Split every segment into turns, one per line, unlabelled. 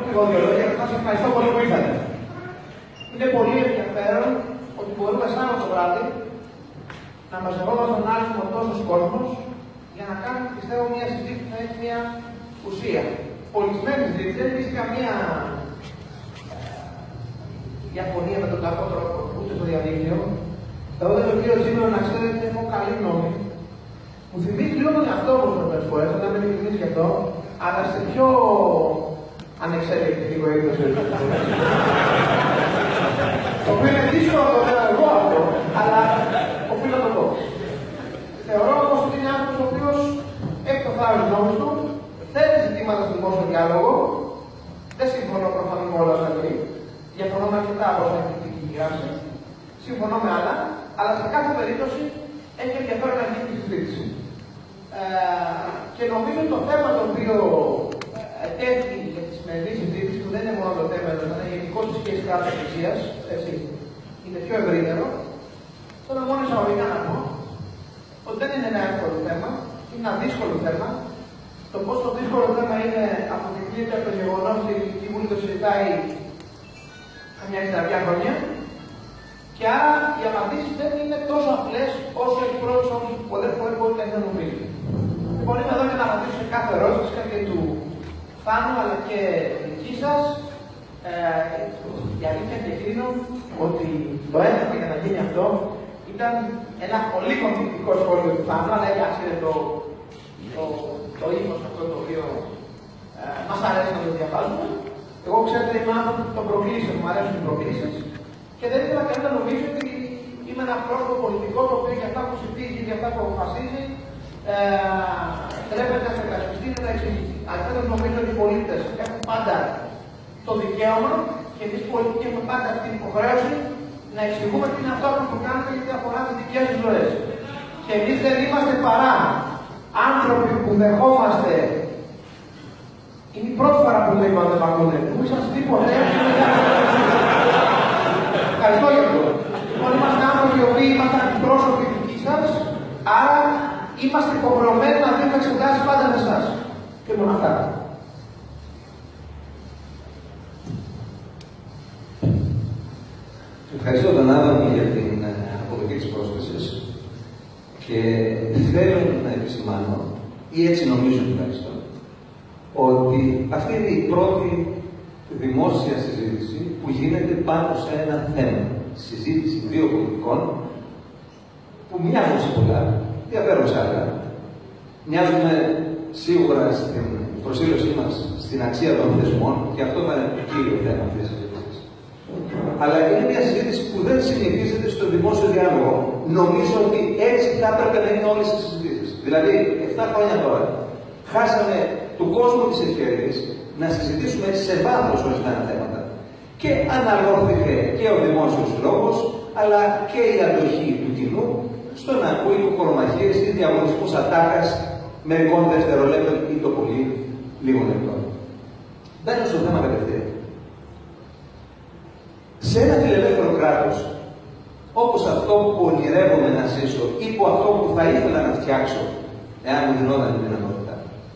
λίγο δύο λόγια και σας ευχαριστώ πολύ που ήρθατε. Είναι πολύ ενδιαφέρον ότι μπορούμε σαν το βράδυ να μαζευόμαστε τον άριθμο τόσος κόσμος για να κάνουμε, πιστεύω, μια συζήτηση που θα έχει μια ουσία. Πολυσμένη συζήτηση, δεν υπήρχε καμία διαφωνία με τον κακό τρόπο, ούτε στο διαδίκτυο. Εγώ δεν τον κύριο Τζίμερο να ξέρετε ότι έχω καλή γνώμη. Μου θυμίζει λίγο τον εαυτό μου πολλές φορές, όταν με ειλικρινής γι' αυτό, αλλά σε πιο ανεξέλεκτη λίγο έκδοση. Το οποίο είναι δύσκολο να το λέω εγώ αυτό, αλλά οφείλω να το πω. Θεωρώ όμως ότι είναι άνθρωπος ο οποίος έχει το θάρρος της γνώμης του, θέτει ζητήματα στο δημόσιο διάλογο. Δεν συμφωνώ προφανώς με όλα όσα λέει. Διαφωνώ με αρκετά από όσα έχει γράψει. Συμφωνώ με άλλα, αλλά σε κάθε περίπτωση έχει ενδιαφέρον να γίνει τη συζήτηση. Και νομίζω ότι το θέμα το οποίο τέθη για τη σημερινή συζήτηση, που δεν είναι μόνο το θέμα, αλλά είναι γενικώ η σχέση κράτους-εκκλησίας, έτσι, είναι πιο ευρύτερο. Θέλω μόνο εισαγωγικά να πω ότι δεν είναι ένα εύκολο θέμα, είναι ένα δύσκολο θέμα. Το πώς το δύσκολο θέμα είναι αποδεικνύεται από το γεγονός ότι η Ελληνική Βουλή το συζητάει καμιά 60 χρόνια. Και άρα οι απαντήσεις δεν είναι τόσο απλές όσο έχει πρώτος όμως πολλές φορές μπορεί κανείς να νομίζει. Λοιπόν, είμαι εδώ για να απαντήσω σε κάθε ερώτηση και του Θάνου αλλά και δική σας. Η αλήθεια και κρίνω ότι το έναρμα για να γίνει αυτό ήταν ένα πολύ κομφικτικό σχόλιο του Θάνου, αλλά εντάξει είναι το ύφος αυτό το οποίο μας αρέσει να το διαβάζουμε. Εγώ ξέρετε είμαι άνθρωπος των προκλήσεων, μου αρέσουν οι προκλήσεις. Και δεν ήθελα κανένα να νομίζει ότι είμαι ένα πρόσωπο πολιτικό το οποίο για αυτά που ψηφίζει, για αυτά που αποφασίζει, τρέπεται να υπερασπιστεί και να εξηγήσει. Αντίθετα, νομίζω ότι οι πολίτες έχουν πάντα το δικαίωμα και εμείς οι πολιτικοί έχουμε πάντα την υποχρέωση να εξηγούμε τι είναι αυτό που κάνουμε γιατί αφορά τις δικές τους ζωές. Και εμείς δεν είμαστε παρά άνθρωποι που δεχόμαστε. Είναι η πρώτη φορά που δεν είπαμε να ακούνε. Μου είσαστε τίποτε. Ευχαριστώ για αυτό. Λοιπόν, είμαστε άνθρωποι οι οποίοι είμαστε αντιπρόσωποι δικοί σας, άρα είμαστε υποχρεωμένοι να δίνουμε εξετάσεις πάντα με εσάς. Και μόνο αυτά.
Ευχαριστώ τον Άδωνη για την αποδοχή της πρόσκλησης και θέλω να επισημάνω, ή έτσι νομίζω τουλάχιστον, ότι αυτή είναι η πρώτη δημόσια συζήτηση που γίνεται πάνω σε ένα θέμα. Συζήτηση δύο πολιτικών που μοιάζουν σε πολλά, διαφέρουν σε άλλα. Μοιάζουμε σίγουρα στην προσήλωσή μας στην αξία των θεσμών και αυτό θα είναι το κύριο θέμα αυτής της συζήτησης. Αλλά είναι μια συζήτηση που δεν συνηθίζεται στο δημόσιο διάλογο. Νομίζω ότι έτσι θα έπρεπε να είναι όλες τις συζητήσεις. Δηλαδή, 7 χρόνια τώρα, χάσαμε του κόσμου τις ευκαιρίες να συζητήσουμε σε βάθος ορισμένα θέματα. Και αναλώθηκε και ο δημόσιος λόγος, αλλά και η αντοχή του κοινού στο να ακούει κουκολομαχίες ή διαγωνισμούς ατάκας μερικών δευτερολέπτων ή το πολύ λίγων λεπτών. Μπαίνω στο θέμα κατευθείαν. Σε ένα φιλελεύθερο κράτος, όπως αυτό που ονειρεύομαι να ζήσω ή που αυτό που θα ήθελα να φτιάξω, εάν μου δινόταν την δυνατότητα,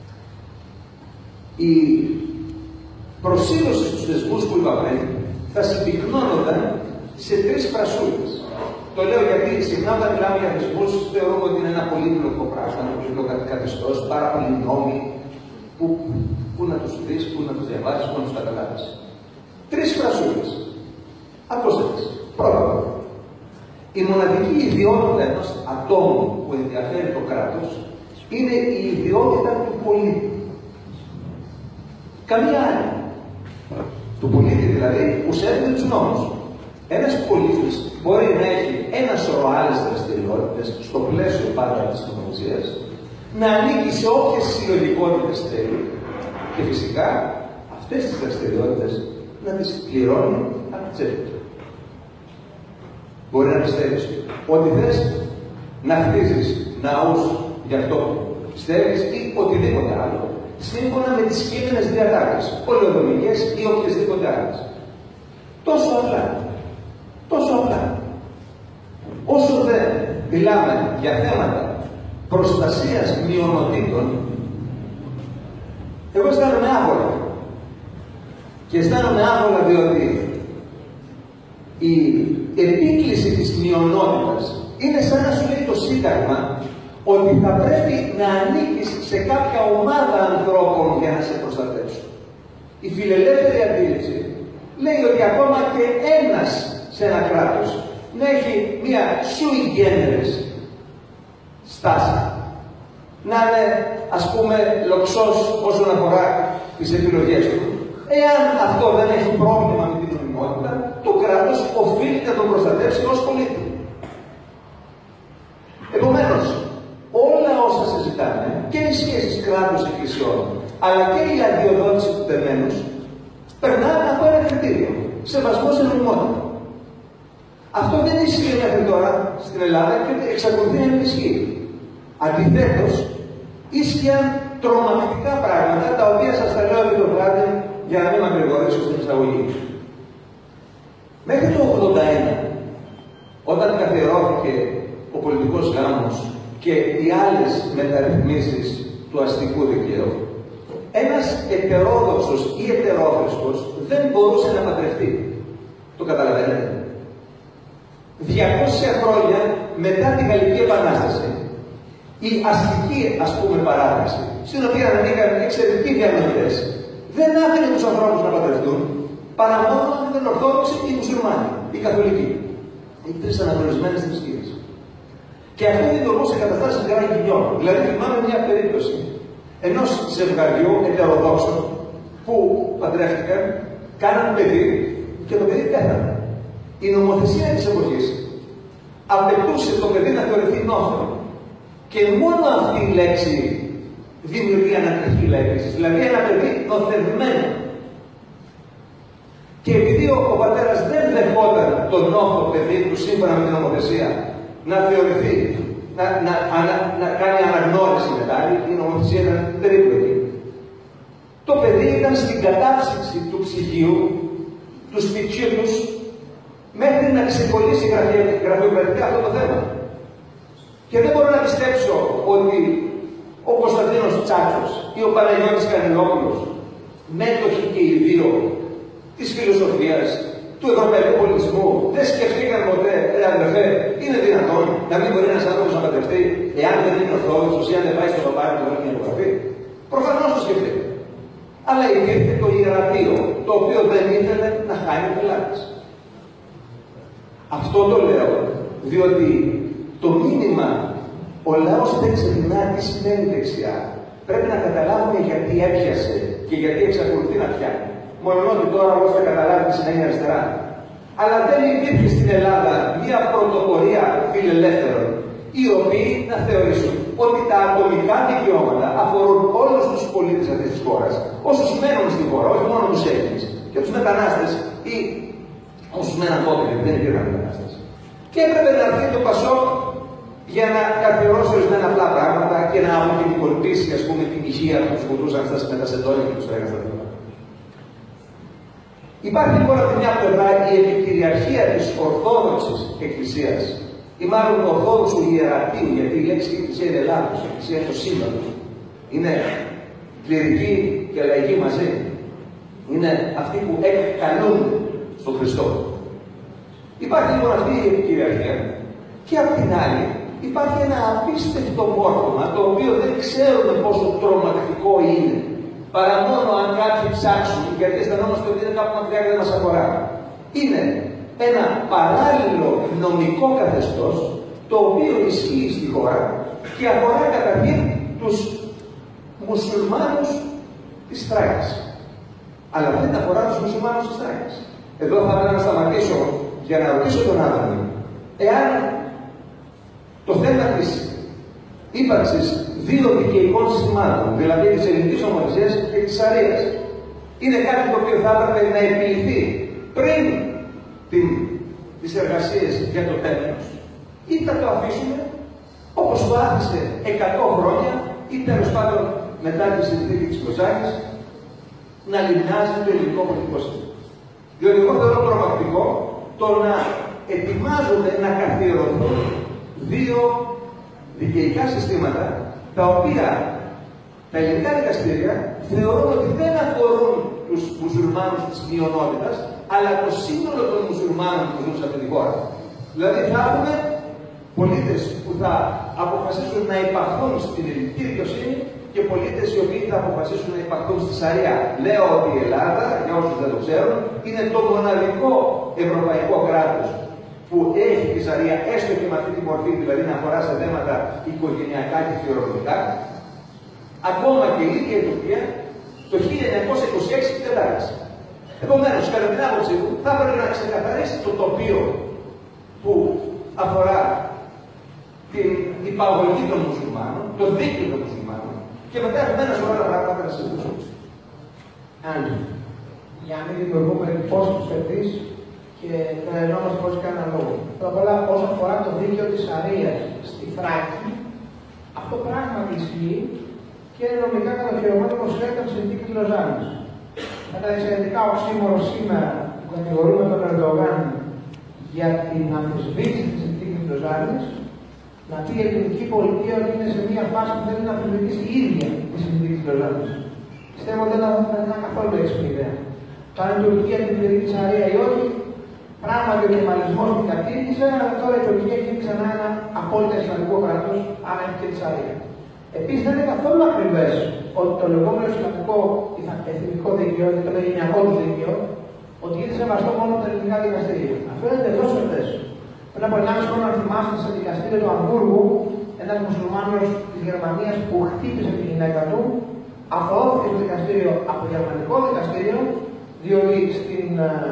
η προσήλωση στους θεσμούς που είπα πριν θα συμπυκνώνονταν σε 3 φρασούλες. Το λέω γιατί συχνά όταν μιλάμε για θεσμούς θεωρούμε ότι είναι ένα πολύπλοκο πράγμα, ένα πολύπλοκο καθεστώς, πάρα πολλοί νόμοι, πού να τους δεις, πού να τους διαβάσεις, πού να τους καταλάβεις. 3 φρασούλες. Ακούστε τις. Πρώτα, η μοναδική ιδιότητα ενός ατόμου που ενδιαφέρει το κράτος είναι η ιδιότητα του πολίτη. Καμία άλλη. Του πολίτη δηλαδή που σέβεται τους νόμους. Ένας πολίτης μπορεί να έχει ένα σωρό άλλες δραστηριότητες στο πλαίσιο πάντα της νομοθεσίας, να ανήκει σε όποιες συλλογικότητες θέλει και φυσικά αυτές τις δραστηριότητες να τις πληρώνει από τη τσέπη του. Μπορεί να πιστεύεις ότι θες να χτίζεις ναούς για αυτό που πιστεύεις ή οτιδήποτε άλλο, σύμφωνα με τις κείμενες διατάξεις, πολεοδομικές ή οποιασδήποτε άλλες. Τόσο απλά. Τόσο απλά. Όσο δεν μιλάμε για θέματα προστασίας μειονοτήτων, εγώ αισθάνομαι άβολα. Και αισθάνομαι άβολα διότι η επίκληση της μειονότητας είναι σαν να σου λέει το Σύνταγμα ότι θα πρέπει να ανήκεις σε κάποια ομάδα ανθρώπων για να σε προστατεύσουν. Η φιλελεύθερη αντίληψη λέει ότι ακόμα και ένας σε ένα κράτος να έχει μία sui generis στάση. Να είναι, ας πούμε, λοξός όσον αφορά τις επιλογές του. Εάν αυτό δεν έχει πρόβλημα με την νομιμότητα, το κράτος οφείλει να τον προστατεύσει ως πολίτη. Επομένως, όλα όσα συζητάμε, και οι σχέσεις κράτους-εκκλησιών, αλλά και η αδειοδότηση του τεμένους, περνάνε από ένα κριτήριο: σεβασμό σε νομιμότητα. Αυτό δεν ισχύει μέχρι τώρα στην Ελλάδα και εξακολουθεί να ισχύει. Αντιθέτως, ίσχυαν τρομακτικά πράγματα, τα οποία σας τα λέω επί το βράδυ για να μην μακρηγορήσω στην εισαγωγή. Μέχρι το 1981, όταν καθιερώθηκε ο πολιτικός γάμος και οι άλλες μεταρρυθμίσεις του αστικού δικαίου, ένας ετερόδοξος ή ετερόθρησκος δεν μπορούσε να παντρευτεί. Το καταλαβαίνετε. 200 χρόνια μετά την Γαλλική Επανάσταση, η αστική, ας πούμε, παράδοση, στην οποία ανήκαν εξαιρετικοί διανοητές, δεν άφηνε τους ανθρώπους να παντρευτούν, παρά μόνο αν ήταν Ορθόδοξοι ή Μουσουλμάνοι, ή Καθολικοί. Οι τρεις αναγνωρισμένες θρησκείες. Και αυτό δημιουργούσε καταστάσεις γκραγγινιών. Δηλαδή, θυμάμαι μια περίπτωση ενός ζευγαριού ετεροδόξων που παντρεύτηκαν, κάναν παιδί και το παιδί πέθανε. Η νομοθεσία της εποχής απαιτούσε το παιδί να θεωρηθεί νόθρο. Και μόνο αυτή η λέξη δημιουργεί ανακριτική λέξη, δηλαδή ένα παιδί νοθευμένο. Και επειδή ο πατέρας δεν δεχόταν τον νόθο παιδί του σύμφωνα με την νομοθεσία να θεωρηθεί, να κάνει αναγνώριση μετά, η νομοθεσία ήταν περίπλοκη. Το παιδί ήταν στην κατάψυξη του ψυγείου, του σπιτιού τους, μέχρι να ξεκολλήσει γραφειοκρατικά αυτό το θέμα. Και δεν μπορώ να πιστέψω ότι ο Κωνσταντίνος Τσάτσος ή ο Παναγιώτης Κανελόπουλος, μέτοχοι και οι δύο της φιλοσοφίας, του ευρωπαϊκού πολιτισμού, δεν σκεφτήκαν ποτέ, αδερφέ, είναι δυνατόν να μην μπορεί ένας άνθρωπος να παντρευτεί εάν δεν είναι Ορθόδοξος ή αν δεν πάει στο παπάρι του να μια υπογραφή? Προφανώς το σκεφτήκαν. Αλλά υπήρχε το ιερατείο, το οποίο δεν ήθελε να χάνει πελάτες. Αυτό το λέω διότι το μήνυμα «ο λαός δεν ξεχνά τι σημαίνει δεξιά» πρέπει να καταλάβουμε γιατί έπιασε και γιατί εξακολουθεί να πιάνει. Μόνο ότι τώρα όμως θα καταλάβει τι σημαίνει αριστερά. Αλλά δεν υπήρχε στην Ελλάδα μια πρωτοπορία φιλελεύθερων, οι οποίοι να θεωρήσουν ότι τα ατομικά δικαιώματα αφορούν όλους τους πολίτες αυτής της χώρας, όσους μένουν στη χώρα, όχι μόνο τους Έλληνες και τους μετανάστες ή όσους μέναν τότε, γιατί δεν υπήρχαν μετανάστες. Και έπρεπε να έρθει το Πασόκ για να καθιερώσει ορισμένα απλά πράγματα και να αποκεντρικοποιήσει, ας πούμε, την υγεία που τους σκοτούσαν με τα σεντόνια και τους φρέγαν στα δίπλα. Υπάρχει λοιπόν από τη μια πλευρά η επικυριαρχία της Ορθόδοξης Εκκλησίας, ή μάλλον του Ορθόδοξου Ιερατείου, γιατί η λέξη Εκκλησία είναι λάθος, η Εκκλησία είναι το σύμπαντο. Είναι κληρική και λαϊκή μαζί. Είναι αυτοί που εκκαλούνται στον Χριστό. Υπάρχει λοιπόν αυτή η επικυριαρχία και απ' την άλλη υπάρχει ένα απίστευτο μόρφωμα το οποίο δεν ξέρουμε πόσο τρομακτικό είναι, παρά μόνο αν κάποιοι ψάξουν, γιατί αισθανόμαστε ότι είναι κάπου μακριά και δεν μας αφορά. Είναι ένα παράλληλο νομικό καθεστώς το οποίο ισχύει στη χώρα και αφορά καταρχήν τους μουσουλμάνους της Θράκης. Αλλά δεν αφορά τους μουσουλμάνους της Θράκης. Εδώ θα ήθελα να σταματήσω για να ρωτήσω τον άνθρωπο εάν το θέμα της ύπαρξης δύο δικαιικών συστημάτων, δηλαδή της ελληνικής νομοθεσίας και της Σαρίας, είναι κάτι το οποίο θα έπρεπε να επιληθεί πριν τις εργασίες για το τέλος, ή θα το αφήσουμε όπως το άφησε 100 χρόνια ή τέλος πάντων μετά τη συνθήκη της Κοζάκης να λιμνάζει το ελληνικό πολιτικό σύστημα. Διότι εγώ θεωρώ τρομακτικό το να ετοιμάζονται να καθιερωθούν δύο δικαιικά συστήματα τα οποία Τα ελληνικά δικαστήρια θεωρούν ότι δεν αφορούν τους μουσουλμάνους της μειονότητας, αλλά το σύνολο των μουσουλμάνων που ζουν σε αυτή τη χώρα. Δηλαδή θα έχουμε πολίτες που θα αποφασίσουν να υπαχθούν στην ελληνική δικαιοσύνη και πολίτες οι οποίοι θα αποφασίσουν να υπαχθούν στη Σαρία. Λέω ότι η Ελλάδα, για όσους δεν το ξέρουν, είναι το μοναδικό ευρωπαϊκό κράτος που έχει τη Σαρία, έστω και με αυτή τη μορφή, δηλαδή να αφορά σε θέματα οικογενειακά και θεωρητικά. Ακόμα και η ίδια η Τουρκία το 1926 την κατάργησε. Επομένως, κατά την άποψή μου, θα έπρεπε να ξεκαθαρίσει το τοπίο που αφορά την υπαγωγή των μουσουλμάνων, το δίκαιο των μουσουλμάνων, και μετά έχουμε ένα σωρό άλλα πράγματα να συζητήσουμε.
Για να μην δημιουργούμε υπόσχεση ευθύς και φαινόμαστε χωρίς κανένα λόγο. Πρώτα απ' όλα, όσον αφορά το δίκαιο της Σαρίας στη Θράκη, αυτό πράγματι ισχύει και είναι νομικά κατοχυρωμένο όπως λέγεται από τη συνθήκη της Λοζάνης. Με τα εξαιρετικά οξύμορο σήμερα που κατηγορούμε τον Ερντογάν για την αμφισβήτηση της συνθήκης της Λοζάνης, να πει η ελληνική πολιτεία ότι είναι σε μια φάση που θέλει να αμφισβητήσει η ίδια τη συνθήκη της Λοζάνης. Πιστεύω ότι δεν θα ήταν καθόλου έξυπνη ιδέα. Το αν η Τουρκία την πληρεί τη Σαρία ή όχι, πράγματι ο κεμαλισμός την κατήργησε, αλλά τώρα η Τουρκία έχει ξανά ένα απόλυτα ισλαμικό κράτος, άρα έχει και τη Σαρία. Επίσης δεν είναι καθόλου ακριβές ότι το λεγόμενο ισλαμικό εθνικό δίκαιο, το ελληνιακό του δίκαιο, ότι είναι σεβαστό μόνο τα ελληνικά δικαστήρια. Αυτό είναι εντελώς σαφές. Πριν από 1,5 χρόνο, αν θυμάστε, στο δικαστήριο του Αμβούργου, ένας μουσουλμάνος της Γερμανίας που χτύπησε τη γυναίκα του, αφορώθηκε στο δικαστήριο από το γερμανικό δικαστήριο, διότι στην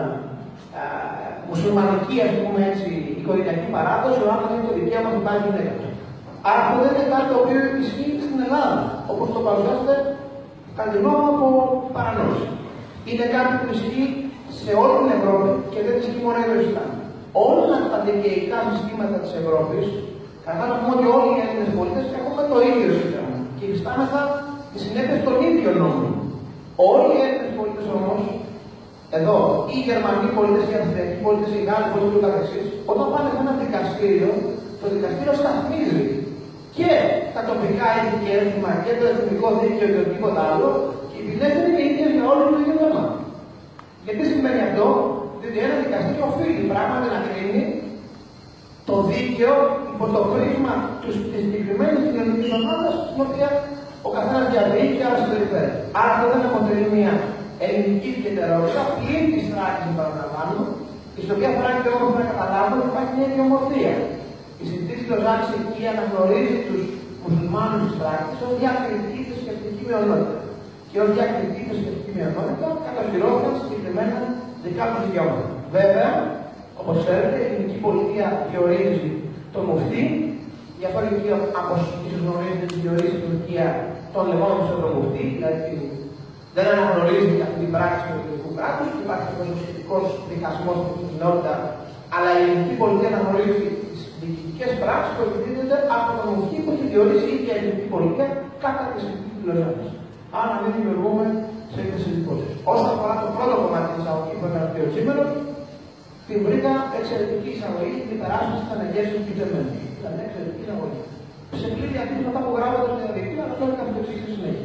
μουσουλμανική, ας πούμε έτσι, οικογενειακή παράδοση, ο άνθρωπος έχει το δικαίωμα να πάρει γυναίκα του. Άρα αυτό δεν είναι κάτι το οποίο ισχύει στην Ελλάδα, όπως το παρουσιάζεται κατά τη γνώμη από παρανόηση. Είναι κάτι που ισχύει σε όλη την Ευρώπη και δεν ισχύει μόνο για το Ισλάμ. Όλα τα δικαιϊκά συστήματα της Ευρώπης, κατά να πούμε ότι όλοι οι Έλληνες πολίτες έχουμε το ίδιο σύστημα και υφιστάμεθα τις συνέπειες των ίδιων νόμων. Όλοι οι Έλληνες πολίτες όμως, εδώ, οι Γερμανοί πολίτες, οι Αυστριακοί πολίτες, οι Γάλλοι πολίτες και καθεξής, όταν πάνε σε ένα δικαστήριο, το δικαστήριο σταθμίζει και τα τοπικά έθνη και έθιμα και το εθνικό δίκαιο και οτιδήποτε άλλο, και οι ποινές είναι οι ίδιες για όλους το ίδιο θέμα. Γιατί σημαίνει αυτό? Διότι ένα δικαστήριο οφείλει πράγματι να κρίνει το δίκαιο υπό το πρίσμα της συγκεκριμένης κοινωνικής ομάδας, στην οποία ο καθένας διαβεί και άρα συμπεριφέρει. Άρα αυτό δεν αποτελεί μια ελληνική ιδιαιτερότητα, πλην της Θράκης, παραλαμβάνω, στην οποία Θράκη όμως να καταλάβουμε ότι υπάρχει μια ιδιομορφία. Η συνθήκη της Λοζάνης εκεί αναγνωρίζει τους μουσουλμάνους της Θράκης ως διακριτική θρησκευτική μειονότητα. Και ως διακριτική θρησκευτική μειονότητα κατοχυρώθηκαν συγκεκριμένα δικά τους δικαιώματα. Βέβαια, όπως ξέρετε, η ελληνική πολιτεία διορίζει τον μουφτή, γι' αυτό και όπως ίσως γνωρίζετε, διορίζει η Τουρκία τον λεγόμενο ψευδομουφτή, δηλαδή δεν αναγνωρίζει αυτή την πράξη του ελληνικού κράτους, υπάρχει αυτός ο σχετικός διχασμός στην κοινότητα, αλλά η ελληνική πολιτεία αναγνωρίζει τις διοικητικές πράξεις που εκδίδονται από τον μουφτή που έχει διορίσει η ίδια ελληνική πολιτεία κατά τη συνθήκη της Λοζάνης. Άρα να μην δημιουργούμε σε ίδιες εντυπώσεις. Όσον αφορά το πρώτο κομμάτι της εισαγωγής που είναι ο σήμερα, την βρήκα εξαιρετική εισαγωγή και την περάσουμε στις αναγκαίες του κειτεμένου. Ήταν εξαιρετική εισαγωγή. Σε πλήρη αντίθεση μετά που γράφονται στο διαδίκτυο, αλλά αυτό είναι κάτι το εξής στη συνέχεια.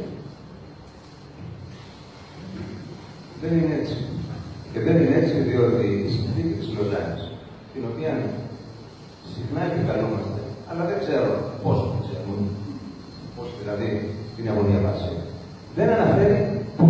Δεν είναι έτσι. Και δεν είναι έτσι διότι η συνθήκη της Λοζάνης, την οποία συχνά επικαλούμαστε, αλλά δεν ξέρω πόσο την ξέρουμε, πώς δηλαδή την αγωνία βάση, δεν αναφέρει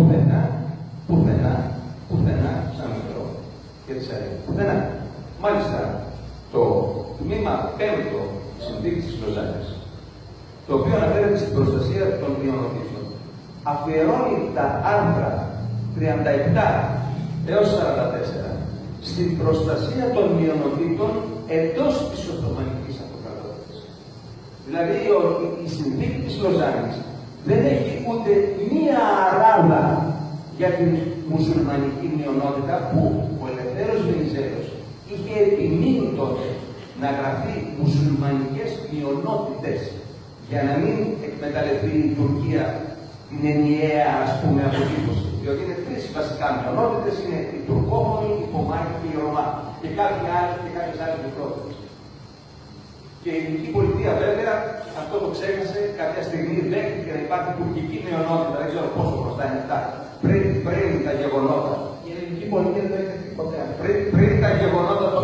πουθενά, ξαναφέρω και τη Σαρία. Πουθενά. Μάλιστα, το τμήμα 5 της συνθήκης της Λοζάνης, το οποίο αναφέρεται στην προστασία των μειονοτήτων, αφιερώνει τα άρθρα 37 έως 44 στην προστασία των μειονοτήτων εντός της Οθωμανικής Αυτοκρατορίας. Δηλαδή η συνθήκη της Λοζάνης δεν έχει ούτε μία αράδα για την μουσουλμανική μειονότητα που ο Ελευθέρος Βενιζέλος είχε επιμείνει τότε να γραφεί μουσουλμανικές μειονότητες για να μην εκμεταλλευτεί η Τουρκία την ενιαία, ας πούμε, αποτύπωση. Διότι είναι τρεις βασικά μειονότητες, είναι οι Τουρκόφωνοι, οι Κομμάτοι και οι Ρωμά. Και κάποιες άλλες μικρότερες. Και η ελληνική πολιτεία βέβαια αυτό το ξέχασε, κάποια στιγμή δέχτηκε να υπάρχει τουρκική μειονότητα, δεν ξέρω πόσο μπροστά είναι αυτά, πριν τα γεγονότα.
Η ελληνική πολιτεία δεν έχει δεχτεί ποτέ.
Πριν τα γεγονότα των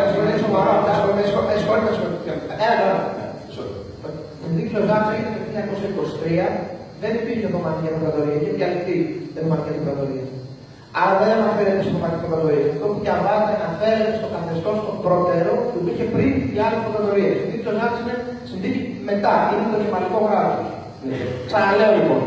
Στην δίκη Λοζάνης έγινε το 1923, δεν υπήρχε Οθωμανική Αυτοκρατορία, είχε διαλυθεί η Οθωμανική Αυτοκρατορία. Άρα δεν αναφέρεται στην Οθωμανική Αυτοκρατορία. Αυτό που διαβάζεται αναφέρεται στο καθεστώς των πρώτερων που υπήρχε πριν τη άλλη Αυτοκρατορία. Η δίκη Λοζάνης είναι συνθήκη μετά, είναι το κεμαλικό κράτος. Ξαναλέω λοιπόν,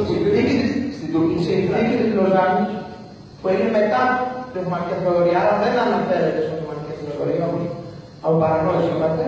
στη συνθήκη της Λοζάνης που έγινε μετά την Οθωμανική Αυτοκρατορία, άρα δεν αναφέρεται στην Οθωμανική Αυτοκρατορία, όπως από παρανόηση είπατε,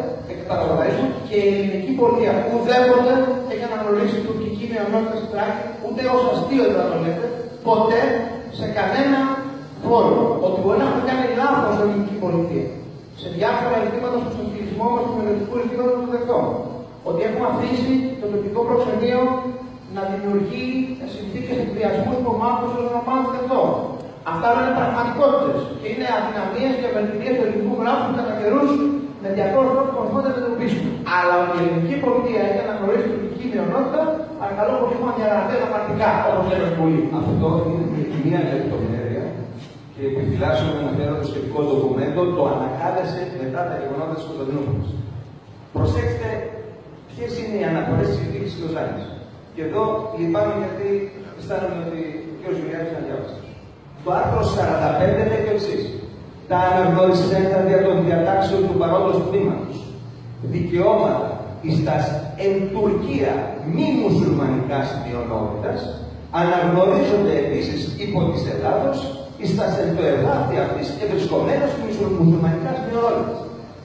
και η ελληνική πολιτεία ουδέποτε έχει αναγνωρίσει τουρκική μειονότητα στην πράξη, ούτε ως αστείο δεν το λέτε, ποτέ σε κανένα φόρο. Ότι μπορεί να έχουμε κάνει λάθος η ελληνική πολιτεία. Σε διάφορα αιτήματα στον σοσιαλισμό μας, του μελλοντικού αιτήματο του δεχτών. Ότι έχουμε αφήσει το τοπικό προξενείο να δημιουργεί συνθήκες εκβιασμού υπομάχου των ομάδων δεχτών. Αυτά είναι πραγματικότητες και είναι αδυναμίες και απελπιδίες του ελληνικού γράφου που κατά καιρούς με διαφόρους τρόπους προσπαθούν να αντιμετωπίσουν. Αλλά ότι η ελληνική πολιτεία έχει αναγνωρίσει την τουρκική μειονότητα, παρακαλώ πολύ, έχουμε διαγραφεί αναπαρτικά, όπως λέμε πολύ.
Αυτό είναι μια λεπτομέρεια και επιφυλάσσεων να αναφέρω το σχετικό ντοκουμέντο, το ανακάλεσε μετά τα γεγονότα της Κωνσταντινούπολης. Προσέξτε ποιες είναι οι αναφορές της συνθήκης της Λοζάνης. Και εδώ λυπάμαι γιατί αισθάνομαι ότι ο κ. Γιουλιάδης είναι αδιάβαστος. Το άρθρο 45 λέει το εξής. Τα αναγνωριστέντα δια των διατάξεων του παρόντος τμήματος δικαιώματα εις τας εν Τουρκία μη μουσουλμανικάς μειονότητας αναγνωρίζονται επίσης υπό της Ελλάδος εις τας εν το εδάφιο αυτής ευρισκομένας μουσουλμανικάς μειονότητας.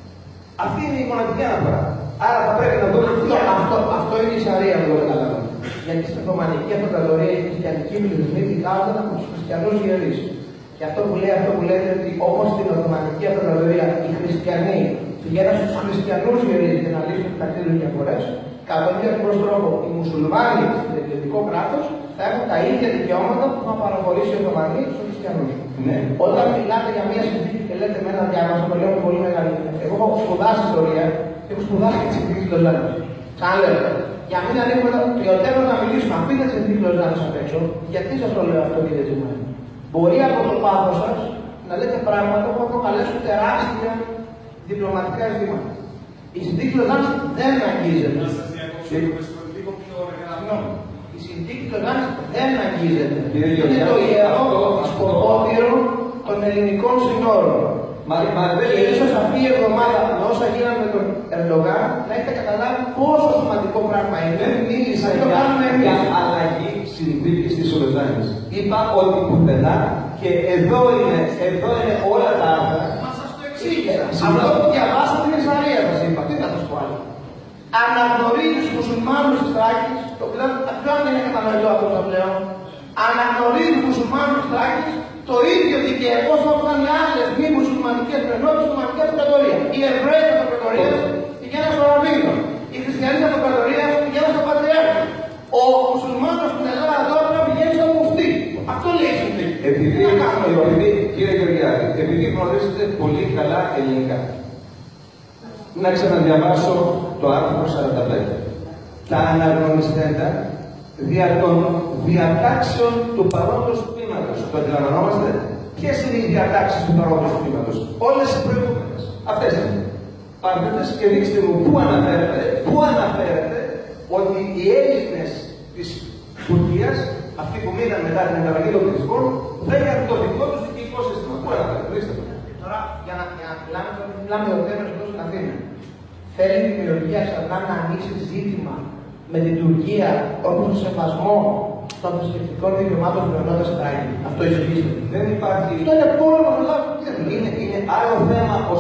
Αυτή είναι η μοναδική αναφορά. Άρα θα πρέπει να δούμε
αυτό είναι η Σαρία, εγώ καταλαβαίνω. Γιατί στην Οθωμανική Αυτοκρατορία οι χριστιανικοί πληθυσμοί δικάζονταν από τους χριστιανούς ιερείς. Και αυτό που λέει ότι όπως στην Οθωμανική Αυτοκρατορία οι χριστιανοί πηγαίναν στους χριστιανούς ιερείς για να λύσουν μεταξύ τους διαφορές, κατά τον ίδιο ακριβώς τρόπο οι μουσουλμάνοι στο ελληνικό κράτος θα έχουν τα ίδια δικαιώματα που θα παραχωρήσει η Οθωμανία στους χριστιανούς.
Ναι.
Όταν μιλάτε για μια συνθήκη και λέτε με ένα διάβασμα, το λέω πολύ μεγάλη. Εγώ έχω σπουδάσει ιστορία και έχω σπουδάσει και τη συνθήκη της Λοζάνης. Ξαναλέω. Για να μην ανοίγουμε το πλειοτέρω να μιλήσουμε, αφήνετε τη συνθήκη της Λοζάνης απ' έξω, γιατί σας το λέω αυτό, κύριε Τζιμάνη. Μπορεί από το πάθος σας να λέτε πράγματα που θα προκαλέσουν τεράστια διπλωματικά ζητήματα. Η συνθήκη της Λοζάνης δεν αγγίζεται. Η συνθήκη της Λοζάνης δεν αγγίζεται. Είναι το ιερό σκοπότηρο των ελληνικών συνόρων. Και ίσως αυτή η εβδομάδα με όσα γίνανε με τον Ερντογάν να έχετε καταλάβει πόσο σημαντικό πράγμα είναι.
Δεν μίλησα για αλλαγή συνθήκης της Λοζάνης. Είπα ότι πουθενά και εδώ είναι όλα τα άρθρα.
Μα σας το εξήγησα. Αυτό που διαβάσατε είναι Σαρία, σας είπα. Τι θα σας πω άλλο. Αναγνωρίζει τους μουσουλμάνους της Θράκης, το πλέον δεν είναι κατανοητό αυτό το πλέον. Αναγνωρίζει τους μουσουλμάνους της Θράκης το ίδιο δικαίωμα όσο ήταν οι άλλες μη μουσουλμανικές μειονότητες στην Οθωμανική Αυτοκρατορία. Οι Εβραίοι της Αυτοκρατορίας πηγαίναν στο Ραβίνο. Οι Χριστιανοί της Αυτοκρατορίας πηγαίναν στο Πατριάρχη. Ο μουσουλμάνος στην Ελλάδα τώρα πηγαίνει στο Μουφτί. Αυτό λέει η συνθήκη.
Κύριε Γεωργιάδη, επειδή γνωρίζετε πολύ καλά ελληνικά, να ξαναδιαβάσω το άρθρο 45. Τα αναγνωριστέντα δια των διατάξεων του παρόντος τμήματος. Το αντιλαμβανόμαστε. Ποιες είναι οι διατάξεις του παρόντος τμήματος? Όλες οι προηγούμενες. Αυτές είναι. Πάρτε και δείξτε μου πού αναφέρεται ότι οι Έλληνες της Τουρκίας, αυτοί που μείναν μετά την μεταλλαγή των πληθυσμών, δεν είχαν το δικό τους δικαιωτικό σύστημα. Πού αναφέρεται? Δείξτε μου.
Τώρα, για να μιλάμε ο τέρας εδώ στην Αθήνα, θέλει η δημιουργία Σαντά να ανοίξει ζήτημα με την Τουρκία όπως το σεβασμό των θρησκευτικών δικαιωμάτων του μειονότητας στην Θράκη. Αυτό ισχύει.
Δεν υπάρχει.
Αυτό είναι πόλεμο να λάβει.
Είναι άλλο θέμα ο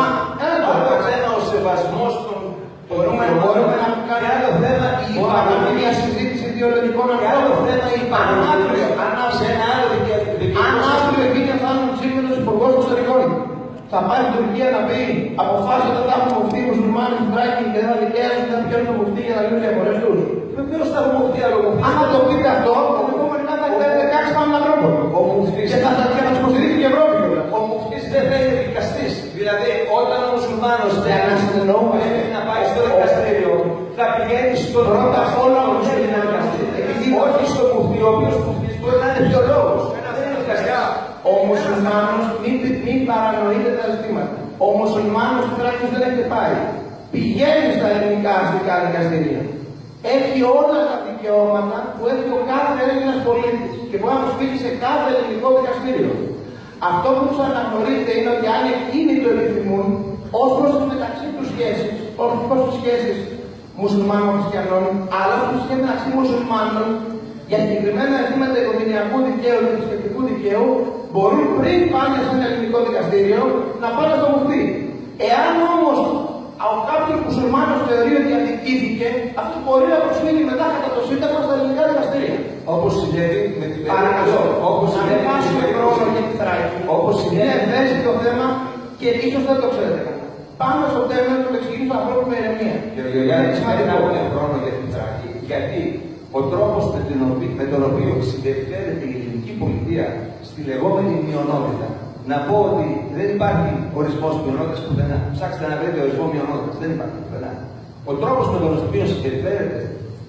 σεβασμός των
Μπορούμε να κάνουμε
άλλο θέμα η
παραμή μια συζήτηση ιδεολογικών
και άλλο θέμα η παραμάτρια.
Αν αύριο εκείνοι θα είναι σήμερα ο Υπουργός Εξωτερικών, θα πάει στην Τουρκία να πει αποφάσισε ότι θα έχουν μουφτεί οι μουσουλμάνοι στην Θράκη και δεν θα δικαίωσουν να πηγαίνουν το μουφτί για να λύνουν τις διαφορές τους.
Βεβαίως θα έχουμε μουφτί άλλο μουφτί.
Αν θα το πείτε αυτό, το επόμενο να θα είναι 16 πάνω ανθρώπων. Και θα τους υποστηρίξει και η Ευρώπη.
Ο μουφτής δεν θα είναι δικαστής. Δηλαδή, όταν ο μουσουλμάνος πρέπει να πάει στο δικαστήριο, θα πηγαίνει στον
πρώτα απ' όλα ο μουσουλμάνος.
όχι στο μουφτί, ο οποίος μπορεί να είναι βιολόγος.
Ο μουσουλμάνος, μην παρανοείτε τα ζητήματα. Ο μουσουλμάνος τουλάχιστον δεν έχετε πάει. Πηγαίνει στα ελληνικά αστικά δικαστήρια. Έχει όλα τα δικαιώματα που έχει ο κάθε Έλληνας πολίτης και μπορεί να του φύγει σε κάθε ελληνικό δικαστήριο. Αυτό που τους αναγνωρίζετε είναι ότι αν εκείνοι το επιθυμούν, ως προς τις μεταξύ τους σχέσεις, όχι προς τις σχέσεις μουσουλμάνων-χριστιανών, αλλά ως προς τις σχέσεις μεταξύ μουσουλμάνων, για συγκεκριμένα ζητήματα οικογενειακού δικαίου και θρησκευτικού δικαίου, μπορούν πριν πάνε σε ένα ελληνικό δικαστήριο να πάνε στο μουφτί. Εάν όμως κάποιος μουσουλμάνος θεωρεί ότι αδικήθηκε, αυτό μπορεί να προσφύγει μετά κατά το Σύνταγμα στα ελληνικά δικαστήρια.
Όπως συνέβη με την
Παρακαλώ, να μην χάσουμε χρόνο για τη Θράκη. Είναι ευαίσθητο θέμα και ίσως δεν το ξέρετε καλά. Πάμε στο θέμα του εξηγήσει του ανθρώπου με ηρεμία.
Κύριε Γεωργιάδη, δεν έχουμε χρόνο για την Θράκη, γιατί ο τρόπος με τον οποίο συμπεριφέρεται η ελληνική πολιτεία στη λεγόμενη μειονότητα. Να πω ότι δεν υπάρχει ορισμός μειονότητας πουθενά. Ψάξτε να βρείτε ορισμό μειονότητας. Δεν υπάρχει πουθενά. Ο τρόπος με τον οποίο συμπεριφέρεται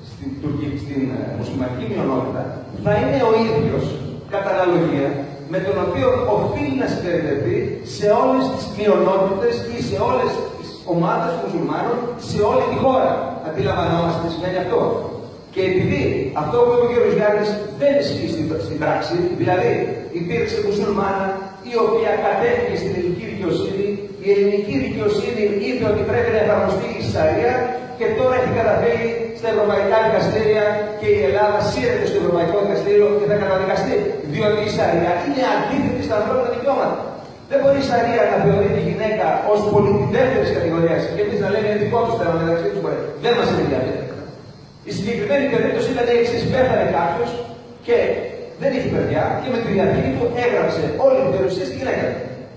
στην μουσουλμανική μειονότητα θα είναι ο ίδιος, κατά αναλογία, με τον οποίο οφείλει να συμπεριφερθεί σε όλες τις μειονότητες ή σε όλες τις ομάδες μουσουλμάνων σε όλη τη χώρα. Αντιλαμβανόμαστε τι σημαίνει αυτό. Και επειδή αυτό που είπε ο κ. Γιάννης δεν ισχύει στην πράξη, δηλαδή υπήρξε μουσουλμάνα η οποία κατέφυγε στην ελληνική δικαιοσύνη, η ελληνική δικαιοσύνη είπε ότι πρέπει να εφαρμοστεί η Σαρία και τώρα έχει καταφέρει στα ευρωπαϊκά δικαστήρια και η Ελλάδα σύρεται στο Ευρωπαϊκό Δικαστήριο και θα καταδικαστεί. Διότι η Σαρία είναι αντίθετη στα ανθρώπινα δικαιώματα. Δεν μπορεί η Σαρία να θεωρεί τη γυναίκα ως πολίτη δεύτερης κατηγορίας και εμείς να λέμε είναι δικό του θέμα μεταξύ του μπορεί. Δεν μας ενδιαφέρει. Η συγκεκριμένη περίπτωση ήταν η εξής: πέθανε κάποιος και δεν είχε παιδιά και με τη διαθήκη του έγραψε όλη την περιουσία στη γυναίκα.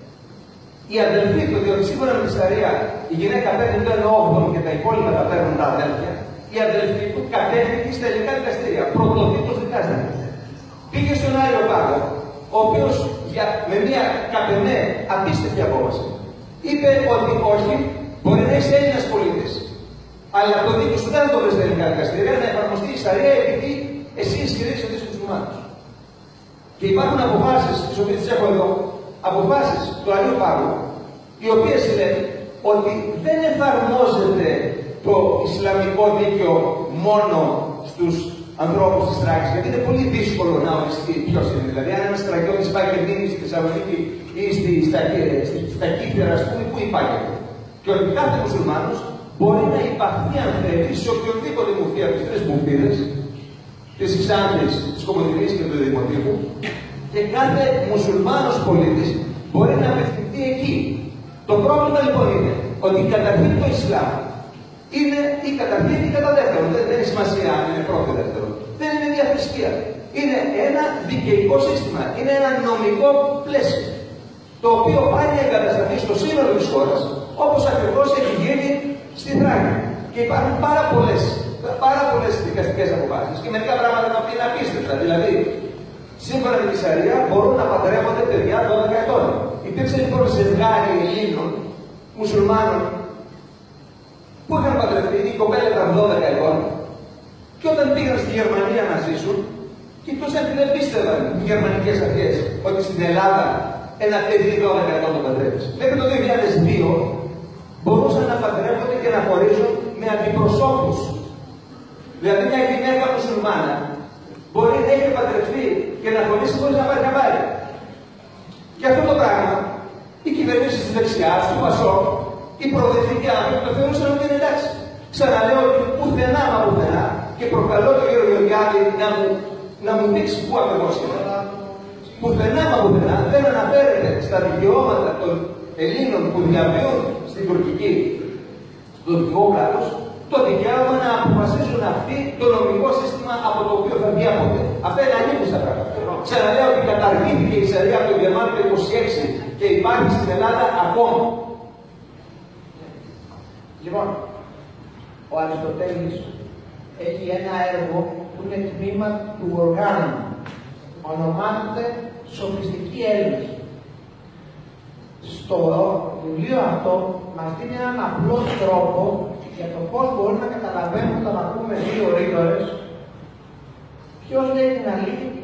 Η αδελφή του, διότι σύμφωνα με τη Σαρία η γυναίκα παίρνει το 1/8 και τα υπόλοιπα τα παίρνουν τα αδέλφια, η αδελφή του κατέφυγε στα ελληνικά δικαστήρια. Πρωτοδίκως δικάστηκε. Πήγε στον Άριο Πάγο, ο οποίος με μια καπεμέ απίστευτη απόφαση είπε ότι όχι, μπορεί να είσαι Έλληνας πολίτης. Αλλά το δίκαιο σου δεν το βρει στα ελληνικά δικαστήρια να εφαρμοστεί η Σαρία επειδή εσύ ισχυρίζεσαι ότι είσαι μουσουλμάνος. Και υπάρχουν αποφάσεις, τις οποίες τις έχω εδώ, αποφάσεις του Αγίου Πάγου, οι οποίες λένε ότι δεν εφαρμόζεται το Ισλαμικό δίκαιο μόνο στους ανθρώπους της Θράκης, γιατί είναι πολύ δύσκολο να οριστεί ποιος είναι. Δηλαδή, αν ένας στρατιώτης πάει και μείνει στη Θεσσαλονίκη ή στα Κύθυρα, ας πούμε, πού υπάρχει. Και ότι κάθε μουσουλμάνος μπορεί να υπαχθεί, αν θέλει, σε οποιοδήποτε μουφτί από τις τρεις μουφτίδες, της Ξάνθης, της Κομωτινής και του Δημοτικού, και κάθε μουσουλμάνος πολίτης μπορεί να απευθυνθεί εκεί. Το πρόβλημα λοιπόν είναι ότι καταρχήν το Ισλάμ είναι η καταρχήν ή κατά δεύτερον. Δεν έχει σημασία αν είναι πρώτο ή δεύτερο. Δεν είναι μια θρησκεία. Είναι ένα δικαιικό σύστημα. Είναι ένα νομικό πλαίσιο. Το οποίο πάει να εγκατασταθεί στο σύνολο της χώρας, όπως ακριβώς έχει γίνει στη Θράκη. Και υπάρχουν πάρα πολλές δικαστικές αποφάσεις και μερικά πράγματα τα οποία είναι απίστευτα. Δηλαδή, σύμφωνα με τη Σαρία μπορούν να παντρεύονται παιδιά 12 ετών. Υπήρξε λοιπόν ζευγάρι Ελλήνων, μουσουλμάνων, που είχαν παντρευτεί, η κοπέλα ήταν 12 ετών, και όταν πήγαν στη Γερμανία να ζήσουν, κοιτούσαν και δεν πίστευαν οι γερμανικές αρχές ότι στην Ελλάδα ένα παιδί 12 ετών το παντρεύει. Μέχρι το 2002 μπορούσαν να παντρεύονται και να χωρίζουν με αντιπροσώπους. Δηλαδή, μια γυναίκα μουσουλμάνα μπορεί να έχει παντρευτεί και να χωρίσει χωρίς να πάρει χαμπάρι. Και αυτό το πράγμα οι κυβερνήσεις της δεξιάς, του ΠΑΣΟΚ, οι προοδευτικοί άνθρωποι το θεωρούσαν ότι είναι εντάξει. Ξαναλέω ότι πουθενά μα πουθενά και προκαλώ τον κύριο Γεωργιάδη να μου δείξει πού ακριβώς είναι. Πουθενά μα πουθενά δεν αναφέρεται στα δικαιώματα των Ελλήνων που διαβιούν στο τουρκικό κράτος το δικαίωμα να αποφασίζουν αυτοί το νομικό σύστημα από το οποίο θα βγει από αυτό. Αυτά είναι ανήκουστα πράγματα. Ξαναλέω ότι καταργήθηκε η Σαρία από τον Γερμανό το 26 και υπάρχει στην Ελλάδα ακόμα.
Λοιπόν, ο Αριστοτέλης έχει ένα έργο που είναι τμήμα του οργάνου. Ονομάζεται Σοφιστική Έλληνες. Στο βιβλίο αυτό μας δίνει έναν απλό τρόπο για το πώς μπορούμε να καταλαβαίνουμε όταν ακούμε δύο ρήτορες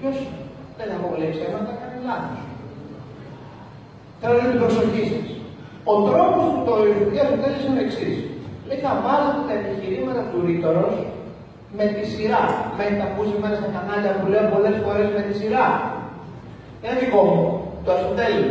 Ποιος δεν αποβλέπει αίματα, κάνει λάθος. Θέλω την προσοχή σας. Ο τρόπος που το Ιουδίας τέλειωσε είναι ο εξής. Λέει, θα βάζετε τα επιχειρήματα του ρήτορος με τη σειρά. Με έχετε ακούσει μέσα στα κανάλια που λέω πολλές φορές με τη σειρά. Είναι δικό μου, το Αριστοτέλη.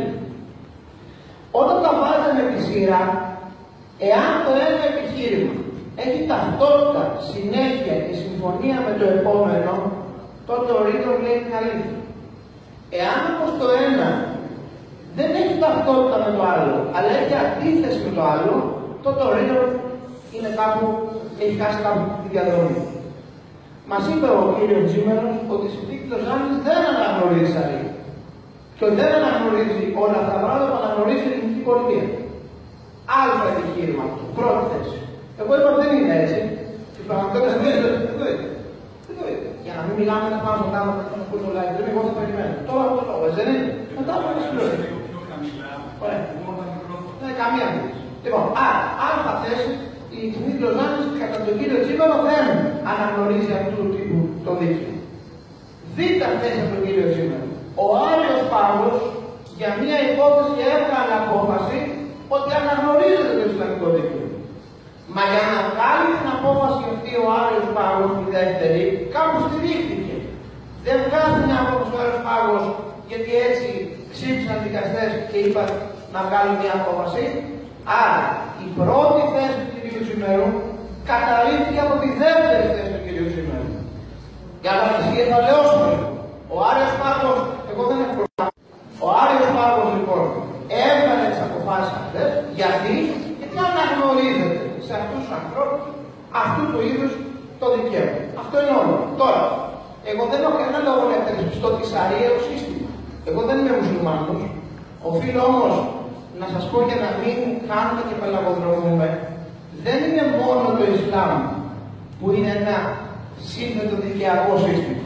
Όταν τα βάζετε με τη σειρά, εάν το ένα επιχείρημα έχει ταυτότητα, συνέχεια και συμφωνία με το επόμενο, τότε ο ρήτορος λέει την αλήθεια. Εάν όμως το ένα δεν έχει ταυτότητα με το άλλο, αλλά έχει αντίθεση με το άλλο, τότε ο ρήτορος είναι κάπου, έχει χάσει κάπου τη διαδρομή. Μας είπε ο κύριος Τζίμερος ότι η συνθήκη Λοζάνης δεν αναγνωρίζει σαρία. Και δεν αναγνωρίζει όλα αυτά τα πράγματα που αναγνωρίζει η ελληνική πολιτεία. Αλφα επιχείρημα αυτό, πρώτη θέση. Εγώ είπα ότι δεν είναι έτσι. Η πραγματικότητα δεν το είναι. Για να μην μιλάμε να πάμε μετά από το που το live stream, εγώ θα περιμένω. Τώρα αυτό το λόγο, δεν είναι. Μετά από ένα συλλογή. Ωραία. Δεν είναι καμία θέση. Λοιπόν, αλφα θέση, η συνθήκη Λοζάνης κατά τον κύριο Τζίμερο δεν αναγνωρίζει αυτού του τύπου το δίκαιο. Δίτα θέση από τον κύριο Τζίμερο. Ο Άριος Πάγος για μια υπόθεση έβγαλε απόφαση ότι αναγνωρίζεται το Ισλαμικό δίκαιο. Μα για να βγάλει την απόφαση αυτή ο Άριος Πάγος, τη δεύτερη, κάπου στηρίχθηκε. Δεν βγάζει μια απόφαση ο Άριος Πάγος γιατί έτσι ψήφισαν δικαστές και είπαν να βγάλουν μια απόφαση. Άρα η πρώτη θέση του κ. Τζιμέρου καταρρίφθηκε από τη δεύτερη θέση του κ. Τζιμέρου. Για να ισχύει θα λέω ο Άριος Πάγος, εγώ δεν έχω πρόβλημα. Ο Άριος Πάγος λοιπόν έβγαλε τις αποφάσεις αυτές γιατί αναγνωρίζεται σε αυτούς τους ανθρώπους αυτού του είδους το δικαίωμα. Αυτό είναι όλο. Τώρα, εγώ δεν έχω κανένα λόγο να υπερασπιστώ τη σαρία ως σύστημα. Εγώ δεν είμαι μουσουλμάνος. Οφείλω όμως να σας πω για να μην κάνουμε και πελαγοδρομούμε. Δεν είναι μόνο το Ισλάμ που είναι ένα σύνθετο δικαιακό σύστημα.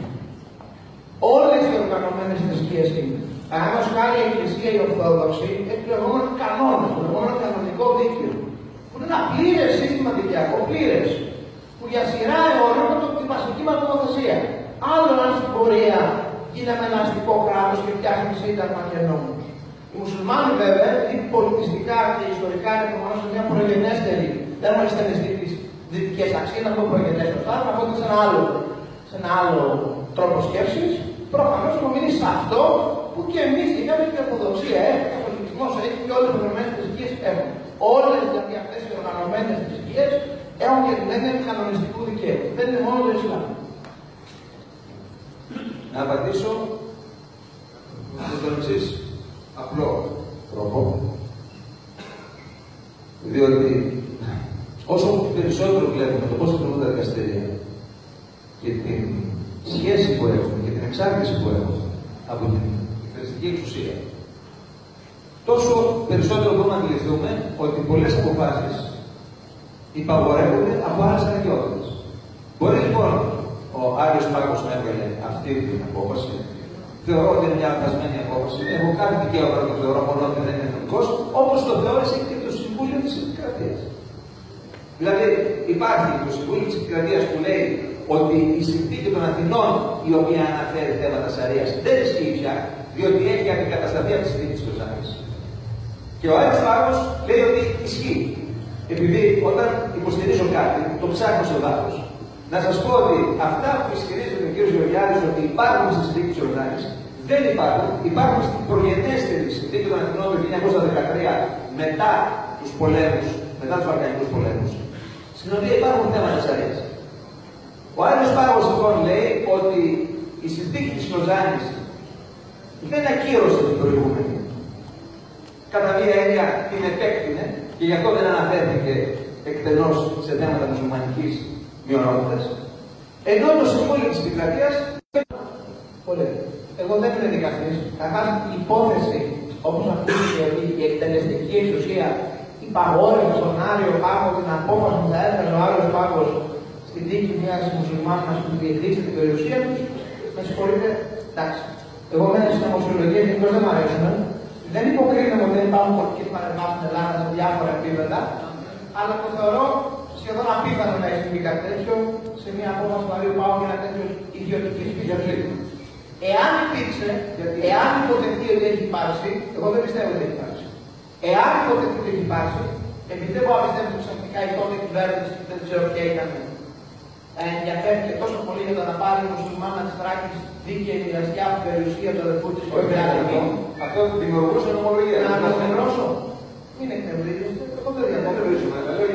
Όλες οι οργανωμένες θρησκείες είναι. Παραδείγματος χάρη η Εκκλησία η Ορθόδοξη έχει το λεγόμενο κανόνα, το λεγόμενο κανονικό δίκαιο. Που είναι ένα πλήρες σύστημα δικαιακό, πλήρες. Που για σειρά αιώνων είναι την βασική μας νομοθεσία. Άλλο αν στην πορεία γίναμε ένα αστικό κράτος και φτιάχνει σύνταγμα και νόμους. Οι μουσουλμάνοι βέβαια, γιατί πολιτιστικά και ιστορικά είναι προφανώς σε μια προγενέστερη, δεν έχουμε στενιστεί τις δυτικές αξίες, να πω προγενέστερο, θα να πω σε ένα άλλο τρόπο σκέψης. Προφανώς έχουμε μείνει σε αυτό που και εμείς είχαμε και η Ορθοδοξία έχει, ο Καθολικισμός έχει και όλες οι οργανωμένες θρησκείες έχουν. Όλες δηλαδή αυτές οι οργανωμένες θρησκείες έχουν και την έννοια του κανονιστικού δικαίου. Δεν είναι μόνο το Ισλάμ.
Να απαντήσω με τον εξής απλό τρόπο. Διότι όσο περισσότερο βλέπουμε το πώς λειτουργούν τα δικαστήρια και την σχέση που έχουν και την εξάρτηση που έχουν από την εκκλησιαστική εξουσία, τόσο περισσότερο μπορούμε να αντιληφθούμε ότι πολλές αποφάσεις υπαγορεύονται από άλλες αρκετότητες. Μπορεί λοιπόν ο Άριος Πάγος να έβγαλε αυτή την απόφαση. Θεωρώ ότι είναι μια λανθασμένη απόφαση. Έχω κάθε δικαίωμα να το θεωρώ μόνο ότι δεν είναι νομικός, όπως το θεώρησε και το Συμβούλιο της Επικρατείας. Δηλαδή, υπάρχει το Συμβούλιο της Επικρατείας που λέει ότι η συνθήκη των Αθηνών, η οποία αναφέρει θέματα σαρίας, δεν ισχύει πια, διότι έχει αντικατασταθεί από τη συνθήκη της Λοζάνης. Και ο Άριος Πάγος λέει ότι ισχύει. Επειδή όταν υποστηρίζω κάτι, το ψάχνω σε βάθος. Να σας πω ότι αυτά που ισχυρίζεται ο κ. Γεωργιάδης ότι υπάρχουν στη συνθήκη της Λοζάνης, δεν υπάρχουν. Υπάρχουν στην προγενέστερη συνθήκη των Αθηνών του 1913, μετά τους πολέμους, μετά τους Βαλκανικούς πολέμους, στην οποία υπάρχουν θέματα σαρίας. Ο Άριος Πάγος λοιπόν λέει ότι η συνθήκη της Λοζάνης δεν ακύρωσε την προηγούμενη. Κατά μία έννοια την επέκτηνε και γι' αυτό δεν αναφέρθηκε εκτενώς σε θέματα μουσουλμανικής μειονότητας. Ενώ το Συμβούλιο της Επικρατείας. Πολύ. Εγώ δεν είμαι δικαστής. Καταρχάς η υπόθεση, όπως ακούγεται ότι η εκτελεστική εξουσία υπαγόρευε στον Άριο Πάγο την απόφαση που θα έφερε ο Άριος Πάγος στην δίκη μιας μουσουλμάνας που διεκδίκησε την περιουσία τους, με συγχωρείτε, εντάξει. Εγώ μένω στην αμοσιολογία και δεν μου αρέσουν. Δεν υποκρίνομαι ότι δεν υπάρχουν πολιτικές παρεμβάσεις στην Ελλάδα σε διάφορα επίπεδα, αλλά το θεωρώ σχεδόν απίθανο να έχει κάτι τέτοιο σε μια απόφαση του Αρίου Πάγου για ένα τέτοιο ιδιωτική φύση.
Εάν υπήρξε, εάν υποτεθεί ότι έχει υπάρξει, εγώ δεν πιστεύω ότι έχει υπάρξει. Εάν υποτεθεί ότι έχει υπάρξει, επειδή δεν μπορώ να πιστεύω ότι ξαφνικά η τότε κυβέρνηση, δεν ξέρω ποια ήταν, ενδιαφέρθηκε τόσο πολύ για το να πάρει η μουσουλμάνα τη Θράκη δίκαιη μοιρασιά από την περιουσία του αδερφού τη και
αυτό δημιουργούσε νομολογία.
Να αναγνωρίσω. Μην εκνευρίζεστε, εγώ δεν
διακρίνω.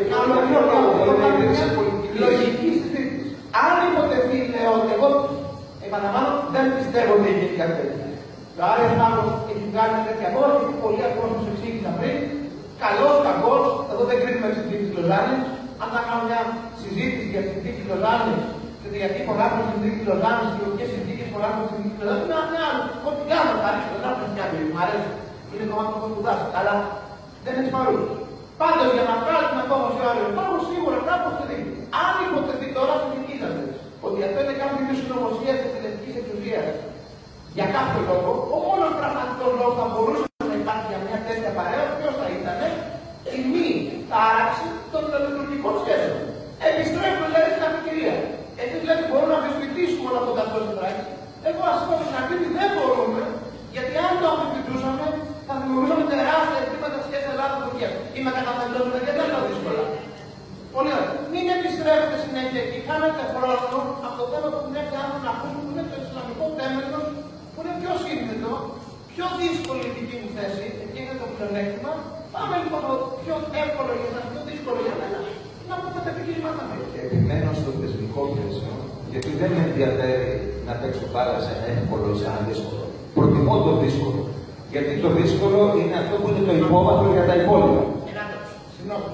Λογική συζήτηση. Αν υποτεθεί, λέω ότι εγώ επαναλαμβάνω, δεν πιστεύω ότι έχει γίνει κάτι τέτοιο. Το Άριος Πάγος έχει βγάλει τέτοια απόφαση και πολλοί ακόμα του εξήγησαν πριν. Καλό, κακό, εδώ δεν κρίνουμε τη συνθήκη τη Λοζάνη. Αν θα κάνουμε μια συζήτηση για τη συνθήκη τη Λοζάνη, και γιατί υπογράφουν τη συνθήκη τη Λοζάνη και ποιε συνθήκε υπογράφουν τη συνθήκη τη Λοζάνη, είναι ένα άλλο. Ό,τι κάνω, θα ρίξω το άλλο, μια περίπτωση. Μου αρέσει. Είναι κομμάτι που έχω σπουδάσει. Αλλά δεν είναι παρούσα. Πάντως για να βγάλει την απόφαση ο Άριος Πάγος, σίγουρα κάπου θα δει. Αν υποτεθεί τώρα στην δική σα ότι αυτό είναι κάποιο είδου συνωμοσία τη εκτελεστική εξουσία, για κάποιο λόγο, ο μόνος πραγματικός λόγος θα μπορούσε να υπάρχει για μια τέτοια παρέα, ποιος θα ήταν, η μη τάραξη των τελετουργικών σχέσεων. Επιστρέφουμε δηλαδή στην αφετηρία. Εσείς λέτε μπορούμε να αμφισβητήσουμε όλο αυτό το καθώς Θράκη. Εγώ ας πω στην αρχή ότι δεν μπορούμε, γιατί αν το αμφισβητούσαμε, θα δημιουργούσαμε τεράστια αιτήματα σχέση Ελλάδα-Τουρκία. Είμαι καταφαντζόμενο και δεν είναι δύσκολα. Πολύ ωραία. Μην επιστρέφετε συνέχεια εκεί. Χάνετε χρόνο από το θέμα που την έρθει άνθρωπο να ακούσουν, που είναι το Ισλαμικό τέμελος, που είναι πιο σύνθετο, πιο δύσκολη η δική μου θέση. Εκεί είναι το πλεονέκτημα. Πάμε λοιπόν το πιο εύκολο για εσάς, πιο δύσκολο για μένα. Να πούμε τα επιχειρήματα μου.
Επιμένω στο θεσμικό πλαίσιο, γιατί δεν με ενδιαφέρει να παίξω μπάλα σε ένα εύκολο ή σε ένα δύσκολο. Προτιμώ το δύσκολο. Γιατί το δύσκολο είναι αυτό που είναι το υπόβαθρο για τα υπόλοιπα.
Συγγνώμη.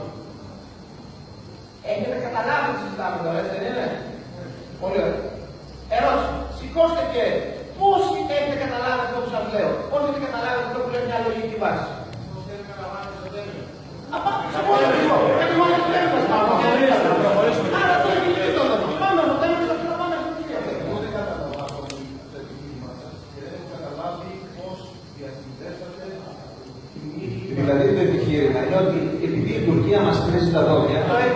Έχετε καταλάβει τι συζητάμε τώρα, έτσι δεν είναι? Πολύ ωραία. Ερώτηση. Σηκώστε και πόσοι έχετε καταλάβει αυτό που σας λέω? Πόσοι έχετε καταλάβει αυτό που λέει μια λογική βάση? Πώς έχετε καταλάβει το τέλειο? Απάντησε μόνο αυτό. Γιατί μόνο το τέλειο μας πάμε. Άρα το έχει λυθεί το θέμα. Πάμε το τέλειο και θα πάμε στο τέλειο.
Εγώ δεν καταλαβαίνω το επιχείρημα σας και δεν έχω καταλάβει πώς διασυνδέσατε
Δηλαδή το επιχείρημα είναι ότι επειδή η Τουρκία μας τρίζει τα δόντια,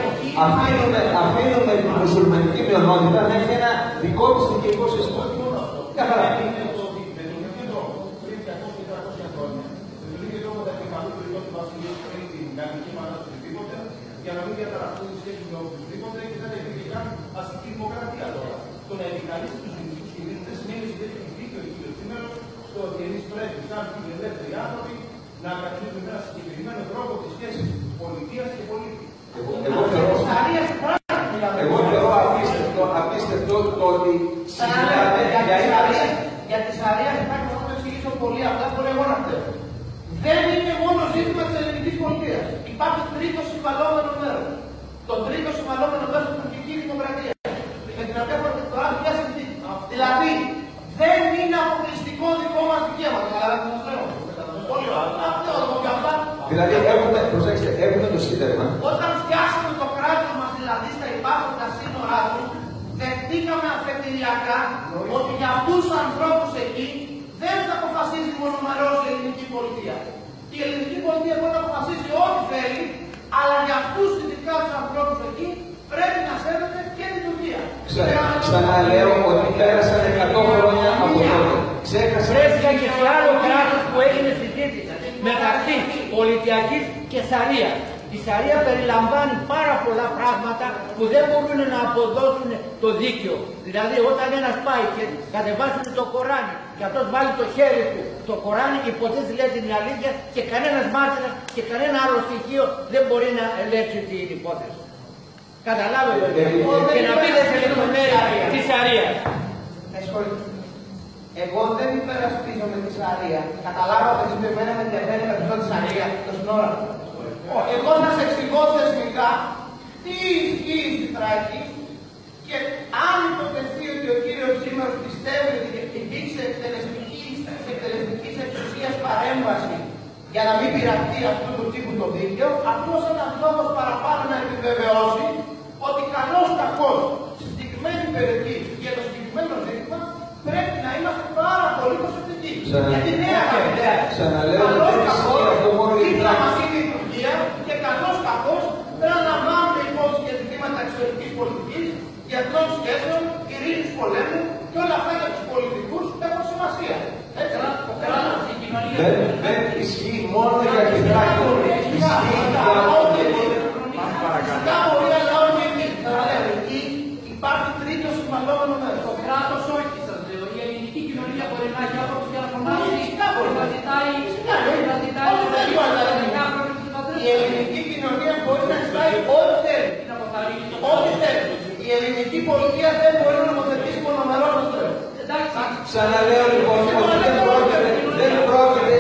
αφήνουμε την μουσουλμανική μειονότητα να έχει ένα δικό της δικαιικό σύστημα.
Μια χαρά. Είναι ότι με τον ίδιο τρόπο, πριν 200-300 χρόνια, με τον ίδιο τρόπο τα κεφαλού του Ιώτη Βασιλείου πριν την Γαλλική Επανάσταση οτιδήποτε, για να μην διαταραχθούν οι σχέσεις με οποιοδήποτε και δεν υπήρχε καν αστική δημοκρατία τώρα. Το να επικαλείσει τους ελληνικούς κινήσεις δεν σημαίνει ότι δεν έχει δίκιο ο κύριος σήμερα στο ότι εμείς πρέπει, σαν φιλελεύθεροι άνθρωποι, να καθίσουμε με ένα συγκεκριμένο τρόπο τη σχέση πολιτείας και πολίτη.
Εγώ θεωρώ απίστευτο το ότι συζητάμε
για τη Σαρία υπάρχει να το εξηγήσω πολύ απλά, μπορεί εγώ να θέλω. Δεν είναι μόνο ζήτημα της ελληνικής πολιτείας. Υπάρχει τρίτο συμβαλόμενο μέρος. Το τρίτο συμβαλόμενο μέρος είναι η τουρκική δημοκρατία. Με την οποία προτεκτοράζει μια συνθήκη. Δηλαδή δεν είναι αποκλειστικό δικό μας δικαίωμα. Καταλαβαίνετε τι λέω? Πολύ απλά.
Δηλαδή έχουμε το Σύνταγμα.
Όταν φτιάσαμε το κράτος μας, δηλαδή στα υπάρχοντα σύνορά του, δεχτήκαμε αφετηριακά ότι για αυτούς τους ανθρώπους εκεί δεν θα αποφασίζει μονομερώς η ελληνική πολιτεία. Η ελληνική πολιτεία μπορεί να αποφασίσει ό,τι θέλει, αλλά για αυτούς τους ειδικά τους ανθρώπους εκεί πρέπει να σέβεται και την Τουρκία.
Ξαναλέω ότι πέρασαν 100 χρόνια από τότε.
Βρέθηκα και σε άλλο κράτος που έγινε συζήτηση μεταξύ πολιτιακής και Σαρίας. Η Σαρία περιλαμβάνει πάρα πολλά πράγματα που δεν μπορούν να αποδώσουν το δίκαιο. Δηλαδή όταν ένας πάει και κατεβάσει το Κοράνι και αυτός βάλει το χέρι του στο Κοράνι, υποτίθεται λέει την αλήθεια και κανένας μάρτυρας και κανένα άλλο στοιχείο δεν μπορεί να ελέγξει την υπόθεση. Καταλάβετε και να πείτε σε λεπτομέρεια τη Σαρία.
Εγώ δεν υπερασπίζομαι τη Σαρία. Καταλάβατε ότι εμένα με ενδιαφέρει περισσότερο τη Σαρία, το σύνορα. Εγώ θα σα εξηγώ θεσμικά τι ισχύει στη Θράκη και αν υποτεθεί ότι ο κύριος σήμερα πιστεύει ότι υπήρξε εκτελεστική εξουσία παρέμβαση για να μην πειραχτεί αυτού του τύπου το δίκαιο, απλώς ένας λόγος παραπάνω να επιβεβαιώσει ότι καλώς κακώς στη συγκεκριμένη περιοχή για το συγκεκριμένο ζήτημα πρέπει να είμαστε πάρα πολύ προσεκτικοί. Γιατί νέα
Ξαναλέω ότι δεν ισχύει αυτό μόνο για την
Θράκη. Είναι η Τουρκία και καλώς κακώς πρέπει να λαμβάνουμε υπόψη για ζητήματα εξωτερικής πολιτικής, διεθνών σχέσεων, κρίσεις πολέμου και όλα αυτά για τους πολιτικούς έχουν σημασία. Έτσι,
δεν ισχύει μόνο για την πράξη. Ισχύει για ό,τι.
Φυσικά μπορεί να λέω εκεί υπάρχει τρίτο συμβαλόμενο μέρος.
Το κράτος όχι, σας λέω. Η ελληνική κοινωνία μπορεί να έχει άποψη και να φωνάζει. Μπορεί να ζητάει.
Η ελληνική κοινωνία μπορεί να ζητάει ό,τι θέλει. Ό,τι θέλει. Η ελληνική πολιτεία δεν μπορεί να νομοθετήσει μονομερώς το τέλος.
Ξαναλέω λοιπόν ότι δεν πρόκειται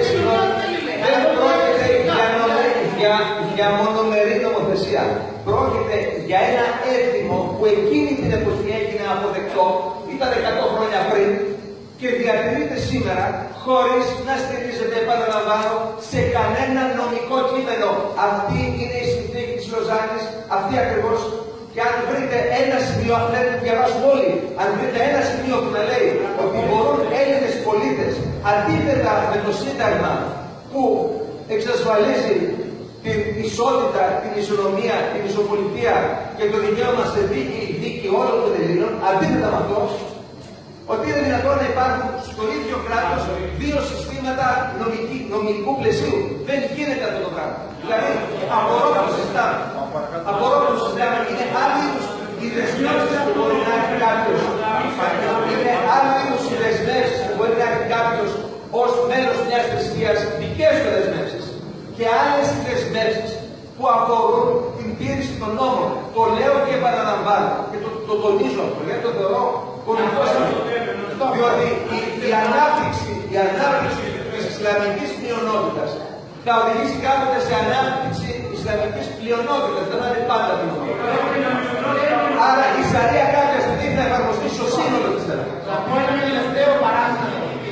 για μονομερή νομοθεσία. Πρόκειται για ένα έθιμο που εκείνη την εποχή έγινε αποδεκτό, ήταν 100 χρόνια πριν και διατηρείται σήμερα χωρίς να στηρίζεται, επαναλαμβάνω, σε κανένα νομικό κείμενο. Αυτή είναι η συνθήκη της Λοζάνης, αυτή ακριβώς. Και αν βρείτε ένα σημείο, αν δεν το διαβάσουμε όλοι, αν βρείτε ένα σημείο που να λέει ότι μπορούν Έλληνες πολίτες, αντίθετα με το Σύνταγμα που εξασφαλίζει την ισότητα, την ισονομία, την ισοπολιτεία και το δικαίωμα σε δίκαιη δίκη όλων των Ελλήνων, αντίθετα με αυτό, ότι είναι δυνατόν να υπάρχουν στο ίδιο κράτος δύο συστήματα νομικού πλαισίου. Δεν γίνεται αυτό το πράγμα. Δηλαδή, απορώ που συζητάμε. Είναι άλλοι είδους οι δεσμεύσεις που μπορεί να έχει κάποιος. Είναι άλλοι είδους οι δεσμεύσεις που μπορεί να έχει κάποιος ως μέλος μιας θρησκείας, δικές του δεσμεύσεις. Και άλλες οι δεσμεύσεις που αφορούν την τήρηση των νόμων. Το λέω και επαναλαμβάνω και το τονίζω αυτό, γιατί το θεωρώ κομβικό. Διότι η ανάπτυξη της Ισλαμικής μειονότητας θα οδηγήσει κάποτε σε ανάπτυξη Ισλαμικής πλειονότητας. Δεν θα είναι πάντα πλειονότητα. Άρα η Σαρία κάποια στιγμή θα εφαρμοστεί στο σύνολο της Ισλαμικής.
Να πω ένα τελευταίο παράδειγμα.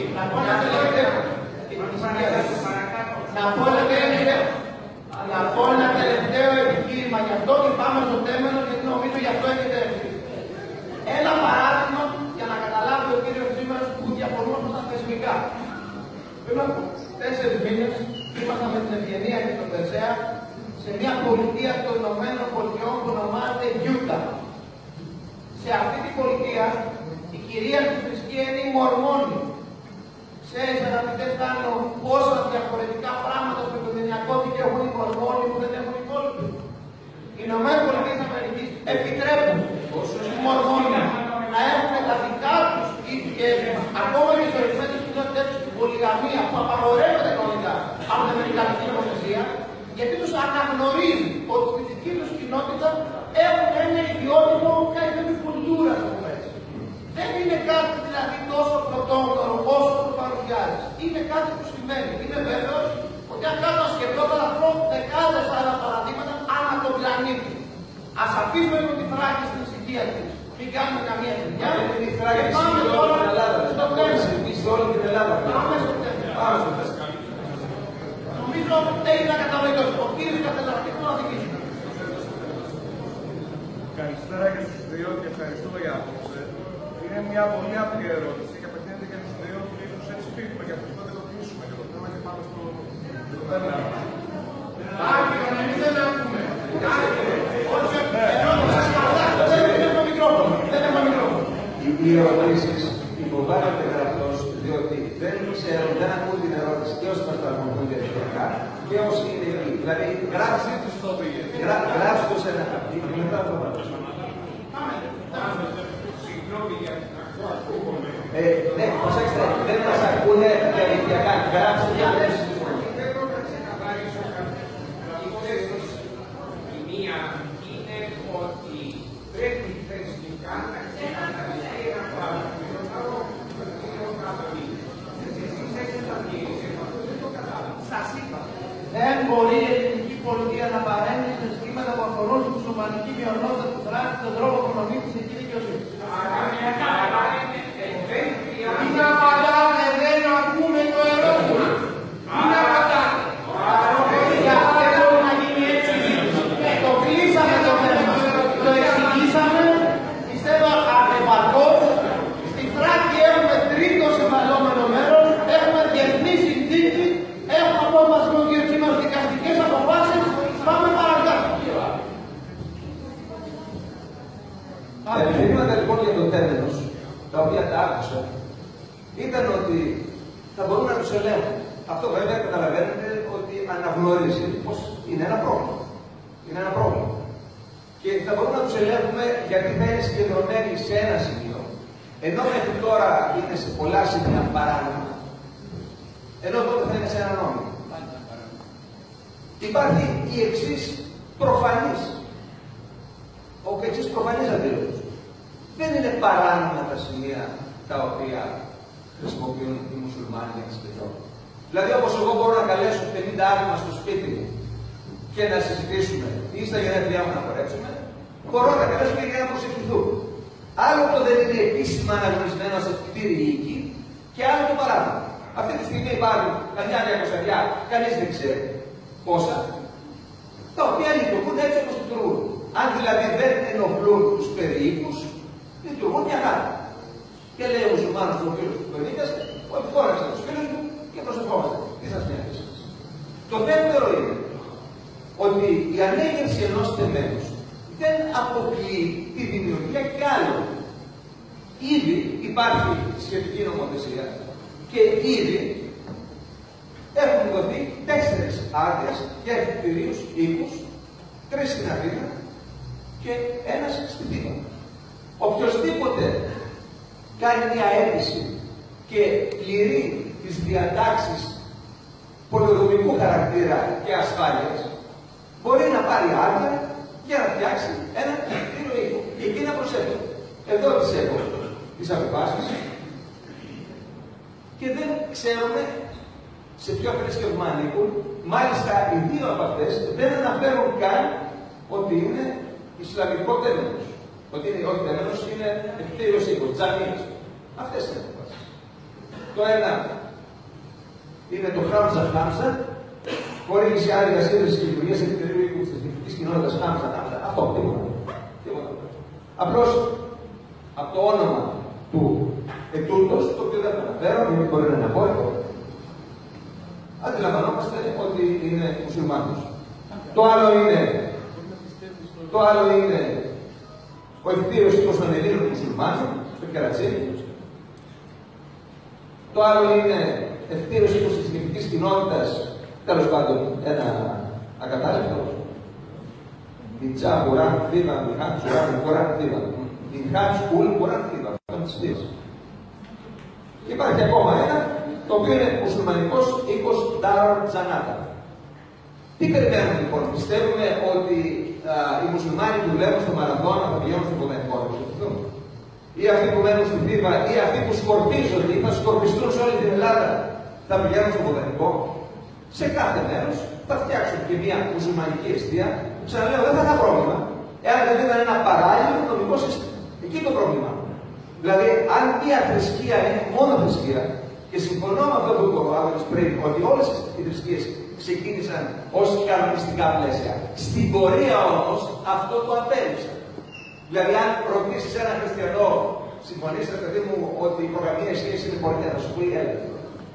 Να πω ένα τελευταίο επιχείρημα γι' αυτό και πάμε στο θέμα, γιατί νομίζω γι' αυτό έχετε έρθει. Ένα παράδειγμα για να καταλάβει ο κύριος σήμερα που διαφορούμε από τα θεσμικά. Πριν από 4 μήνες ήμασταν με την Ευγενία και τον Περσέα σε μια πολιτεία των Ηνωμένων Πολιτειών που ονομάζεται Γιούτα. Σε αυτή την πολιτεία η κυρίαρχη θρησκεία είναι η Μορμόνη. Ξέρετε να μην κάνω πόσα διαφορετικά πράγματα στο οικογενειακό δικαίωμα έχουν οι Μορμόνοι που δεν έχουν οι υπόλοιποι. Οι Ηνωμένες Πολιτείες Αμερικής επιτρέπουν στους Μορμόνοι να έχουν τα δικά τους και ακόμα και σε ορισμένες κοινότητες την πολυγαμία που απαγορεύεται κανονικά από την Αμερικανική νομοθεσία, γιατί τους αναγνωρίζει ότι στη δική τους κοινότητα έχουν ένα ιδιότυπο καημένη κουλτούρα, ας πούμε έτσι. Δεν είναι κάτι δηλαδή τόσο πρωτόγνωρο όσο το παρουσιάζει. Είναι κάτι που σημαίνει. Είμαι βέβαιος ότι αν κάνω σκεφτόταν να βρω δεκάδες άλλα παραδείγματα ανά τον πλανήτη. Ας αφήσουμε λίγο τη Θράκη στην ησυχία της. Μην κάνουμε καμία δουλειά.
Η Θράκη
πάμε τώρα στο θέμα.
Σε όλη την Ελλάδα.
Πάμε στο θέμα. Νομίζω ότι έχει να κατανοητό. Ο κύριος Καθελαρκή που να δικήσουμε.
Καλησπέρα και στους δύο και ευχαριστούμε για απόψε. Είναι μια πολύ απλή ερώτηση και απευθύνεται και στους δύο που ίσως έτσι φύγουμε και αυτό δεν το κλείσουμε και το θέμα και πάμε στο θέμα.
Άκυρο, εμείς δεν ακούμε. Δεν έχουμε μικρόφωνο.
Οι ερωτήσεις υποβάλλονται γραπτώς, διότι δεν ξέρουν, δεν ακούν την ερώτηση και όσοι μας παρακολουθούν διαδικτυακά και όσοι είναι εκεί. Δηλαδή, γράψτε το σε ένα χαρτί και μετά το παρακολουθούν. Ναι, προσέξτε, δεν μας ακούνε διαδικτυακά. Γράψτε το.
Η μία είναι ότι πρέπει θεσμικά να ξεκαθαριστεί ένα πράγμα.
Σας είπα, δεν μπορεί η ελληνική πολιτεία να παρέμβει σε ζητήματα που αφορούν τη μουσουλμανική μειονότητα του Θράκη στον τρόπο που νομίζει την εκεί δικαιοσύνη. Είναι απαντάτε, δεν ακούμε το ερώτημα. Είναι απαντάτε. Δεν μπορεί να γίνει έτσι. Το κλείσαμε το θέμα. Το εξηγήσαμε. Πιστεύω απεπαρκώς. Στη Θράκη έχουμε τρίτο συμβαλόμενο μέρος. Έχουμε διεθνή συνθήκη. Έχουμε απόφαση με τον κύριο Τσίμαρος δικαστικές αποφάσεις. Πάμε παρακάτω.
Επιχειρήματα λοιπόν για το τέλος. τα οποία τα άκουσα, ήταν ότι θα μπορούν να τους ελέγχουν. Αυτό βέβαια καταλαβαίνετε ότι αναγνωρίζει πως είναι ένα πρόβλημα. Είναι ένα πρόβλημα. Και θα μπορούμε να τους ελέγχουμε γιατί θα είναι συγκεντρωμένοι σε ένα σημείο, ενώ μέχρι τώρα είναι σε πολλά σημεία παράνομα, ενώ τότε θα είναι σε ένα νόμιμο. Υπάρχει η εξής προφανής αντίληψη. Δεν είναι παράνομα τα σημεία τα οποία χρησιμοποιούν οι μουσουλμάνοι για να συγκεντρώνουν. Δηλαδή, όπως εγώ μπορώ να καλέσω 50 άτομα στο σπίτι μου και να συζητήσουμε ή στα γενέθλιά μου να χορέψουμε, μπορώ να καλέσω και για να προσευχηθούν. Άλλο που δεν είναι επίσημα αναγνωρισμένο σε κτίρια οίκη και άλλο το παράδειγμα. Αυτή τη στιγμή υπάρχουν καμιά 200, κανείς δεν ξέρει πόσα, τα οποία λειτουργούν έτσι όπως λειτουργούν. Αν δηλαδή δεν ενοχλούν τους περιοίκους, λειτουργούν μια χαρά. Και λέει ο μουσουλμάνος του φίλου του Πενίκας, ότι φόρεξα τους φίλους μου και προσευχόμαστε. Τι σας νοιάζει. Το δεύτερο είναι ότι η ανέγερση ενός θεμένους δεν αποκλείει τη δημιουργία κι άλλων. Ήδη υπάρχει σχετική νομοθεσία και ήδη έχουν δοθεί 4 άδειες για κτηρίους οίκους, 3 στην Αθήνα και 1 στην Πύλο. Οποιοςδήποτε κάνει μια αίτηση και πληρεί τις διατάξεις πολεοδομικού χαρακτήρα και ασφάλειας, μπορεί να πάρει άδεια για να φτιάξει ένα κτίριο οίκο. Και εκεί να προσέχετε. Εδώ τις έχω, τις αποφάσεις, και δεν ξέρουμε σε ποιο θρησκεύμα ανήκουν. Μάλιστα, οι 2 από αυτές δεν αναφέρουν καν ότι είναι Ισλαμικό τέμενος. Ότι είναι, όχι τέμενος, είναι κτίριος οίκος, τζαμίας. Αυτές είναι οι αποφάσεις. Το ένα είναι το Χάμζα, χορήγηση άδεια σύνδεση και λειτουργία κτηρίου οίκου τη εθνική κοινότητα Χάμζα. Αυτό, τίποτα. Απλώς από το όνομα του ετούντος, το οποίο δεν το αναφέρω, γιατί μπορεί να είναι απόρριτο, αντιλαμβανόμαστε ότι είναι μουσουλμάνος. Το άλλο είναι ο ευτήριος οίκος των Ελλήνων μουσουλμάνων, στο Κερατσίνι. Το άλλο είναι ευτήριος οίκος της εθνικής κοινότητας, τέλος πάντων ένα ακατάλληλο. Μιτσά, Κουράν, Θήβα, Μιχάν, Σουράν, Κουράν, Θήβα. Μιχάν, Σκούλ, Κουράν, Θήβα. Αυτό είναι τις δύο. Υπάρχει ακόμα ένα, το οποίο είναι μουσουλμανικός οίκος Ντάρ Τζανάτα. Τι περιμένουμε λοιπόν, πιστεύουμε ότι οι μουσουλμάνοι που δουλεύουν στο Μαραθώνα θα πηγαίνουν στο Ποδενικό να προσευχηθούν? Ή αυτοί που μένουν στη Θήβα, ή αυτοί που σκορπίζονται ή θα σκορπιστούν σε όλη την Ελλάδα θα πηγαίνουν στο Ποδενικό? Σε κάθε μέρος θα φτιάξουν και μια μουσουλμανική εστία. Ξαναλέω, δεν θα είναι πρόβλημα, εάν δεν ήταν ένα παράλληλο νομικό σύστημα. Εκεί είναι το πρόβλημα. Δηλαδή, αν μια θρησκεία είναι μόνο θρησκεία, και συμφωνώ με αυτό που είπε ο Άδωνης πριν, ότι όλες οι θρησκείες ξεκίνησαν ως κανονιστικά πλαίσια. Στην πορεία όμως αυτό το απέριψαν. Δηλαδή, αν ρωτήσεις έναν χριστιανό, συμφωνήστε, παιδί μου, ότι η προγραμμία σχέση είναι πορεία, θα σου πει έλεγχο.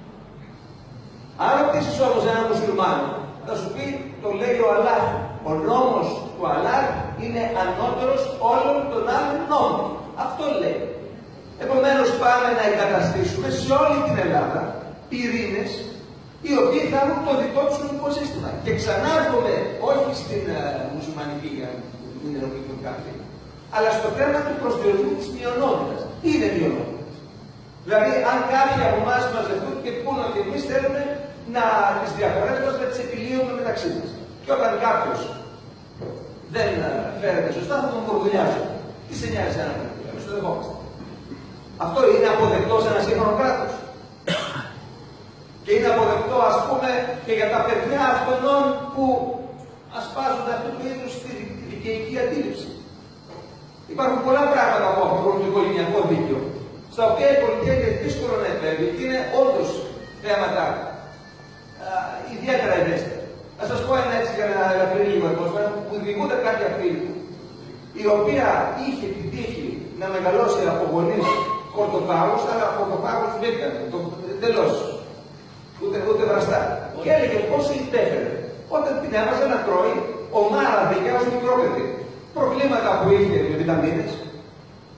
Αν ρωτήσεις όμως έναν μουσουλμάνο, θα σου πει, το λέει ο Αλλάχ. Ο νόμος του Αλλάχ είναι ανώτερος όλων των άλλων νόμων. Αυτό λέει. Επομένως, πάμε να εγκαταστήσουμε σε όλη την Ελλάδα πυρήνες οι οποίοι θα έχουν το δικό τους νομικό σύστημα. Και ξανά έρχομαι όχι στην μουσουλμανική, για να μην ενοχληθούν κάποιοι, αλλά στο θέμα του προσδιορισμού της μειονότητας. Τι είναι μειονότητα? Δηλαδή, αν κάποιοι από εμάς μαζευτούν και πούνε ότι εμείς θέλουμε να τις διαφορές μας να τις επιλύουμε μεταξύ μας. Και όταν κάποιος δεν φέρεται σωστά, θα τον κορδουλιάσουν. Τι σε νοιάζει ένα παιδί, εμείς το δεχόμαστε. Αυτό είναι αποδεκτό σε ένα σύγχρονο κράτος? Και είναι αποδεκτό, ας πούμε, και για τα παιδιά αυτών που ασπάζονται αυτού του είδους στη δικαιική αντίληψη. Υπάρχουν πολλά πράγματα που αφορούν το οικογενειακό δίκαιο, στα οποία η πολιτεία είναι δύσκολο να επέμβει και είναι όντως θέματα ιδιαίτερα ευαίσθητα. Να σας πω ένα έτσι για να ελαφρύνει λίγο ατμόσφαιρα, που διηγούνται κάποια φίλη, η οποία είχε την τύχη να μεγαλώσει από γονείς χορτοφάγους, αλλά χορτοφάγους δεν ήταν, εντελώς, ούτε βραστά. Και έλεγε πόσο υπέφερε όταν την έβαζε να τρώει ομάρα δικιά ως μικρό παιδί. Προβλήματα που είχε με βιταμίνες,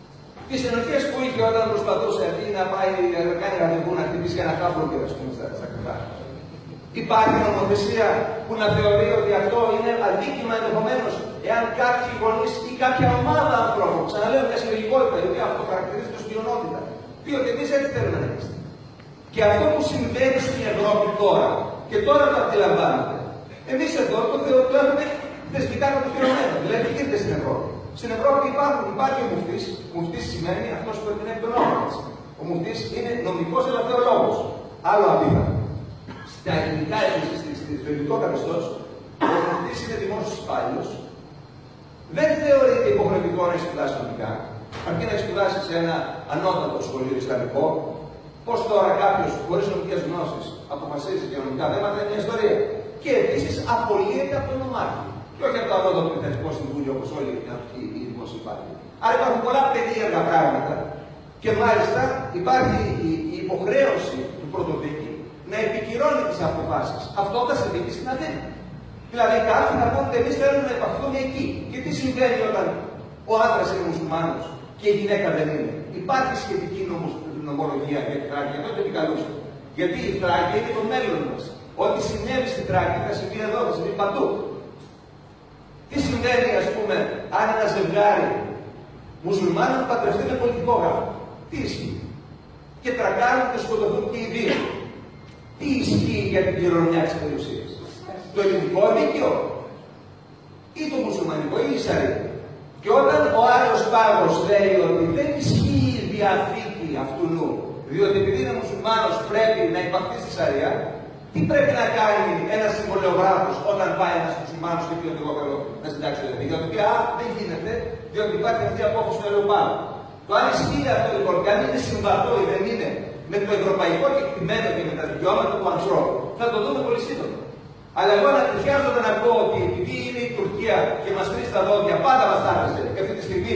Τις ενοχές που είχε όταν προσπαθούσε αντί να πάει να κάνει ραντεβού να χτυπήσει ένα χάμπουργκερ, ας πούμε, στα κρυφά. Υπάρχει νομοθεσία που να θεωρεί ότι αυτό είναι αδίκημα ενδεχομένως εάν κάποιοι γονείς ή κάποια ομάδα ανθρώπων, ξαναλέω μια συλλογικότητα, η οποία αυτό χαρακτηρίζεται ως πλειονότητα, πει ότι εμείς έτσι θέλουμε να είμαστε. Και αυτό που συμβαίνει στην Ευρώπη τώρα, και τώρα το αντιλαμβάνονται, εμείς εδώ το έχουμε θεσμικά κατοχυρωμένο. Δηλαδή, τι γίνεται στην Ευρώπη. Στην Ευρώπη υπάρχει ο μουφτής. Μουφτής σημαίνει αυτός που ερμηνεύει τον νόμο. Ο μουφτής είναι νομικός ελευθερολόγος. Άλλο απίθανο. Στα ελληνικά επίσης, στο ελληνικό καθεστώς, ο μουφτής είναι δημόσιος υπάλληλος. Δεν θεωρείται υποχρεωτικό να σπουδάσει νομικά. Αρκεί να σπουδάσει σε ένα ανώτατο σχολείο ισλαμικό. Πώς τώρα κάποιος χωρίς νομικές γνώσεις αποφασίζει για νομικά θέματα είναι μια ιστορία. Και επίσης απολύεται από τον νομάρχη. Και όχι από το ανώτατο πληθυντικό συμβούλιο όπως όλοι οι δημόσιοι υπάλληλοι. Άρα υπάρχουν πολλά περίεργα πράγματα. Και μάλιστα υπάρχει η υποχρέωση του πρωτοδίκη να επικυρώνει τις αποφάσεις. Αυτό θα συμβεί και στην Αθήνα. Δηλαδή κάποιοι θα πούνε ότι εμείς θέλουμε να υπαχθούμε εκεί. Και τι συμβαίνει όταν ο άντρας είναι μουσουλμάνος και η γυναίκα δεν είναι. Υπάρχει σχετική νομολογία για τη Θράκη, αυτό το επικαλούσε. Γιατί η Θράκη είναι το μέλλον μας. Ό,τι συνέβη στη Θράκη θα συμβεί εδώ, θα συμβεί παντού. Τι συμβαίνει, ας πούμε, αν ένα ζευγάρι μουσουλμάνων παντρευτεί με πολιτικό γάμο. Τι ισχύει. Και τρακάρουν και σκοτωθούν και οι δύο. Τι ισχύει για την κληρονομιά της περιουσίας. Το ελληνικό δίκαιο ή το μουσουλμανικό ή η Σαρία. Και όταν ο άλλος πάγος λέει ότι δεν ισχύει η διαθήκη αυτού νου, διότι επειδή είναι μουσουλμάνος πρέπει να υπαχθεί στη Σαρία, τι πρέπει να κάνει ένας συμβολιογράφος όταν πάει ένας μουσουλμάνος και πει ότι εγώ θέλω να συντάξω το δίκαιο. Γιατί δεν γίνεται, διότι υπάρχει αυτή η απόφαση του Ευρωπαϊκού. Το αν ισχύει αυτό λοιπόν, και αν είναι συμβατό ή δεν είναι με το ευρωπαϊκό κεκτημένο και με τα δικαιώματα του ανθρώπου, θα το δούμε πολύ σύντομα. Αλλά εγώ ανατριχιάζομαι να πω ότι επειδή είναι η Τουρκία και μας τρίζει τα δόντια, πάντα μας άρεσε και αυτή τη στιγμή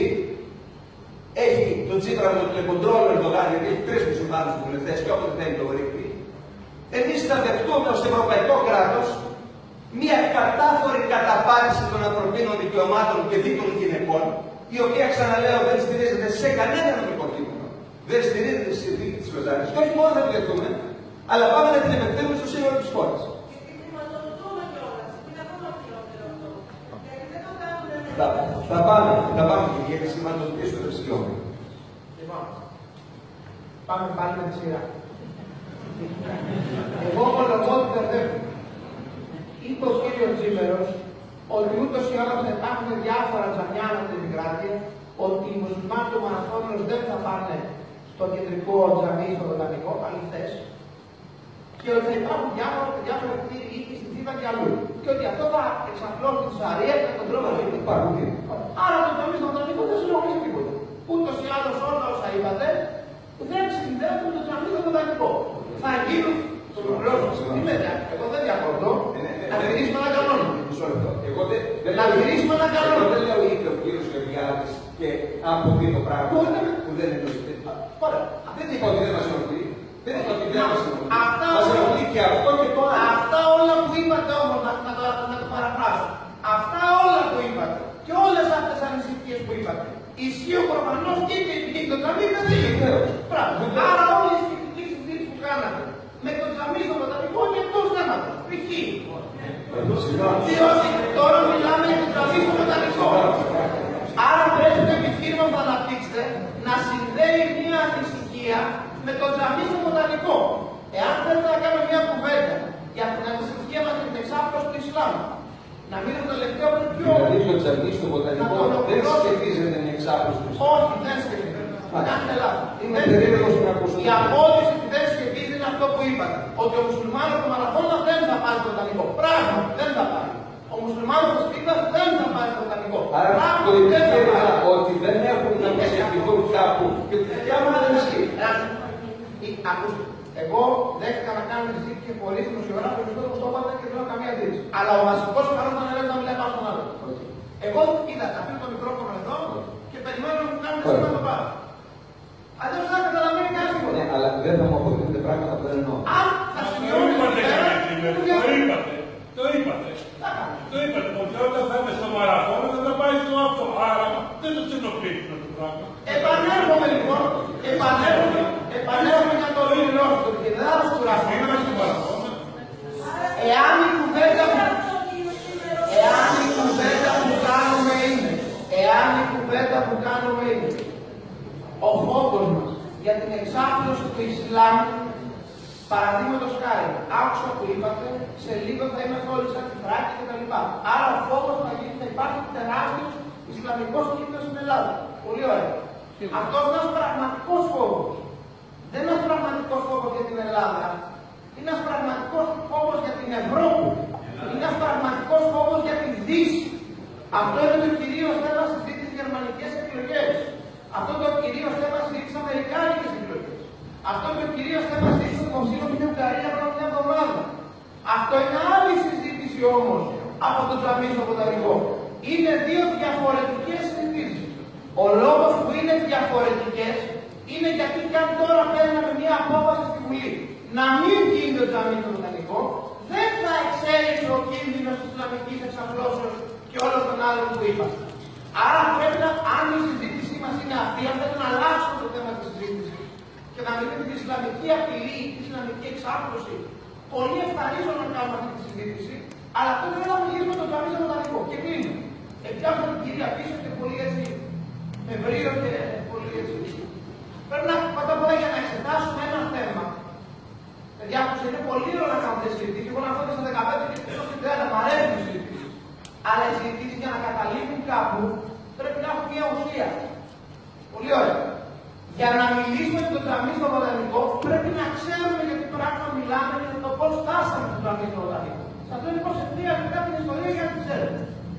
έχει τον Τσίπρα με τον τηλεκοντρόλο Ερντογάν, γιατί έχει 3 μουσουλμάνους βουλευτές και όποτε θέλει το ρίχνει. Εμείς θα δεχτούμε ως ευρωπαϊκό κράτος μια κατάφορη καταπάτηση των ανθρωπίνων δικαιωμάτων και δίκων γυναικών, η οποία, ξαναλέω, δεν στηρίζεται σε κανένα νομικό κείμενο. Δεν στηρίζεται στη συνθήκη της Λοζάνης. Και όχι μόνο θα τη δεχτούμε, αλλά πάμε να την επεκτείνουμε στο σύνολο της χώρας. Θα πάμε για τη σηματοδοτική στο δεξιό.
Λοιπόν, πάμε πάλι με τη σειρά. Εγώ ομολογώ ότι μπερδεύω. Είπε ο κύριος Τζίμερος ότι ούτως ή άλλως θα υπάρχουν διάφορα τζαμιά με την επικράτεια, ότι οι μουσουλμάνοι του Μαραθώνιος δεν θα πάνε στο κεντρικό τζαμί, στο βοτανικό, αληθές, και ότι θα υπάρχουν διάφορα κτίρια οίκοι στη Θήβα και αλλού. Και ότι αυτό θα εξαπλώσει τη Σαρία και τον τρόπο να υπάρχουν. Άρα το τζαμί στο βοτανικό δεν συνοχλεί τίποτα. Ούτως ή άλλως όλα όσα είπατε δεν συνδέονται με το τζαμί στο βοτανικό. Θα γίνουν. Εγώ δεν διακόπτω. Να τηρήσουμε ένα κανόνα. Να τηρήσουμε ένα κανόνα.
Εγώ δεν λέω είπε ο κύριος Γεωργιάδης και από τι το πράγμα που δεν είναι το ζήτημα. Δεν είπα ότι δεν μας ενοχλεί. Δεν είπα ότι δεν μας ενοχλεί. Μας ενοχλεί και αυτό και το άλλο.
Αυτά όλα που είπατε όμως, να το παραφράσω. Αυτά όλα που είπατε και όλες αυτές τις ανησυχίες που είπατε ισχύουν προφανώς και το τζαμί δεν είναι. Άρα όλη η σχετική συζήτηση που κάνατε με το τζαμί στο βοτανικό είναι εκτός θέματος. Π.χ. Διότι τώρα μιλάμε για το τζαμί στο βοτανικό. Άρα πρέπει το επιχείρημα που θα αναπτύξετε να συνδέει μια ανησυχία με το τζαμί στο βοτανικό. Εάν θέλετε να κάνουμε μια κουβέντα για την ανησυχία μας και την εξάπλωση του Ισλάμ, να μείνω το τελευταίο που είναι πιο.
Δηλαδή το τζαμί στο βοτανικό δεν σχετίζεται με εξάπλωση του Ισλάμ.
Όχι, δεν σχετίζεται. Κάνετε λάθος.
Είμαι περίεργος να ακούσω.
Η απόδειξη ότι δεν σχετίζεται είναι αυτό που είπατε. Ότι ο μουσουλμάνος του Μαραθώνα δεν θα πάει στο βοτανικό. Πράγμα, δεν θα πάει. Ο μουσουλμάνος του Σπίτα δεν θα πάει στο βοτανικό.
Άρα το επιχείρημα ότι δεν έχουν να προσευχηθούν κάπου και το δικαίωμα δεν ισχύει.
Ακούστε, εγώ δέχτηκα να κάνω τη συζήτηση και πολλοί δημοσιογράφοι που το είπατε και δεν έχω καμία αντίρρηση. Αλλά ο βασικός κανόνας ήταν να μιλάει πάνω στον άλλο. Εγώ είδα, αφήνω το μικρόφωνο εδώ και περιμένω να μου κάνουν τη να το πάρω. Αλλιώς δεν θα καταλαβαίνει κανείς τίποτα.
Ναι, αλλά δεν θα μου αποδείξετε πράγματα που δεν εννοώ.
Αν θα σημειώνει το
είπατε. Το είπατε. Ότι όταν θα είναι στο Μαραθώνα δεν θα πάει στο αυτό. Άρα δεν το συνοπλήσουμε το πράγμα.
Επανέρχομαι λοιπόν, επανέρχομαι για το ήλιο και δεν θα σου γραφούμε στην παραγωγή. Εάν η κουβέντα που κάνουμε είναι ο φόβος μας για την εξάπλωση του Ισλάμ, παραδείγματος χάρη, άκουσα που είπατε, σε λίγο θα είμαστε όλοι σαν Φράκη κτλ. Άρα ο φόβος θα υπάρχει τεράστιος Ισλαμικός κύκλος στην Ελλάδα. Πολύ ωραία. Αυτός είναι ένας πραγματικός φόβος. Δεν είναι ένας πραγματικός φόβος για την Ελλάδα. Είναι ένας πραγματικός φόβος για την Ευρώπη. Είναι ένας πραγματικός φόβος για την Δύση. Αυτό είναι το κυρίως θέμα στις γερμανικές εκλογές. Αυτό το κυρίως θέμα στις αμερικάνικες εκλογές. Αυτό είναι το κυρίως θέμα στις δημοψήφισμα στην Ουγγαρία πριν μια εβδομάδα. Αυτό είναι άλλη συζήτηση όμως από το τζαμί στο βοτανικό. Είναι δύο διαφορετικές συζητήσεις. Ο λόγος που είναι διαφορετικές είναι γιατί και αν τώρα παίρναμε μια απόφαση στη Βουλή να μην γίνει το τζαμί στο βοτανικό, δεν θα εξέλιξει ο κίνδυνος της Ισλαμικής εξαπλώσεως και όλων των άλλων που είπατε. Άρα πρέπει να, αν η συζήτησή μας είναι αυτή, αν πρέπει να αλλάξουμε το θέμα της συζήτησης και να μιλήσουμε την Ισλαμική απειλή, την Ισλαμική εξάπλωση, πολύ ευχαρίστω να κάνουμε αυτή τη συζήτηση, αλλά αυτό δεν θα μιλήσουμε το τζαμί στο βοτανικό. Και κλείνω. Επιάζω την κυρία πίσω και πολύ έτσι ευρύο και πολύ έτσι. Πρέπει να πρώτα απ' όλα για να εξετάσουμε ένα θέμα. Παιδιά, είναι πολύ ωραίο να κάνουμε συζητήσεις. Εγώ να πω στα 15 και στο 30 μ' αρέσουν οι συζητήσεις. Αλλά οι συζητήσεις για να καταλήγουν κάπου πρέπει να έχουν μια ουσία. Πολύ ωραία. Για να μιλήσουμε για το τζαμί στο βοτανικό πρέπει να ξέρουμε για τι πράγμα μιλάμε και για το πώς φτάσαμε στο τζαμί στο βοτανικό. Σας δίνω 23 λεπτά την ιστορία για να την ξέρετε.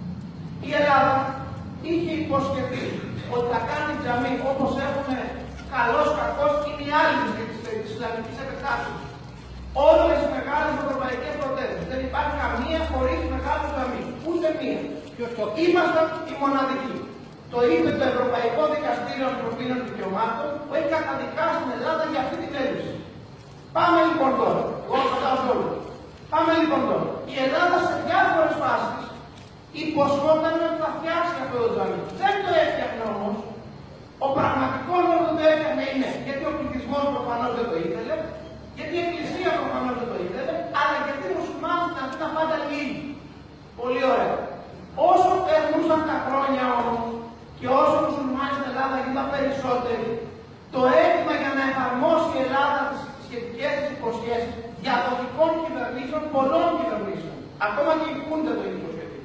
Η Ελλάδα είχε υποσχεθεί ότι θα κάνει τζαμί όπως έχουν καλώς κακώς είναι οι άλλοι της Ισλαμικής επεκτάσεως. Όλες οι μεγάλες ευρωπαϊκές πρωτεύουσες. Δεν υπάρχει καμία χωρίς μεγάλο τζαμί. Ούτε μία. Είμαστε οι μοναδικοί. Το είπε το Ευρωπαϊκό Δικαστήριο Ανθρωπίνων Δικαιωμάτων που έχει καταδικάσει την Ελλάδα για αυτή την έλλειψη. Πάμε λοιπόν τώρα. Εγώ πατάω σε όλους. Πάμε λοιπόν τώρα. Η Ελλάδα σε διάφορες φάσεις υποσχόταν ότι θα φτιάξει αυτό το τζαμί. Δεν το έφτιαχνε όμως. Ο πραγματικός λόγος που το έφτιαχνε είναι γιατί ο πληθυσμός προφανώς δεν το ήθελε, γιατί η Εκκλησία προφανώς δεν το ήθελε, αλλά γιατί οι μουσουλμάνοι στην Αθήνα πάντα λίγοι. Πολύ ωραία. Όσο περνούσαν τα χρόνια όμως και όσο οι μουσουλμάνοι στην Ελλάδα γίνονταν περισσότεροι, το αίτημα για να εφαρμόσει η Ελλάδα τις σχετικές της υποσχέσεις διαδοτικών κυβερνήσεων, πολλών κυβερνήσεων, ακόμα και οι Χούντα το ίδιο σχετικό,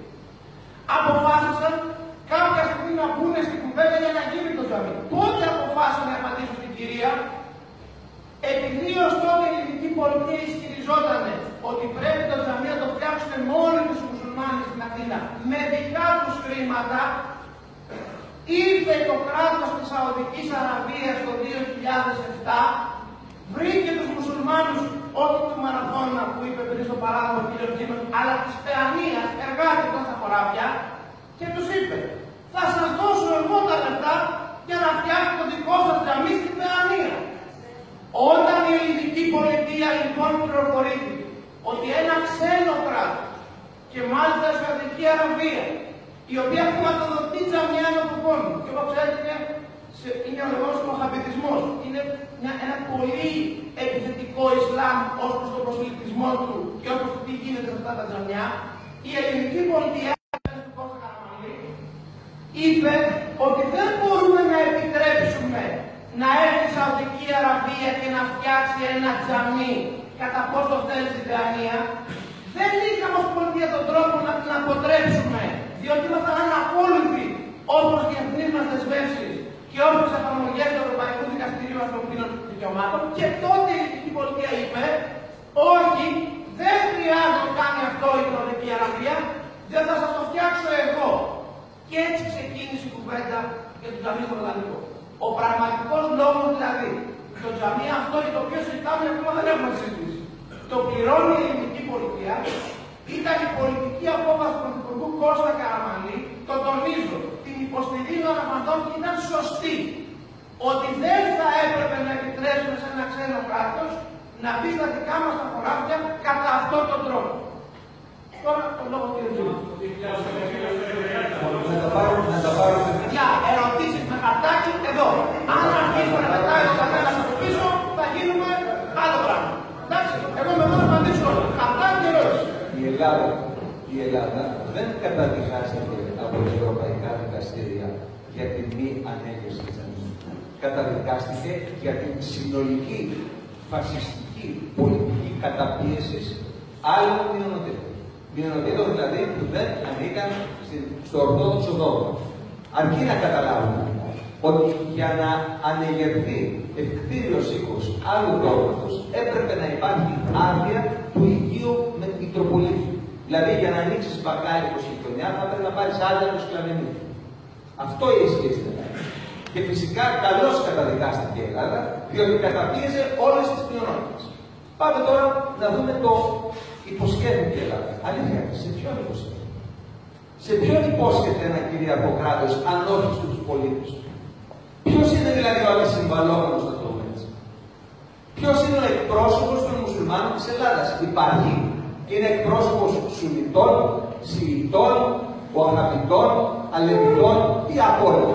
αποφάσισαν κάποια στιγμή να μπουν στην κουβέντα για να γίνει το τζαμί. Πότε αποφάσισαν να απαντήσουν στην κυρία, επειδή ως τότε η ελληνική πολιτεία ισχυριζόταν ότι πρέπει το τζαμί να το φτιάξουν μόνοι τους μουσουλμάνοι στην Αθήνα με δικά τους χρήματα, ήρθε το κράτος της Σαουδικής Αραβίας το 2007, βρήκε τους μουσουλμάνους, όχι του Μαραθώνα που είπε πριν στο παράδειγμα ο κ. Τζίμος, αλλά της Παιανίας, εργάτες στα χωράφια, και τους είπε, θα σας δώσω εγώ τα λεφτά για να φτιάξω το δικό σας τζαμί στην Παιανία. Όταν η ελληνική πολιτεία λοιπόν πληροφορήθηκε ότι ένα ξένο κράτος, και μάλιστα η Σαουδική Αραβία, η οποία χρηματοδοτεί τζαμιά ανά του κόσμου, και όπως ξέρετε είναι ο λεγόμενος μοχαμπιτισμός, είναι ένα πολύ επιθετικό Ισλάμ ως προς τον προσελκυσμό του και ως προς το τι γίνεται σε αυτά τα τζαμιά, η ελληνική πολιτεία είπε ότι δεν μπορούμε να επιτρέψουμε να έρθει η Σαουδική Αραβία και να φτιάξει ένα τζαμί κατά πόσο θέλει στην Παιανία. Δεν είχαμε ως πολιτεία τον τρόπο να την αποτρέψουμε, διότι ήμασταν ανακόλουθοι όπως διεθνείς μας δεσμεύσεις και όπως εφαρμογές του Ευρωπαϊκού Δικαστηρίου Ανθρωπίνων Δικαιωμάτων. Και τότε η ελληνική πολιτεία είπε, όχι, δεν χρειάζεται να κάνει αυτό η Σαουδική Αραβία, δεν θα σας το φτιάξω εγώ. Και έτσι ξεκίνησε η κουβέντα για το τζαμί στο βοτανικό. Ο πραγματικός λόγος δηλαδή, το τζαμί αυτό για το οποίο συζητάμε ακόμα δεν έχουμε συζητήσει. Το πληρώνει η ελληνική πολιτεία, ήταν η πολιτική απόφαση του Πρωθυπουργού Κώστα Καραμανλή, το τονίζω, την υποστηρίζω αναφαντών και ήταν σωστή. Ότι δεν θα έπρεπε να επιτρέψουμε σε ένα ξένο κράτος να μπει στα δικά μας τα χωράφια κατά αυτόν τον τρόπο. Τώρα τον λόγο του κ. Τζίμου.
Να τα πάρουμε.
Για ερωτήσεις με χαρτάκι εδώ.
η Ελλάδα δεν καταδικάστηκε από τα ευρωπαϊκά δικαστήρια για τη μη ανέγερση της ανησυχίας. Καταδικάστηκε για την συνολική φασιστική πολιτική καταπίεση άλλων μειονοτήτων. Μειονοτήτων δηλαδή που δεν ανήκαν στο ορθόδοξο δόγμα. Αρκεί να καταλάβουμε ότι για να ανεγερθεί ευκτήριος οίκος άλλου δόγματος έπρεπε να υπάρχει άδεια του οικείου με Μητροπολίτη. Δηλαδή για να ανοίξεις μπακάλικο στη γειτονιά θα πρέπει να πάρεις άδεια του σκλαβενή. Αυτό ισχύει στην Ελλάδα. Και φυσικά καλώς καταδικάστηκε η Ελλάδα, διότι καταπίεζε όλες τις μειονότητες. Πάμε τώρα να δούμε το υποσχέθηκε η Ελλάδα. Αλήθεια, σε ποιον υποσχέθηκε? Σε ποιον υπόσχεται ένα κυρίαρχο κράτος, αν όχι στους πολίτες του? Ποιος είναι δηλαδή ο αντισυμβαλόμενος, να το πούμε έτσι? Ποιος είναι ο εκπρόσωπος των μουσουλμάνων της Ελλάδας? Υπάρχει. Είναι εκπρόσωπος Σουνιτών, Σιητών, Ουαχαβιτών, Αλεβιτών ή απόλυτων.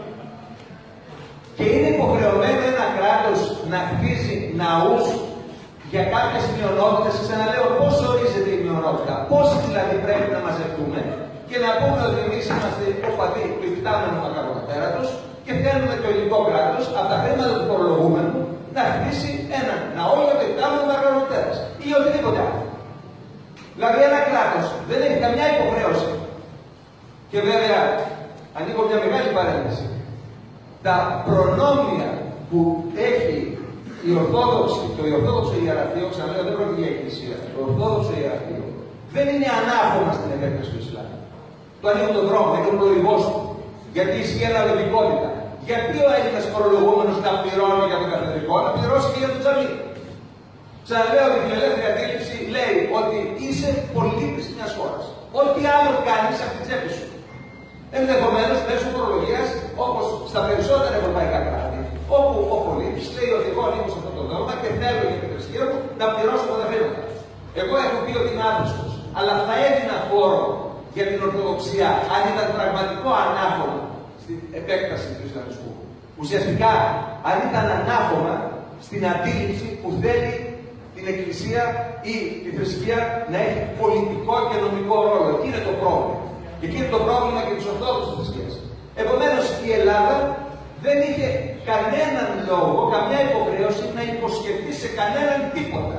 Και είναι υποχρεωμένο ένα κράτος να χτίζει ναούς για κάποιες μειονότητες. Ξαναλέω, πώς ορίζεται η μειονότητα? Πώς δηλαδή πρέπει να μαζευτούμε και να πούμε ότι εμείς είμαστε οπαδοί του υπτάμενου μακαρονατέρατος και θέλουμε το ελληνικό κράτος από τα χρήματα του φορολογούμενου να χτίσει ένα ναό για το υπτάμενο μακαρονατέρας ή οτιδήποτε άλλο. Δηλαδή ένα κράτος δεν έχει καμιά υποχρέωση. Και βέβαια, ανοίγω μια μεγάλη παρένθεση. Τα προνόμια που έχει η Ορθόδοξη, το Ορθόδοξο Ιερατείο, ξαναλέω δεν πρόκειται για εκκλησία, το Ορθόδοξο Ιερατείο δεν είναι ανάχωμα στην επέκταση του Ισλάμ. Το ανοίγουν τον δρόμο, ανοίγουν το οδηγό του. Γιατί ισχύει αναλογικότητα. Γιατί ο Έλληνας φορολογούμενος να πληρώνει για τον καθεδρικό, να πληρώσει και για το τζαμί? Ξαναλέω, η φιλελεύθερη αντίληψη λέει ότι είσαι πολίτης μιας χώρας. Ό,τι άλλο κάνεις από την τσέπη σου. Ενδεχομένως μέσω φορολογίας, όπως στα περισσότερα ευρωπαϊκά κράτη, όπου ο πολίτης λέει ότι εγώ ανήκω σε αυτό το δόγμα και θέλω για την θρησκεία μου να πληρώσω από τα χρήματα. Εγώ έχω πει ότι είμαι άδικος, αλλά θα έδινα φόρο για την Ορθοδοξία αν ήταν πραγματικό ανάχωμα στην επέκταση του Ισλαμισμού. Ουσιαστικά, αν ήταν ανάχωμα στην αντίληψη που θέλει την Εκκλησία ή τη θρησκεία να έχει πολιτικό και νομικό ρόλο. Εκεί είναι το πρόβλημα. Και εκεί είναι το πρόβλημα και της Ορθόδοξης θρησκείας. Επομένως, η Ελλάδα δεν είχε κανέναν λόγο, καμιά υποχρέωση να υποσχεθεί σε κανέναν τίποτα.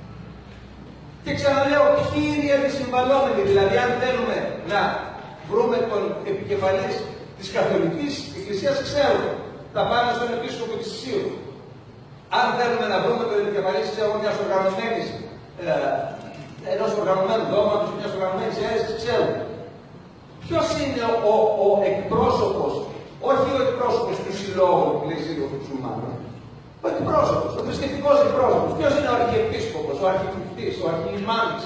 Και ξαναλέω, ποιοι είναι οι αντισυμβαλόμενοι? Δηλαδή, αν θέλουμε να βρούμε τον επικεφαλής της Καθολικής Εκκλησίας, ξέρουμε. Θα πάμε στον Επίσκοπο της Ισίου. Αν θέλουμε να βρούμε τον επικεφαλής μιας οργανωμένης, ενός οργανωμένου δόγματος, μιας οργανωμένης αίρεσης, ξέρουμε. Ποιος είναι ο εκπρόσωπος, όχι ο εκπρόσωπος του συλλόγου του Εκκλησίου των Μουσουλμάνων, ο εκπρόσωπος, ο θρησκευτικός εκπρόσωπος. Ποιος είναι ο αρχιεπίσκοπος, ο αρχιμουφτής, ο αρχιημάμις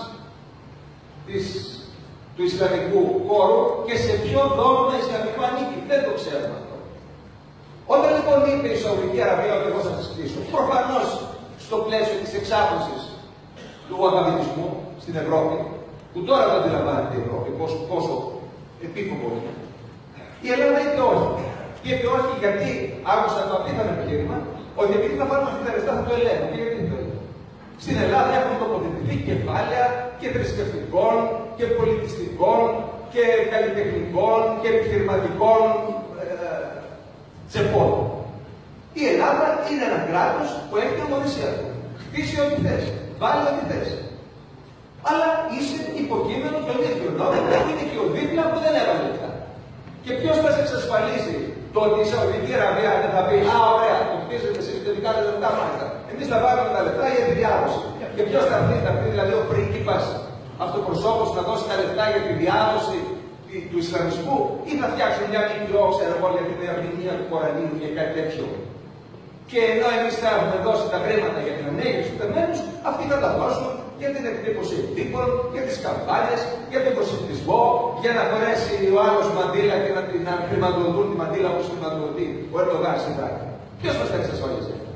του Ισλαμικού χώρου και σε ποιο δόγμα Ισλαμικό ανήκει? Δεν το ξέρουμε αυτό. Όταν λοιπόν είπε η Σαουδική Αραβία ότι εγώ θα σας χτίσω, προφανώς στο πλαίσιο της εξάπλωσης του Βαχαβιτισμού στην Ευρώπη, που τώρα το αντιλαμβάνεται η Ευρώπη, πόσο επίφοβο είναι, η Ελλάδα είπε όχι. Και είπε όχι γιατί άκουσα το απίθανο επιχείρημα ότι επειδή θα πάρουμε αυτά τα λεφτά θα το ελέγχουν. Και γιατί το έλεγχο? Στην Ελλάδα έχουν τοποθετηθεί κεφάλαια και θρησκευτικών και πολιτιστικών και καλλιτεχνικών και επιχειρηματικών τσεπών. Η Ελλάδα είναι ένα κράτος που έχει την ομονησία του. Χτίσει ό,τι θες, βάλει ό,τι θες. Αλλά είσαι υποκείμενο των ίδιων νόμων, είναι και ο δίπλα που δεν έβαλε λεφτά. Και ποιος μας εξασφαλίζει το ότι η Σαουδική Αραβία δεν θα πει «Α, ωραία, το χτίζετε εσείς και δικά τα λεφτά μάλιστα. Εμείς θα βάλουμε τα λεφτά για τη διάδοση». Και ποιος θα έρθει δηλαδή ο πρίγκιπας αυτοπροσώπος να δώσει τα λεφτά για τη διάδοση του Ισλαμισμού ή θα φτιάξουν μια ΜΚΟ, ξέρω εγώ, για την ερμηνεία του Κορανίου και κάτι τέτοιο. Και ενώ εμείς θα έχουμε δώσει τα χρήματα για την ανέγερση του τεμένους, αυτοί θα τα δώσουν για την εκτύπωση εντύπων, για τις καμπάνιες, για τον προσεκτισμό, για να φορέσει ο άλλος μαντήλα και να χρηματοδοτούν τη μαντήλα όπως χρηματοδοτεί ο Ερντογάν στην πράξη. Ποιος μας θα εξασφαλίσει αυτό?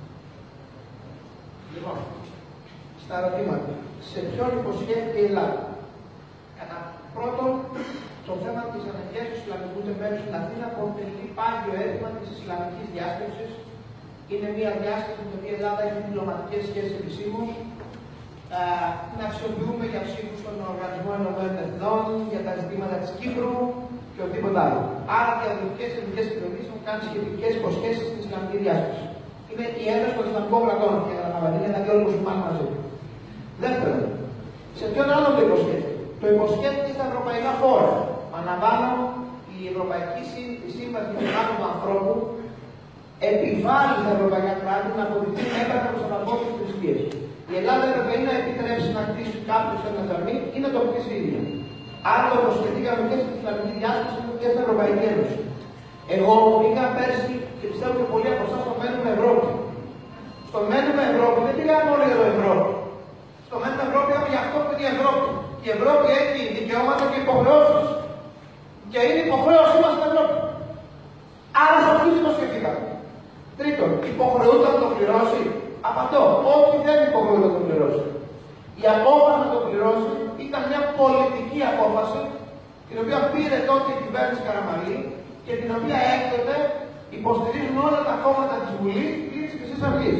Λοιπόν, στα ερωτήματα. Σε ποιον υποσχέθηκε η Ελλάδα? Κατά πρώτον, το θέμα της αναγκαίας του Ισλαμικού τεμένου στην Αθήνα αποτελεί πάγιο αίτημα της Ισλαμικής διάσκεψης. Είναι μια διάσκεψη με την οποία η Ελλάδα έχει διπλωματικές σχέσεις επισήμως να αξιοποιούμε για ψήφους στον Οργανισμό Ενωμένων Εθνών, για τα ζητήματα της Κύπρου και οτιδήποτε άλλο. Άρα, διαδοτικές ελληνικές κυβερνήσεις έχουν κάνει σχετικές υποσχέσεις στην Ισλαμική διάσκεψη. Είναι η ένταση των Ισλαμικών κρατών και αναλαμβάνει ένα δύο μουσουλμάνων μαζί. Δεύτερον, σε ποιον άλλο το υποσχέθηκε? Το υποσχέθηκε στα ευρωπαϊκά φόρα. Αναβάνω, η Ευρωπαϊκή Σύμβαση των Δικαιωμάτων του Ανθρώπου επιβάλλει στα ευρωπαϊκά κράτη να αποδειχθεί έπαρτα προς αναπόκριση της θρησκείας. Η Ελλάδα έπρεπε ή να επιτρέψει να κτίσει κάποιο ένα τζαμί ή να το κτίσει ίδια. Άρα το προσχεθήκαμε και στην Ισλαμική διάσκεψη και στην Ευρωπαϊκή Ένωση. Εγώ πήγα πέρσι και πιστεύω και πολλοί από εσάς στο Μένουμε Ευρώπη. Στο Μένουμε Ευρώπη δεν πήγαμε μόνο για το Ευρώπη. Στο Μένουμε Ευρώπη πήγαμε για αυτό που είναι η Ευρώπη. Η Ευρώπη έχει δικαιώματα και υποχρεώσεις. Και είναι υποχρέωσή μας στην Ευρώπη. Άρα σε αυτούς υποσχεθήκαμε. Τρίτον, υποχρεούται να το πληρώσει. Απαντώ, όχι δεν υποχρεούται να το πληρώσει. Η απόφαση να το πληρώσει ήταν μια πολιτική απόφαση, την οποία πήρε τότε η κυβέρνηση Καραμανλή και την οποία έκτοτε υποστηρίζουν όλα τα κόμματα της Βουλής ή της Χρυσής Αυγής.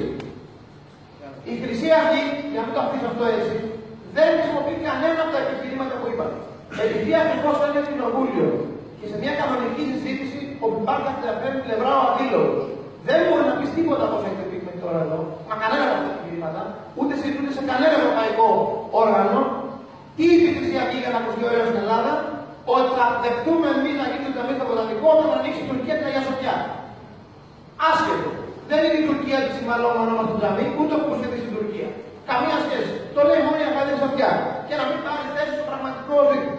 Η Χρυσή Αυγή, για να μην το αφήσω αυτό έτσι, δεν χρησιμοποιεί κανένα από τα επιχειρήματα που είπατε. Επειδή ακριβώς είναι κοινοβούλιο και σε μια κανονική συζήτηση όπου υπάρχει από την αυτή πλευρά ο αντίλογος, δεν μπορεί να πει τίποτα από όσα έχετε πει μέχρι τώρα εδώ, μα κανένα από αυτά τα επιχειρήματα, ούτε συζητούνται σε κανένα ευρωπαϊκό όργανο. Τι είπε η Χρυσή Αυγή για να ακουστεί ο στην Ελλάδα? Ότι θα δεχτούμε εμείς να γίνει το ταμείο στο Βοτανικό όταν ανοίξει η Τουρκία την Αγία Σοφιά. Άσχετο. Δεν είναι η Τουρκία τη συμβαλόμενα μα του τζαμί, ούτε όπω προσθέτει στην Τουρκία. Καμία σχέση. Το λέει μόνο η Αγία Σοφιά. Και να μην πάρει θέση στο πραγματικό ζήτημα.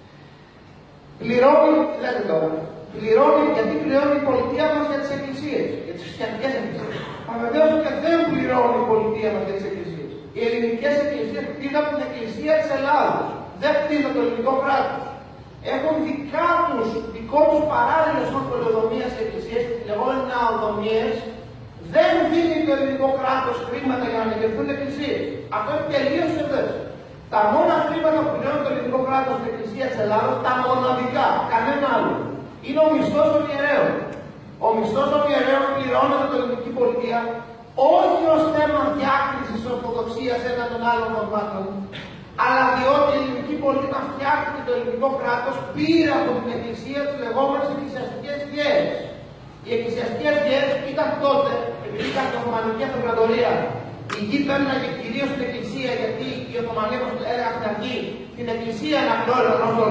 Πληρώνει, λέτε τώρα, πληρώνει γιατί πληρώνει η πολιτεία μα για τι εκκλησίες, για τι χριστιανικές εκκλησίες. Μα βεβαίως και δεν πληρώνει η πολιτεία μα για τι εκκλησίες. Οι ελληνικές εκκλησίες κτίζουν την Εκκλησία της Ελλάδος. Δεν κτίζουν το ελληνικό κράτος. Έχουν δικό τους παράλληλες πολεοδομίες και εκκλησίες, λεγόμενες ναοδομίες. Δεν δίνει το ελληνικό κράτος χρήματα για να μεγεθούν εκκλησίες. Αυτό είναι τελείως σαφές. Τα μόνα χρήματα που πληρώνει το ελληνικό κράτος στην Εκκλησία της Ελλάδος, τα μοναδικά, κανένα άλλο, είναι ο μισθός των ιερέων. Ο μισθός των ιερέων πληρώνεται από την ελληνική πολιτεία όχι ως θέμα διάκρισης ορθοδοξίας έναν των άλλων κομμάτων, αλλά διότι η ελληνική πολιτεία να φτιάχνει το ελληνικό κράτος πήρε από την Εκκλησία τις λεγόμενες εκκλησιαστικές γέες. Οι εκκλησιαστικές γέες ήταν τότε, επειδή ήταν η Οθωμανική Αυτοκρατορία, η γη παίρναγε κυρίως στην Εκκλησία, γιατί η Οθωμανία, όπως έλεγα στην αρχή, την Εκκλησία να πλώρει όσων.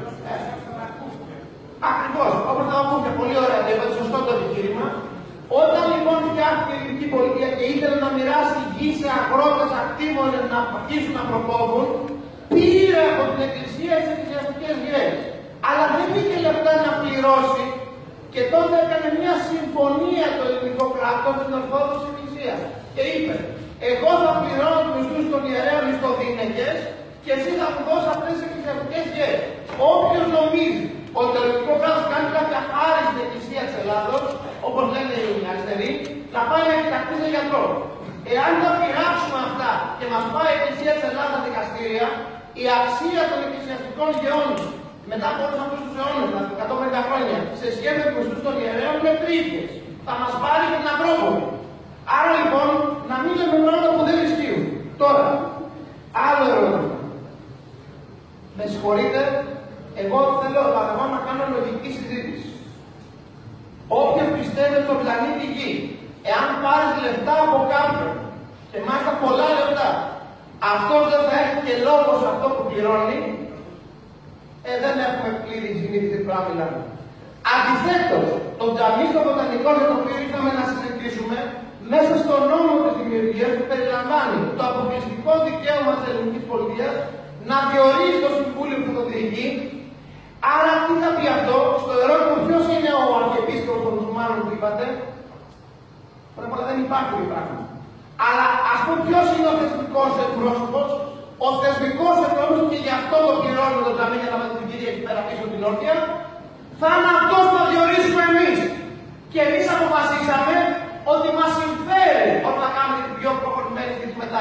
Ακριβώς, όπως θα ακούτε, πολύ ωραία, το είπατε, σωστό το επιχείρημα. Όταν λοιπόν φτιάχτηκε η ελληνική πολιτεία και ήθελε να μοιράσει γη σε αγρότες ακτήμονες να αρχίσουν να προκόβουν, πήρε από την Εκκλησία τις εκκλησιαστικές γέες. Αλλά δεν είχε λεφτά να πληρώσει και τότε έκανε μια συμφωνία το ελληνικό κράτος με την Ορθόδοξη Εκκλησία. Και είπε, εγώ θα πληρώνω τους μισθούς των ιερέων μισθοδύναικες και εσύ θα μου δώσεις αυτές τις εκκλησιαστικές γέες. Όποιος νομίζει ότι το ελληνικό κράτος κάνει κάποια χάρη στην Εκκλησία της Ελλάδος, όπως λένε οι αριστεροί, να πάει να κοιταχτεί γιατρό. Εάν τα πειράξουμε αυτά και μας πάει η Εκκλησία της Ελλάδας δικαστήρια, η αξία των εκκλησιαστικών γεών μετά από όλους αυτούς τους αιώνες, τα 150 χρόνια, σε σχέση με τους μισθούς των ιερέων, είναι τρίχες. Θα μας πάρει και την Ακρόπολη. Άρα λοιπόν, να μην λέμε πράγματα που δεν ισχύουν. Τώρα, άλλο ερώτημα. Με συγχωρείτε, εγώ θέλω να κάνω λογική συζήτηση. Όποιος πιστεύει στον πλανήτη Γη, εάν πάρεις λεφτά από κάποιον, και μάλιστα πολλά λεφτά, αυτός δεν θα έχει και λόγο σε αυτό που πληρώνει, δεν έχουμε πλήρη συνείδηση που μιλάμε. Αντιθέτως, το τζαμί στο Βοτανικό για το οποίο ήρθαμε να συζητήσουμε, μέσα στον νόμο της δημιουργίας που περιλαμβάνει το αποκλειστικό δικαίωμα της ελληνικής πολιτείας να διορίζει το Συμβούλιο που το διοικεί. Άρα τι θα πει αυτό? Στο ερώτημα ποιος είναι ο αρχιεπίσκοπος των μουσουλμάνων που είπατε, πρώτα απ' όλα δεν υπάρχει πράγμα. Αλλά ας πούμε ποιος είναι ο θεσμικός εκπρόσωπος? Ο θεσμικός εκπρόσωπος, και γι' αυτό το πληρώνουμε το τζαμί για να μας την κυρία εκεί πέρα πίσω την όρθια, θα είναι αυτός που θα διορίσουμε εμείς. Και εμείς αποφασίσαμε ότι μας συμφέρει όταν θα κάνουμε την πιο προχωρημένη στιγμή μετά.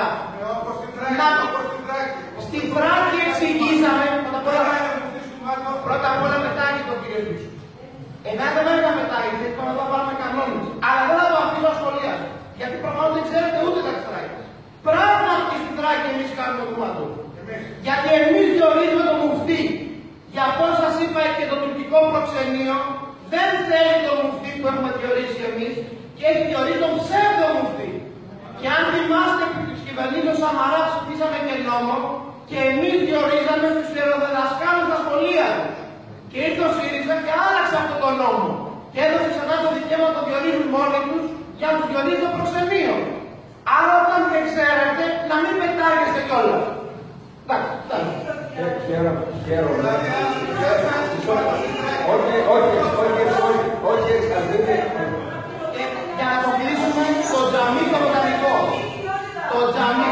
Στη Θράκη εξηγήσαμε, πρώτα απ' όλα μετά και τον κύριο Ζήσου. Εμένα δεν έκανα μετά, γιατί είπαμε εδώ βάλουμε κανόνες. Αλλά δεν θα το αφήσω σχολεία. Γιατί προφανώς δεν ξέρετε ούτε τα Θράκης. Πράγματι στη Θράκη εμείς και έχει διορίσει τον ψεύδο μουφτή. Και αν θυμάστε που τους κυβερνήσεων Σαμαρά ψηφίσαμε και νόμο και εμείς διορίζαμε στους ιεροδιδασκάλους στα σχολεία τους. Και ήρθε ο ΣΥΡΙΖΑ και άλλαξε αυτό το νόμο. Και έδωσε ξανά το δικαίωμα να το διορίζουν μόνοι τους για να τους διορίζει το προξενείο. Άρα όταν δεν ξέρετε, να μην πετάγεστε κιόλας. Εντάξει,
Χαίρομαι. Όχι,
για να το κλείσουμε, το τζαμί στο βοτανικό. Το τζαμί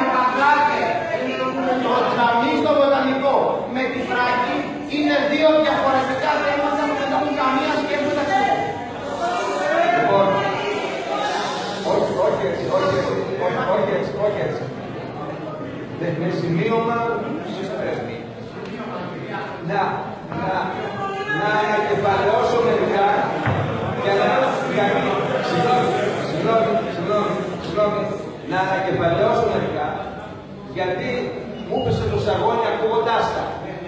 στο βοτανικό με τη Φράκη είναι δύο διαφορετικά θέματα που δεν έχουν καμία σχέση μεταξύ τους.
Λοιπόν, όχι έτσι. Με σημείωμα στις πρέσβη. Να ανακεφαλαιώσω μερικά για να... Συγγνώμη, να ανακεφαλαιώσω μερικά γιατί μου έπεσε το σαγόνι ακούγοντάς τα.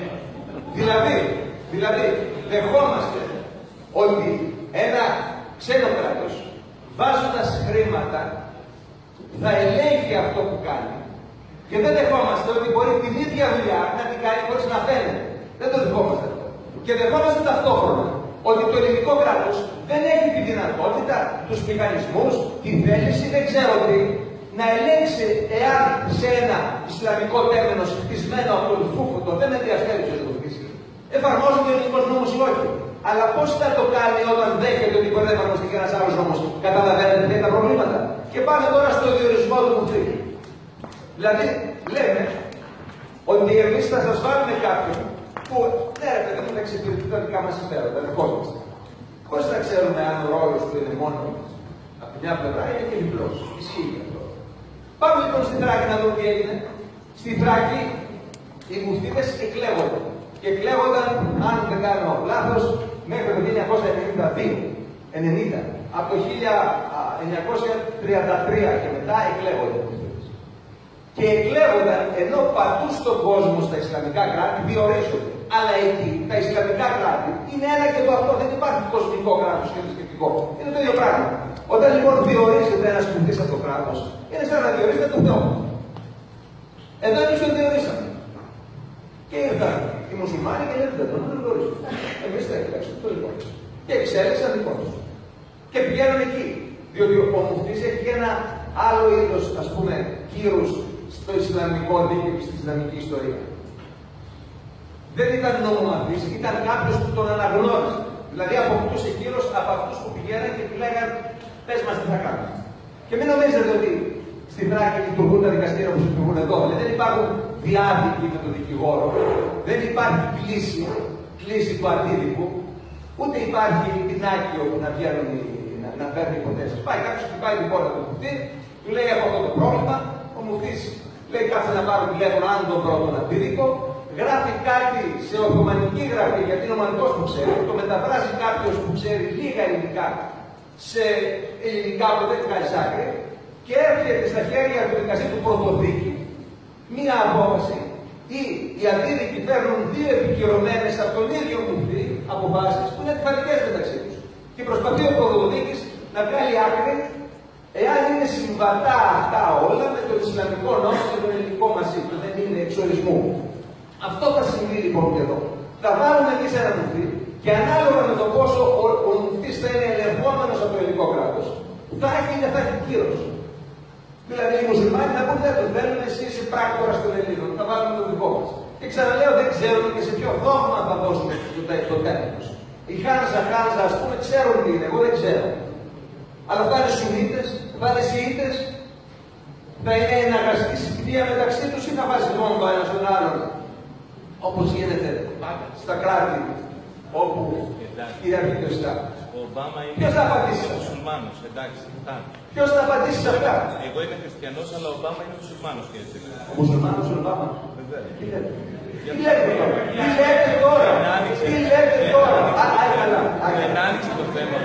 Δηλαδή, δεχόμαστε ότι ένα ξένο κράτος βάζοντας χρήματα θα ελέγχει αυτό που κάνει. Και δεν δεχόμαστε ότι μπορεί την ίδια δουλειά να την κάνει χωρίς να φαίνεται. Δεν το δεχόμαστε αυτό. Και δεχόμαστε ταυτόχρονα ότι το ελληνικό κράτος δεν έχει τη δυνατότητα, τους μηχανισμούς, τη θέληση, δεν ξέρω τι, να ελέγξει εάν σε ένα ισλαμικό τέρμενος χτισμένο από τον Φούφωτο, δεν με ενδιαφέρει ποιος το χτίσει, εφαρμόζεται ο ελληνικός νόμος ή όχι. Αλλά πώς θα το κάνει όταν δέχεται ότι μπορεί να εφαρμοστεί και ένας άλλος νόμος? Καταλαβαίνετε ποια είναι τα προβλήματα. Και πάμε τώρα στο διορισμό του μουφτή. Δηλαδή, λέμε ότι εμείς θα σας βάλουμε κάποιον που, ναι ρε παιδί μου, θα εξυπηρετεί τα δικά μας συμφέροντα, δεχόμαστε. Πώς θα ξέρουμε αν ο ρόλος του είναι μόνο από μια πλευρά είναι και διπλός? Ισχύει αυτό. Πάμε λοιπόν στη Θράκη να δούμε τι έγινε. Στη Θράκη οι μουφτίδες εκλέγονταν. Και εκλέγονταν, αν δεν κάνω λάθος, μέχρι το 1992. Από το 1933 και μετά εκλέγονταν. Και εκλέγονταν ενώ παντού στον κόσμο στα Ισλαμικά κράτη διορίζονται. Αλλά εκεί τα Ισλαμικά κράτη είναι ένα και το αυτό. Δεν υπάρχει κοσμικό κράτος και θρησκευτικό. Είναι το ίδιο πράγμα. Όταν λοιπόν διορίζεται ένας μουφτής από το κράτος, είναι σαν να διορίζεται το Θεό. Εδώ εμείς τον διορίσαμε. Και ήρθαν οι μουσουλμάνοι και δεν τον διορίζουν. Εμείς θα εκλέξουμε το λοιπόν. Και εξέλεξαν λοιπόν. Και πηγαίνουν εκεί. Διότι ο μουφτής έχει ένα άλλο είδος, ας πούμε, κύρους στο Ισλαμικό δίκαιο και στην Ισλαμική ιστορία. Δεν ήταν νομομαθής, ήταν κάποιος που τον αναγνώριζε. Δηλαδή αποκτούσε κύρος από αυτούς που πηγαίναν και του λέγανε πες μας τι θα κάνουμε. Και μην νομίζετε ότι στη Θράκη λειτουργούν τα δικαστήρια όπως λειτουργούν εδώ. Δηλαδή δεν υπάρχουν διάδικοι με τον δικηγόρο, δεν υπάρχει κλίση του αντίδικου, ούτε υπάρχει πινάκιο που να παίρνει υποθέσεις. Πάει κάποιος και πάει την πόρτα του μουφτή, του λέει από αυτό το πρόβλημα, ο μουφτής λέει κάτσε να πάρω τηλέφωνο αν τον πρώτον αντίδικο, γράφει κάτι σε οθωμανική γραφή, γιατί είναι ο Ομανικός που ξέρει, το μεταφράζει κάποιος που ξέρει λίγα ελληνικά σε ελληνικά που δεν βγάζει άκρη και έρχεται στα χέρια του δικαστή του πρωτοδίκη μία απόφαση ή οι αντίδικοι φέρνουν δύο επικυρωμένες από τον ίδιο μουφτή αποφάσεις που είναι αντιφατικές μεταξύ τους. Και προσπαθεί ο πρωτοδίκης να βγάλει άκρη εάν είναι συμβατά αυτά όλα με τον Ισλαμικό νόμο και τον ελληνικό μας ύπνο, δεν είναι εξορισμού. Αυτό θα συμβεί λοιπόν και εδώ. Θα βάλουμε εμείς ένα μουφτή και ανάλογα με το πόσο ο μουφτής θα είναι ελεγχόμενος από το ελληνικό κράτος, θα έχει κύρος. Δηλαδή οι μουσουλμάνοι θα πούν δεν το θέλουν, εσύ είσαι πράκτορας των Ελλήνων, θα βάλουμε το δικό μας. Και ξαναλέω δεν ξέρουν και σε ποιο δόγμα θα δώσουν το τέλος. Οι Χάνζα, ας πούμε, ξέρουν τι είναι, εγώ δεν ξέρω. Αλλά θα είναι Σουνίτες, θα είναι Σιήτες, θα είναι εναγαστή συμπτία μεταξύ τους ή θα βάζει βόμβα ένας τον άλλον. Όπως γίνεται στα κράτη όπου κυριαρχεί το Ισλάμ. Ποιος θα απαντήσει σε αυτά? Ποιος θα απαντήσει σε αυτά?
Εγώ είμαι χριστιανός, αλλά ο Ομπάμα είναι μουσουλμάνος, κύριε Τσίπρα.
Ο μουσουλμάνος ο Ομπάμα.
Βέβαια.
Τι λέτε τώρα? Τι λέτε τώρα?
Δεν άνοιξε το θέμα.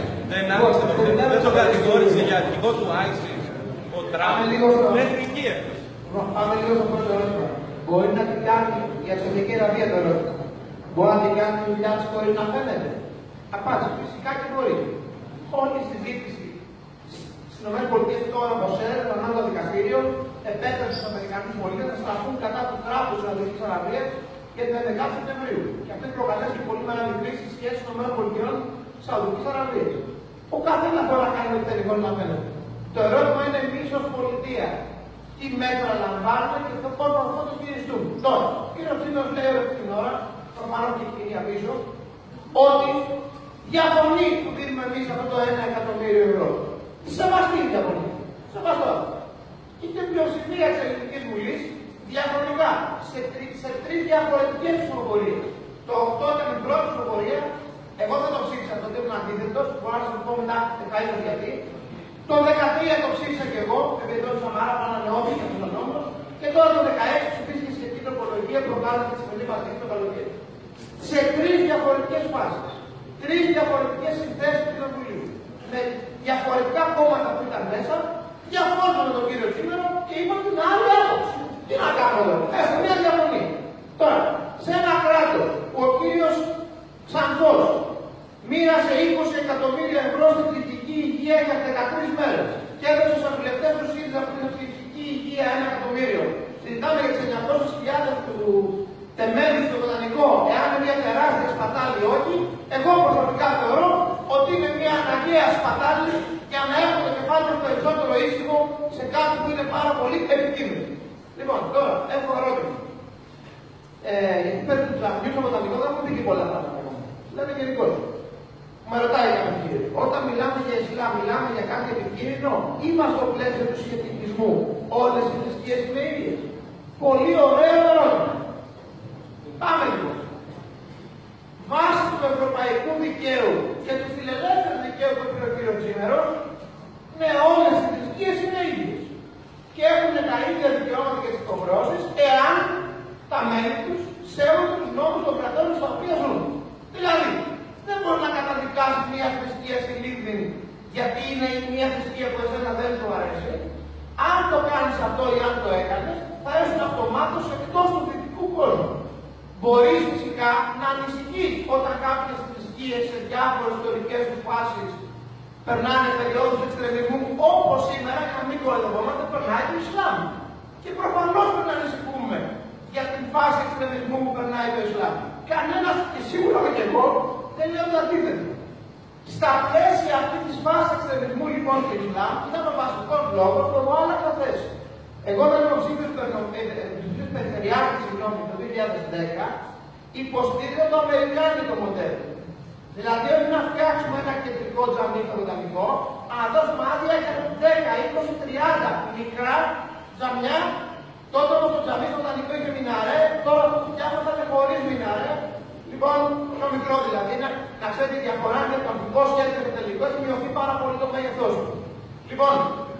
Δεν το κατηγόρησε για αρχηγό του ISIS. Ο Τραμπ μέχρι εκεί έφτασε.
Πάμε λίγο στο πρώτο ερώτημα. Μπορεί να την κάνει για τη Σαουδική Αραβία το ερώτημα. Μπορεί να την κάνει τη δουλειά της χωρίς να φαίνεται? Απάντηση, φυσικά και μπορεί. Όλη η συζήτηση Στις ΗΠΑ τώρα ο ΣΕΡ, το ανώτατο δικαστήριο, επέτρεψε στους Αμερικανούς πολίτες να στραφούν κατά του κράτους της Σαουδικής Αραβίας για την 11η Σεπτεμβρίου. Και αυτό προκαλέσει πολύ μεγάλη κρίση στις σχέσεις των ΗΠΑ και Σαουδικής Αραβίας. Ο καθένας μπορεί να κάνει ό,τι θέλει χωρίς να φαίνεται. Το ερώτημα είναι εμείς ως πολιτεία. Τι μέτρα λαμβάνουμε και το πώς θα το χειριστούμε. Τώρα, ο κ. Τσίμερος λέει όλη την ώρα, προφανώς και η κυρία πίσω, ότι διαφωνεί που δίνουμε εμείς αυτό το 1 εκατομμύριο ευρώ. Σεβαστή η διαφωνία. Σεβαστό. Και την πλειοψηφία της Ελληνικής Βουλής διαφορετικά σε τρεις διαφορετικές ψηφοφορίες. Το 8 ήταν η πρώτη ψηφοφορία, εγώ δεν το ψήφισα, τότε ήμουν αντίθετος, μπορώ να σας πω μετά ευχαριστώ γιατί. Το 13 το ψήφισα και εγώ, επειδή το Σαμάρα ανανεώθηκε αυτό ο νόμος, και τώρα το 16 ψηφίστηκε σχετική τροπολογία που προκάλεσε τη σημερινή Πασχή το καλοκαίρι. Σε τρεις διαφορετικές φάσεις. Τρεις διαφορετικές συνθέσεις του Κοινοβουλίου. Με διαφορετικά κόμματα που ήταν μέσα, διαφώνησαν με τον κύριο Τσίμερο και είπαν την άλλη άποψη. Τι να κάνουμε εδώ, έστω μια διαφωνία. Τώρα, σε ένα κράτος που ο κύριος Ξανθός μοίρασε 20 εκατομμύρια ευρώ στην ψυχική υγεία για 13 μέρες και έδωσε στους βουλευτές του ΣΥΡΙΖΑ στην ψυχική υγεία 1 εκατομμύριο. Συζητάμε για τις 900.000 του τεμένου στο βοτανικό, εάν είναι μια τεράστια σπατάλη ή όχι. Εγώ προσωπικά θεωρώ ότι είναι μια αναγκαία σπατάλη για να έχουμε το κεφάλι μας περισσότερο ήσυχο σε κάτι που είναι πάρα πολύ επικίνδυνο. Λοιπόν, τώρα έχω ερώτημα. Γιατί πέρα του Ισλαμικού στο βοτανικό δεν έχουμε δει και πολλά πράγματα. Λέμε γενικώς. Με ρωτάει κάποιος κύριος, όταν μιλάμε για Ισλάμ, μιλάμε για κάτι επικίνδυνο ή μας στο πλαίσιο του σχετικισμού όλες οι θρησκείες είναι ίδιες? Πολύ ωραίο ερώτημα. Πάμε λοιπόν. Βάσει του ευρωπαϊκού δικαίου και του φιλελεύθερου δικαίου που είπε ο κ. Τσίμερος, ναι, όλες οι θρησκείες είναι ίδιες. Και έχουν τα ίδια δικαιώματα και τις υποχρεώσεις, εάν τα μέλη τους σέβονται τους νόμους των κρατών στα οποία ζουν. Δηλαδή, δεν μπορεί να καταδικάσει μια θρησκεία στη Λίβδη γιατί είναι μια θρησκεία που εσένα δεν του αρέσει. Αν το κάνεις αυτό ή αν το έκανες, θα έρθουν αυτομάτως εκτός του δυτικού κόσμου. Μπορείς φυσικά να ανησυχείς όταν κάποιες θρησκείες σε διάφορες ιστορικές του φάσεις περνάνε περιόδους εξτρεμισμού, όπως σήμερα, για να μην κοροϊδευόμαστε, περνάει το Ισλάμ. Και προφανώς πρέπει να ανησυχούμε για την φάση εξτρεμισμού που περνάει το Ισλάμ. Κανένας, και σίγουρα και εγώ, δεν λέω το αντίθετο. Στα πλαίσια αυτή τη φάση εξτρεμισμού λοιπόν του Ισλάμ, ήταν ο βασικός λόγος που εγώ άλλαξα θέση. Εγώ δεν είμαι ψήφιος περιφερειάρχης, συγγνώμη, το 2010, υποστήριζα το αμερικάνικο μοντέλο. Δηλαδή, όχι να φτιάξουμε ένα κεντρικό τζαμί στο βοτανικό, αλλά να δώσουμε άδεια για 10, 20, 30 μικρά τζαμιά. Τότε όμως το τζαμί στο βοτανικό είχε μιναρέ, τώρα το φτιάχνουμε θα είναι χωρίς μιναρέ. Λοιπόν, το μικρό δηλαδή, να ξέρετε τη διαφορά είναι το αρχικό σχέδιο και το τελικό, έχει μειωθεί πάρα πολύ το μέγεθός του. Λοιπόν,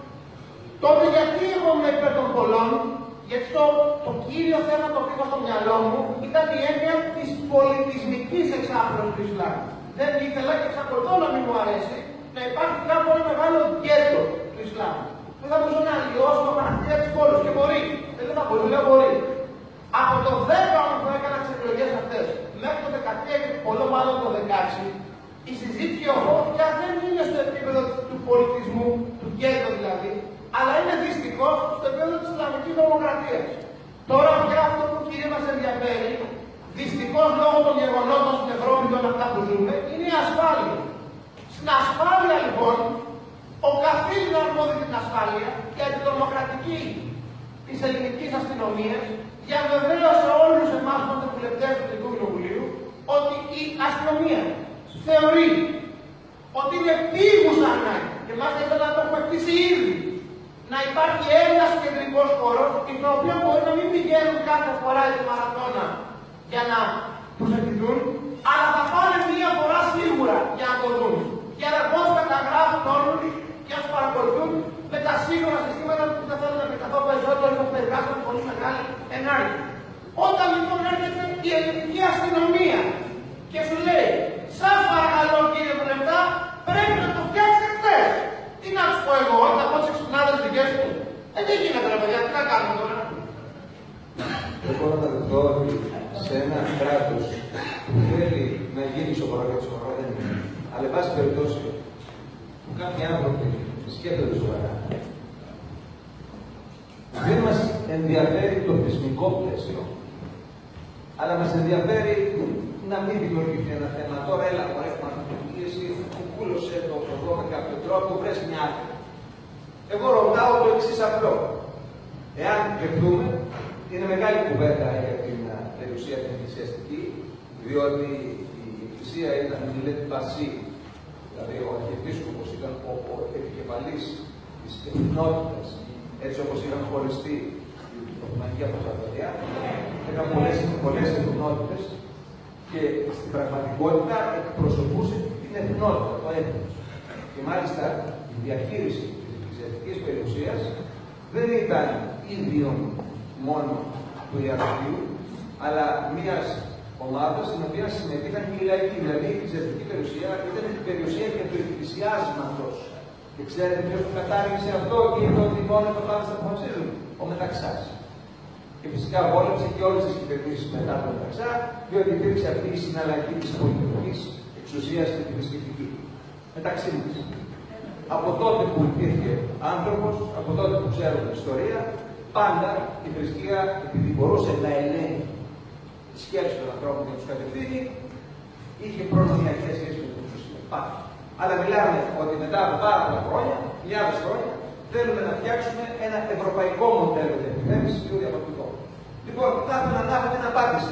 τότε γιατί εγώ είμαι υπέρ των πολλών, γιατί το κύριο θέμα το οποίο είχα στο μυαλό μου ήταν η έννοια της πολιτισμικής εξάπλωσης του Ισλάμ. Δεν ήθελα και εξακολουθώ να μην μου αρέσει να υπάρχει κάποιο πολύ μεγάλο γκέτο του Ισλάμ. Δεν θα μπορούσε να αλλοιώσει το χαρακτήρα της πόλης και μπορεί. Δεν θα μπορούσε, λέω μπορεί. Από το 10 όμως που έκανα τις εκλογές αυτές μέχρι το 13 και πολλό μάλλον το 16, η συζήτηση πια δεν είναι στο επίπεδο του πολιτισμού, του γκέτο δηλαδή, αλλά είναι δυστυχώς στο επίπεδο της Ισλαμικής Δημοκρατίας. Τώρα πια αυτό που κύριε μας ενδιαφέρει, δυστυχώς λόγω των γεγονότων στην Ευρώπη και όλα αυτά που ζούμε, είναι η ασφάλεια. Στην ασφάλεια λοιπόν, ο καθήλυνα αρμόδιο την ασφάλεια και η τρομοκρατική της ελληνικής αστυνομίας διαβεβαίωσε όλους εμάς που είμαστε βουλευτές του Εθνικού Κοινοβουλίου ότι η αστυνομία θεωρεί ότι είναι επίγουσα ανάγκη και μάλιστα ήθελα να το έχουμε χτίσει ήδη να υπάρχει ένας κεντρικός χώρος στον οποίο μπορεί να μην πηγαίνουν κάθε φορά οι μαραθώνα για να προσευχηθούν, αλλά θα πάνε μία φορά σίγουρα για να το δουν. Για να πώς καταγράφουν όλους και να τους παρακολουθούν με τα σύγχρονα συστήματα που δεν θέλουν να επεκταθώ περισσότερο και που εργάζονται πολύ μεγάλη ενάργεια. Όταν λοιπόν έρχεται η ελληνική αστυνομία και σου λέει, σας παρακαλώ κύριε βουλευτά, πρέπει να το φτιάξετε χθες. Τι να τους πω εγώ, θα πω τις εξυπνάδες δικές μου. Δεν γίνεται ρε παιδιά, τι να κάνουμε τώρα.
Δεν μπορώ να δεχτώ ότι σε ένα κράτος που θέλει να γίνει σοβαρό για το σοβαρό δεν είναι. Αλλά εν πάση περιπτώσει, κάποιοι άνθρωποι σκέφτονται σοβαρά. Δεν μας ενδιαφέρει το θεσμικό πλαίσιο, αλλά μας ενδιαφέρει να μην δημιουργηθεί ένα θέμα. Τώρα έλα, έχουμε εσύ κουκούλωσε το οδό με κάποιο τρόπο, βρες μια άκρη. Εγώ ρωτάω το εξής απλό. Εάν κρυφτούμε, είναι μεγάλη κουβέντα για την περιουσία την εκκλησιαστική, διότι η Εκκλησία ήταν μιλέτη πασί, δηλαδή ο Αρχιεπίσκοπος ήταν ο επικεφαλής της εθνότητας, έτσι όπως είχαν χωριστεί η Οθωμανική Αυτοκρατορία, είχαν πολλές εθνότητες και στην πραγματικότητα εκπροσωπούσε την εθνότητα, το έθνος. Και μάλιστα η διαχείριση της εκκλησιαστικής περιουσίας δεν ήταν ίδιο μόνο του ιεραρχείου, αλλά μιας ομάδας στην οποία συμμετείχαν και οι λαϊκοί. Δηλαδή η εκκλησιαστική περιουσία ήταν η περιουσία και του εκκλησιάσματος. Και ξέρετε ποιος το κατάργησε αυτό και είπε ότι μόνο το πάντα θα αποφασίζουν? Ο Μεταξάς. Και φυσικά βόλεψε και όλες τις κυβερνήσεις μετά τον Μεταξά, διότι υπήρξε αυτή η συναλλαγή της πολιτικής εξουσίας και τη θρησκευτική μεταξύ μας. Από τότε που υπήρχε άνθρωπος, από τότε που ξέρουμε ιστορία, πάντα η θρησκεία, επειδή μπορούσε να ελέγχει τη σκέψη των ανθρώπων και να τους κατευθύνει, είχε προνομιακές σχέσεις με την εξουσία. Πάντα. Αλλά μιλάμε ότι μετά από πάρα πολλά χρόνια, χιλιάδες χρόνια, θέλουμε να φτιάξουμε ένα ευρωπαϊκό μοντέλο διακυβέρνησης πιο διαφορετικό. Λοιπόν, θα ήθελα να έχω την απάντηση.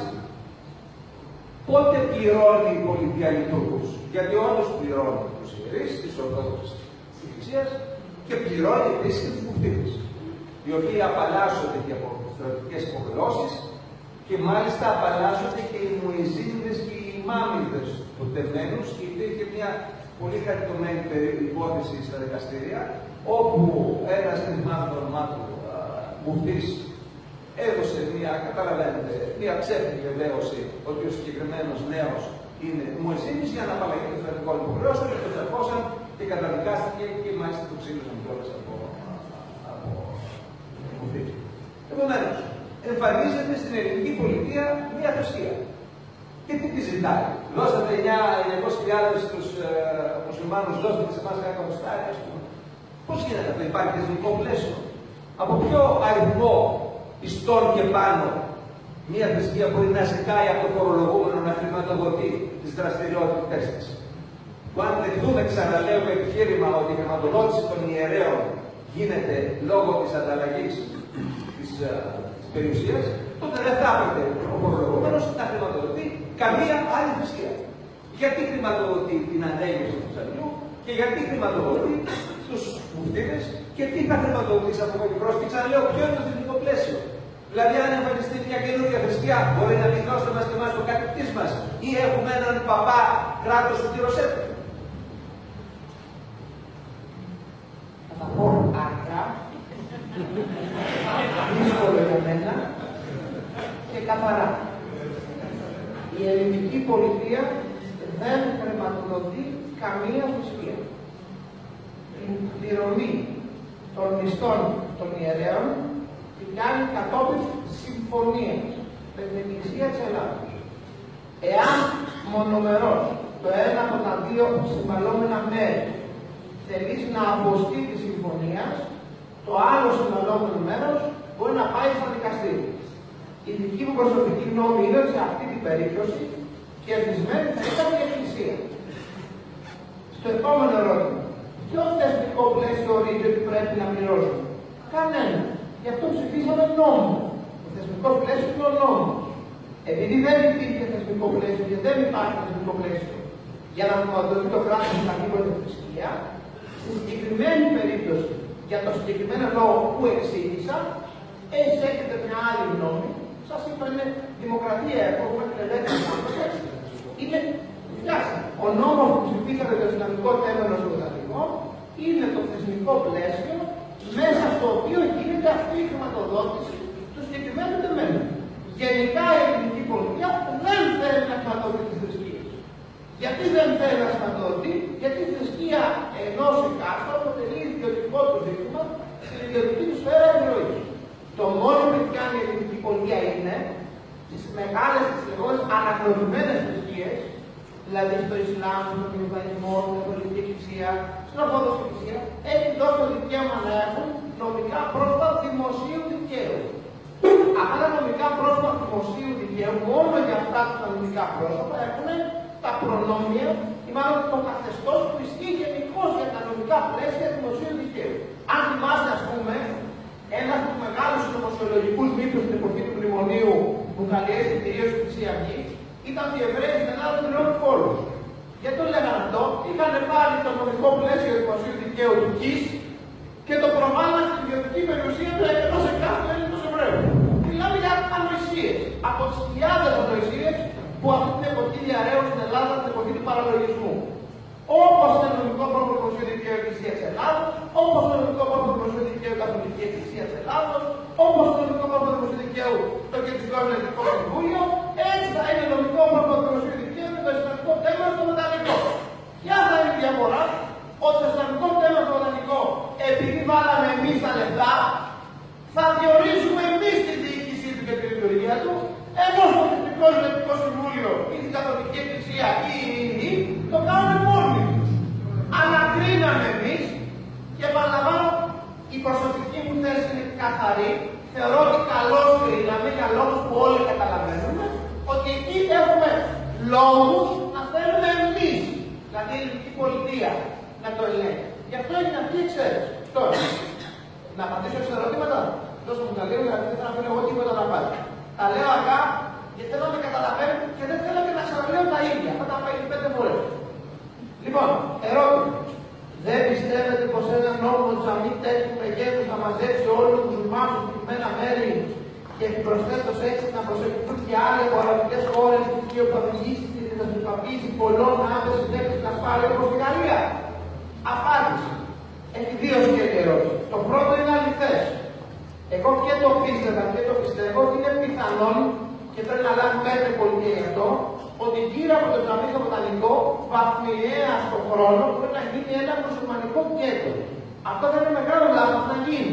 Πότε πληρώνει η πολιτεία λειτουργούς? Γιατί όντως πληρώνει τους ιερείς της Ορθόδοξης Εκκλησίας και πληρώνει επίσης και τους μουφτίδες, οι οποίοι απαλλάσσονται και από στρατιωτικές υποχρεώσεις και μάλιστα απαλλάσσονται και οι μουεζίνιδες και οι ημάμιδες του τεμένους. Και υπήρχε μια πολύ χαριτωμένη υπόθεση στα δικαστήρια, όπου ένας, δεν θυμάμαι το όνομά του, μουφτής, έδωσε καταλαβαίνετε, μια ψεύτικη βεβαίωση ότι ο συγκεκριμένος νέος είναι μουεζίνης για να απαλλαγεί των στρατιωτικών υποχρεώσεων και το τσακώσαν και καταδικάστηκε και μάλιστα το ξύλωσαν κιόλας από μουφτή. Επομένως, εμφανίζεται στην ελληνική πολιτεία μια θρησκεία. Και τι τη ζητάει? Δώσατε 900.000 στους μουσουλμάνους, δώστε σε εμάς ένα κομμοστάρι, ας πούμε. Πώς γίνεται αυτό? Υπάρχει θεσμικό πλαίσιο? Από ποιο αριθμό ιστών και πάνω μια θρησκεία μπορεί να ζητάει από το φορολογούμενο να χρηματοδοτεί τις δραστηριότητες της? Που αν δεχτούμε, ξαναλέω, το επιχείρημα ότι η χρηματοδότηση των ιερέων γίνεται λόγω της ανταλλαγής της περιουσίας, τότε δεν θα έπρεπε ο φορολογούμενος να χρηματοδοτεί καμία άλλη θρησκεία. Γιατί χρηματοδοτεί την ανέγερση του ψαριού και γιατί χρηματοδοτεί τους μουφτίδες και τι θα χρηματοδοτήσει από εκεί μπρος? Και ξαναλέω, ποιο είναι το θεσμικό πλαίσιο? Δηλαδή, αν εμφανιστεί μια καινούργια θρησκεία, μπορεί να μην δώσετε μας και εμάς το κατοκτής μας, ή έχουμε έναν παπά κράτος που κυρωσέται?
Θα τα πω αργά, δύσκολο για μένα και καθαρά. Η ελληνική πολιτεία δεν χρηματοδοτεί καμία θρησκεία. Την πληρωμή των μισθών των ιερέων την κάνει κατόπιν συμφωνίας με την Εκκλησία της Ελλάδος. Εάν μονομερός το ένα από τα δύο συμβαλόμενα μέρη θελήσει να αποστεί τη συμφωνία, το άλλο συμβαλόμενο μέρος μπορεί να πάει στο δικαστήριο. Η δική μου προσωπική γνώμη είναι ότι σε αυτή την περίπτωση κερδισμένη θα ήταν η Εκκλησία. Στο επόμενο ερώτημα, ποιο θεσμικό πλαίσιο ορίζει ότι πρέπει να πληρώσουμε? Κανένα. Γι' αυτό ψηφίσαμε νόμο. Το θεσμικό πλαίσιο είναι ο νόμος. Επειδή δεν υπήρχε θεσμικό πλαίσιο και δεν υπάρχει θεσμικό πλαίσιο για να χρηματοδοτεί το κράτος στην αντίποτε θρησκεία, στη συγκεκριμένη περίπτωση, για το συγκεκριμένο λόγο που εξήγησα, εσείς έχετε μια άλλη γνώμη. Σας είπα, είναι δημοκρατία, έχουμε ελεύθερη άνθρωπος. Είναι φτιάξει. Ο νόμος που ψηφίσατε το Ισλαμικό Τέμενο των Δατικών είναι το θεσμικό πλαίσιο μέσα στο οποίο γίνεται αυτή η χρηματοδότηση του συγκεκριμένου τεμένου. Γενικά η ελληνική πολιτεία δεν θέλει να χρηματοδοτεί τις θρησκείες. Γιατί δεν θέλει να χρηματοδοτεί? Γιατί η θρησκεία ενός εκάστου αποτελεί ιδιωτικό του ζήτημα στην ιδιωτική του σφαίρα επιρροής. Το μόνο που κάνει η ελληνική πολιτεία είναι τις μεγάλες, τις λεγόμενες αναγνωρισμένες θρησκείες, δηλαδή στο Ισλάμ, στον Ιουδαϊσμό, στην Καθολική Εκκλησία, στο στην Ορθόδοξη Εκκλησία έχει δώσει το δικαίωμα να έχουν νομικά πρόσωπα δημοσίου δικαίου. Αυτά τα νομικά πρόσωπα δημοσίου δικαίου, μόνο για αυτά τα νομικά πρόσωπα έχουν τα προνόμια ή μάλλον το καθεστώς που ισχύει γενικώς για τα νομικά πλαίσια δημοσίου δικαίου. Αν θυμάστε, ας πούμε, ένα από τους μεγάλους νομοσιολογικούς μύθους στην εποχή του Μνημονίου που καλλιέργησε κυρίως η Χρυσή Αυγή ήταν ότι οι Εβραίοι στην Ελλάδα πληρώνουν φόρους. Γιατί το λέγανε αυτό, είχαν πάρει το νομικό πλαίσιο δημοσίου δικαίου του ΚΙΣ και το προβάλλαν στην ιδιωτική περιουσία του ενός εκάστου Έλληνος Εβραίου. Μιλάμε για ανοησίες, από τις χιλιάδες ανοησίες που αυτή την εποχή διαρρέουν στην Ελλάδα, την εποχή του παραλογισμού. Όπως το νομικό πρόβλημα του Δημοσίου Δικαίου Εκκλησίας Ελλάδος, όπως το νομικό πρόβλημα του Δημοσίου Δικαίου Καθολική Εκκλησίας Ελλάδος, όπως το νομικό πρόβλημα του Δημοσίου Δικαίου το Κεντρικό Ελληνικό Συμβούλιο, έτσι θα είναι το νομικό πρόβλημα του Δημοσίου Δικαίου με το Ισλαμικό θέμα στο Βοτανικό. Ποια θα είναι η διαφορά? Ότι στο Ισλαμικό θέμα στο Βοτανικό, επειδή βάλαμε εμείς τα λεφτά, θα διορίζουμε εμείς τη διοίκησή του και τη λειτουργία του, ενώ στο Κεντρικό Ελληνικό Συμβούλιο ή στην Καθολική Εκκλησία ή το κάνουμε μόνοι τους. Ανακρίναμε εμείς και επαναλαμβάνω, η προσωπική μου θέση είναι καθαρή. Θεωρώ ότι καλώς κρίναμε για λόγους που όλοι καταλαβαίνουμε, ότι εκεί έχουμε λόγους να θέλουμε εμείς, δηλαδή η ελληνική πολιτεία, να το ελέγχει. Γι' αυτό έγινε αυτή η εξαίρεση. Τώρα, να απαντήσω σε ερωτήματα. Δώστε μου τα λίγο, γιατί δεν θα αφήνω εγώ τίποτα να πάρει. Τα λέω αργά, γιατί θέλω να με καταλαβαίνουν και δεν θέλω και να ξαναλέω τα ίδια. Θα τα πάει 5 φορές. Λοιπόν, ερώτημα. Δεν πιστεύετε πως ένα νόμο τζαμί τέτοιου μεγέθους θα μαζέψει όλους τους μουσουλμάνους σε συγκεκριμένα μέρη και επιπροσθέτως έτσι να προσελκυθούν και άλλοι από αραβικές χώρες και θα οδηγήσει στη δημοσιοποίηση πολλών άμεσων συντέκτες και ασφάλεια όπως η Γαλλία? Απάντηση. Έχει 2 σκέλη ερώτηση. Το πρώτο είναι αληθές. Εγώ και το πίστευα και το πιστεύω ότι είναι πιθανόν και πρέπει να λάβει πέντε πολιτεία γι' αυτό, ότι γύρω από το τζαμί στο Βοτανικό, βαθμιαία στον χρόνο πρέπει να γίνει ένα μουσουλμανικό κέντρο. Αυτό θα είναι μεγάλο λάθος να γίνει.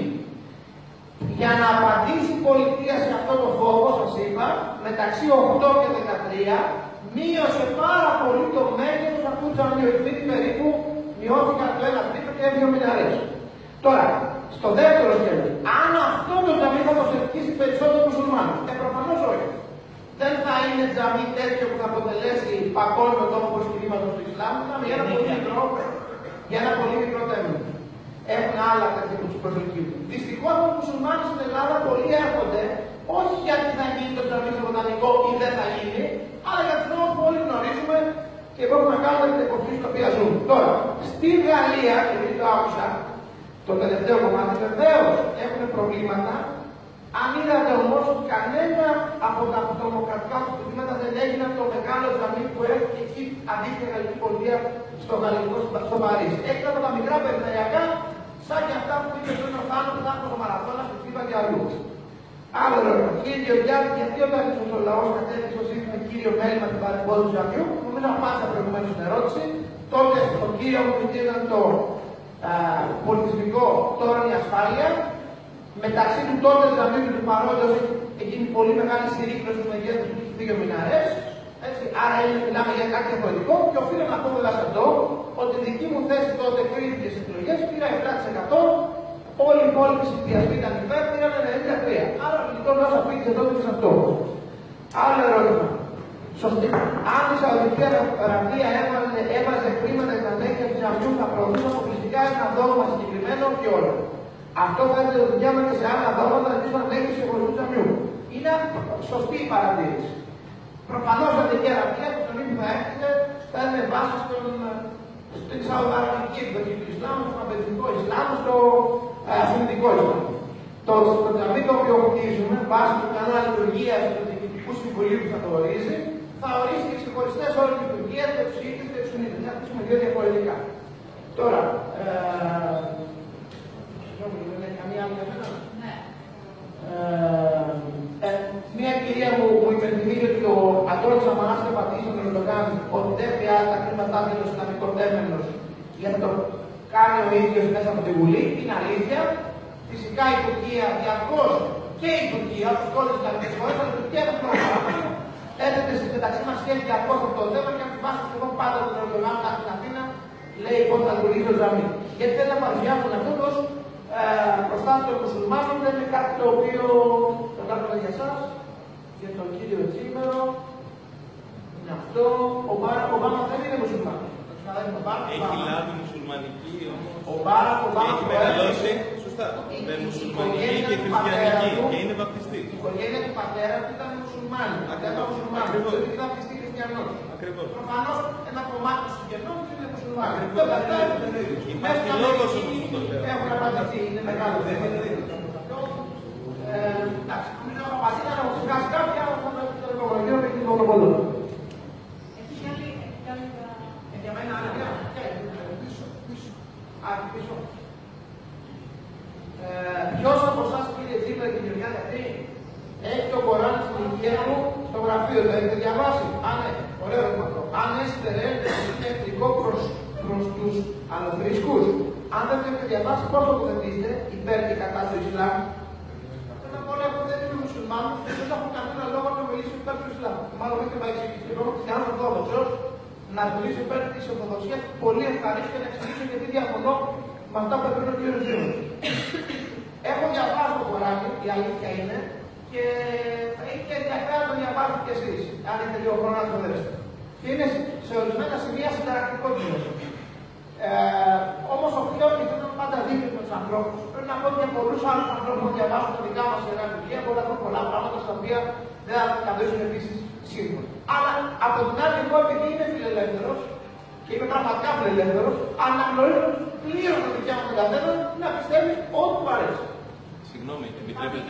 Για να απαντήσει η πολιτεία σε αυτό το φόβο, σας είπα, μεταξύ 8 και 13, μείωσε πάρα πολύ το μέγεθος αυτού του τζαμιού. Επειδή περίπου μειώθηκαν το 1 τρίτο και 2 μηναρές. Τώρα, στο δεύτερο σκέλος, αν αυτό το τζαμί θα προσελκύσει περισσότερους μουσουλμάνους, προφανώς όχι. Δεν θα είναι τζαμί τέτοιο που θα αποτελέσει παγκόσμιο τόπο προσκυνήματος του Ισλάμ, θα είναι για ένα πολύ μικρό τέμμα. Έχουν άλλα τέτοια που τους προσελκύουν. Δυστυχώς οι μουσουλμάνοι στην Ελλάδα πολλοί έρχονται, όχι γιατί θα γίνει το τζαμί στο Βοτανικό ή δεν θα γίνει, αλλά για τους λόγους που όλοι γνωρίζουμε και μπορούμε να κάνουμε την εποχή στην οποία ζούμε. Τώρα, στη Γαλλία, επειδή το άκουσα, το τελευταίο κομμάτι, βεβαίως έχουν προβλήματα. Αν είδατε όμως ότι κανένα από τα τρομοκρατικά αυτοκίνητα δεν έγιναν το μεγάλο τζαμί που έχει εκεί αντίστοιχα γαλλική πολιτεία στο γαλλικό στο Παρίσι. Έγιναν από τα μικρά περιφερειακά, σαν και αυτά που είχε πριν ο Θάνος, στο Μαραθώνα, στη Θήβα και αλλού. Άλλο ερώτημα. Κύριε Γεωργιάδη, γιατί όταν ο λαός κατέληξε στο σύστημα κύριο μέλημα την παρεμπόδιση του τζαμιού, νομίζω απάντησα προηγουμένως στην ερώτηση, τότε το κύριο μου ήταν το πολιτισμικό, τώρα η ασφάλεια. Μεταξύ του τότε τζαμιού και του παρόντος έχει γίνει πολύ μεγάλη συρρήκνωση του μεγέθους του 2 μηναρές. Άρα μιλάμε για κάτι διαφορετικό και οφείλω να πω βέβαια σε αυτό ότι η δική μου θέση τότε κρίθηκε στις εκλογές, πήρα 7%. Όλοι οι υπόλοιποι συνδυασμοί ήταν υπέρ, πήραν 93%. Άρα λοιπόν όσα πήγε τότε και σε αυτό. Άλλο ερώτημα. Σωστή. Αν η Σαουδική Αραβία έβαζε χρήματα για τα μέγεθα του τζαμιού, θα προωθούσε αποκλειστικά ένα δόγμα συγκεκριμένο και όλο. Αυτό θα έρθει το δικαίωμα και σε άλλα δόγματα να ζητήσουν μέγεθος του χωριστού τζαμιού. Είναι σωστή η παρατήρηση. Προφανώς η Σαουδική Αραβία, το τομείο που θα έρχεται, θα είναι βάση στην Σαουδαραβική εκδοχή του Ισλάμ, στον Απαιτητικό Ισλάμ, στο Αφριτικό Ισλάμ. Το τζαμί το οποίο χτίζουμε, βάσει του κανόνα λειτουργία του Διοικητικού Συμβουλίου που θα το ορίζει, θα ορίσει και ξεχωριστές όρους λειτουργίας για τους Σιήτες και τους Σουνίτες. Θα χτίσουμε 2 διαφορετικά. Τώρα, δεν έχει καμία άλλη για μένα. Μια κυρία μου υπενθυμίζει ότι ο Αντώνης Σαμαράς θα πατήσει τον Ερντογάν ότι δεν χρειάζεται τα χρήματά του στο Ισλαμικό τέμενος για να το κάνει ο ίδιος μέσα από τη Βουλή. Είναι αλήθεια. Φυσικά η Τουρκία διαρκώς και η Τουρκία, όπως και όλες τις Ισλαμικές χώρες, αλλά η Τουρκία δεν προχωράει. Έρχεται στην μεταξύ μας σχέση διαρκώς από το θέμα και αν θυμάστε εγώ πάντα τον Ερντογάν στην Αθήνα λέει πότε θα λειτουργήσει το τζαμί. Γιατί δεν θα παρουσιάσουν αυτό ως προστάτη των μουσουλμάνων, δεν είναι κάτι το οποίο το κάνω για εσάς, για τον κύριο Τσίμερο. Είναι αυτό. Ο Μπάρακ Ομπάμα δεν είναι μουσουλμάνος.
Έχει λάβει μουσουλμανική όμως.
Ο Μπάρακ Ομπάμα
έχει μεγαλώσει σωστά. Με μουσουλμανική και χριστιανική και είναι βαπτιστής.
Η οικογένεια του πατέρα του ήταν μουσουλμάνη.
Ακριβώς.
Δεν ήταν βαπτιστή χριστιανός.
Ακριβώς.
Προφανώς ένα κομμάτι του συγγενών του είναι μουσουλμάνοι.
Υπάρχει λόγος όμως που το λέω.
Έχουν απαντηθεί, είναι μεγάλο θέμα. Εντάξει, μην έχω απαντήσει να μου βγάζει κάποια, θα με το υπολογείο και την μονοπολό. Για μένα άλλη μια. Πίσω. Ποιος από εσάς κύριε Τσίπρα και Γεωργιά Κατή έχει το Κοράνι στην ηλικία του στο γραφείο, το έχετε διαβάσει? Αν ναι, ωραίο ερώτημα αυτό. Αν είστε ρε, είναι εχθρικό προς τους αλλοθρησκούς. Αν δεν το έχετε διαβάσει, πώς το τοποθετήσετε υπέρ και κατά του Ισλάμ? Ένα πολύ που δεν είναι μουσουλμάνος, δεν θα έχω κανένα λόγο να μιλήσω υπέρ του Ισλάμ. Μάλλον δεν θα εξηγήσει και εγώ χριστιανός Ορθόδοξος να μιλήσω υπέρ της Ορθοδοξίας. Πολύ ευχαρίστω και να εξηγήσω γιατί διαφωνώ με αυτά που έπρεπε ο κύριος Δήμος. Έχω διαβάσει το Κοράνι, η αλήθεια είναι, και θα έχει ενδιαφέρον να το διαβάσετε κι εσείς, αν έχετε λίγο χρόνο να το δείτε. Και είναι σε ορισμένα σημεία συνταρακτικό κείμενο. Όμως οφείλω ότι δεν είναι πάντα δίκαιο με τους ανθρώπους. Πρέπει να πω για πολλούς άλλους ανθρώπους που διαβάζουν τα δικά μας ιερά βιβλία, μπορεί να πω πολλά πράγματα στα οποία δεν θα καθίσουν επίσης σύμφωνα. Αλλά από την άλλη, εγώ επειδή είμαι φιλελεύθερος και είμαι πραγματικά φιλελεύθερος, αναγνωρίζω πλήρως τα δικιά μου τον καθένα να πιστεύει ό,τι του αρέσει.
Συγγνώμη, επιτρέπετε.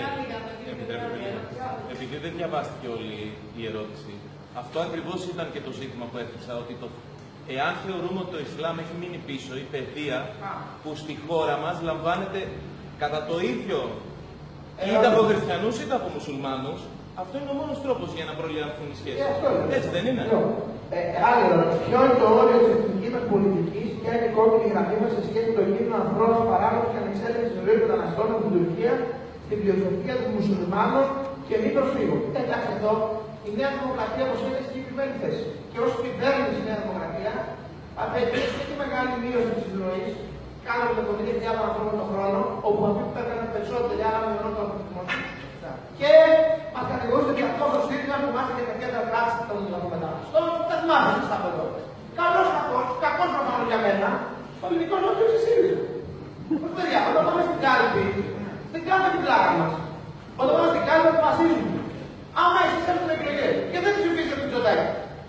Επειδή δεν διαβάστηκε όλη η ερώτηση, αυτό ακριβώς ήταν και το ζήτημα που έθεσα, ότι εάν θεωρούμε ότι το Ισλάμ έχει μείνει πίσω, η παιδεία που στη χώρα μας λαμβάνεται κατά το ίδιο είτε από χριστιανούς είτε από μουσουλμάνους, αυτό είναι ο μόνος τρόπος για να προληφθούν οι σχέσεις. Έτσι δεν είναι?
Άλλη ερώτηση. Ποιο είναι το όριο της εθνικής μας πολιτικής, ποια είναι η κόκκινη γραμμή μας σε σχέση με το κείμενο ανθρώπους παράγοντος και ανεξέλεγκτης ροής μεταναστών από την Τουρκία, την πλειοψηφία των μουσουλμάνων και μη προσφύγων? Εντάξει, εδώ η Νέα Δημοκρατία προσέχει συγκεκριμένη θέση. Και ως κυβέρνηση η Νέα Δημοκρατία απαιτεί και μεγάλη μείωση της ροής, κάτω από 100.000 ανθρώπων τον χρόνο, όπου αυτοί που παίρνουν περισσότεροι, άλλα μειωνόταν από την και μας κατηγορούσε ότι αυτό το σύστημα που μάθει και τα κέντρα πράξη των μεταναστών δεν μάθει στα παιδό. Καλός κακός προφανώς για μένα, ο ελληνικός νόμος είναι ΣΥΡΙΖΑ. Παιδιά, όταν πάμε στην κάλπη, δεν κάνουμε την πλάκα μας. Όταν πάμε στην κάλπη, αποφασίζουμε. Άμα εσείς έχετε εκλογές και δεν ψηφίσετε την Μητσοτάκη.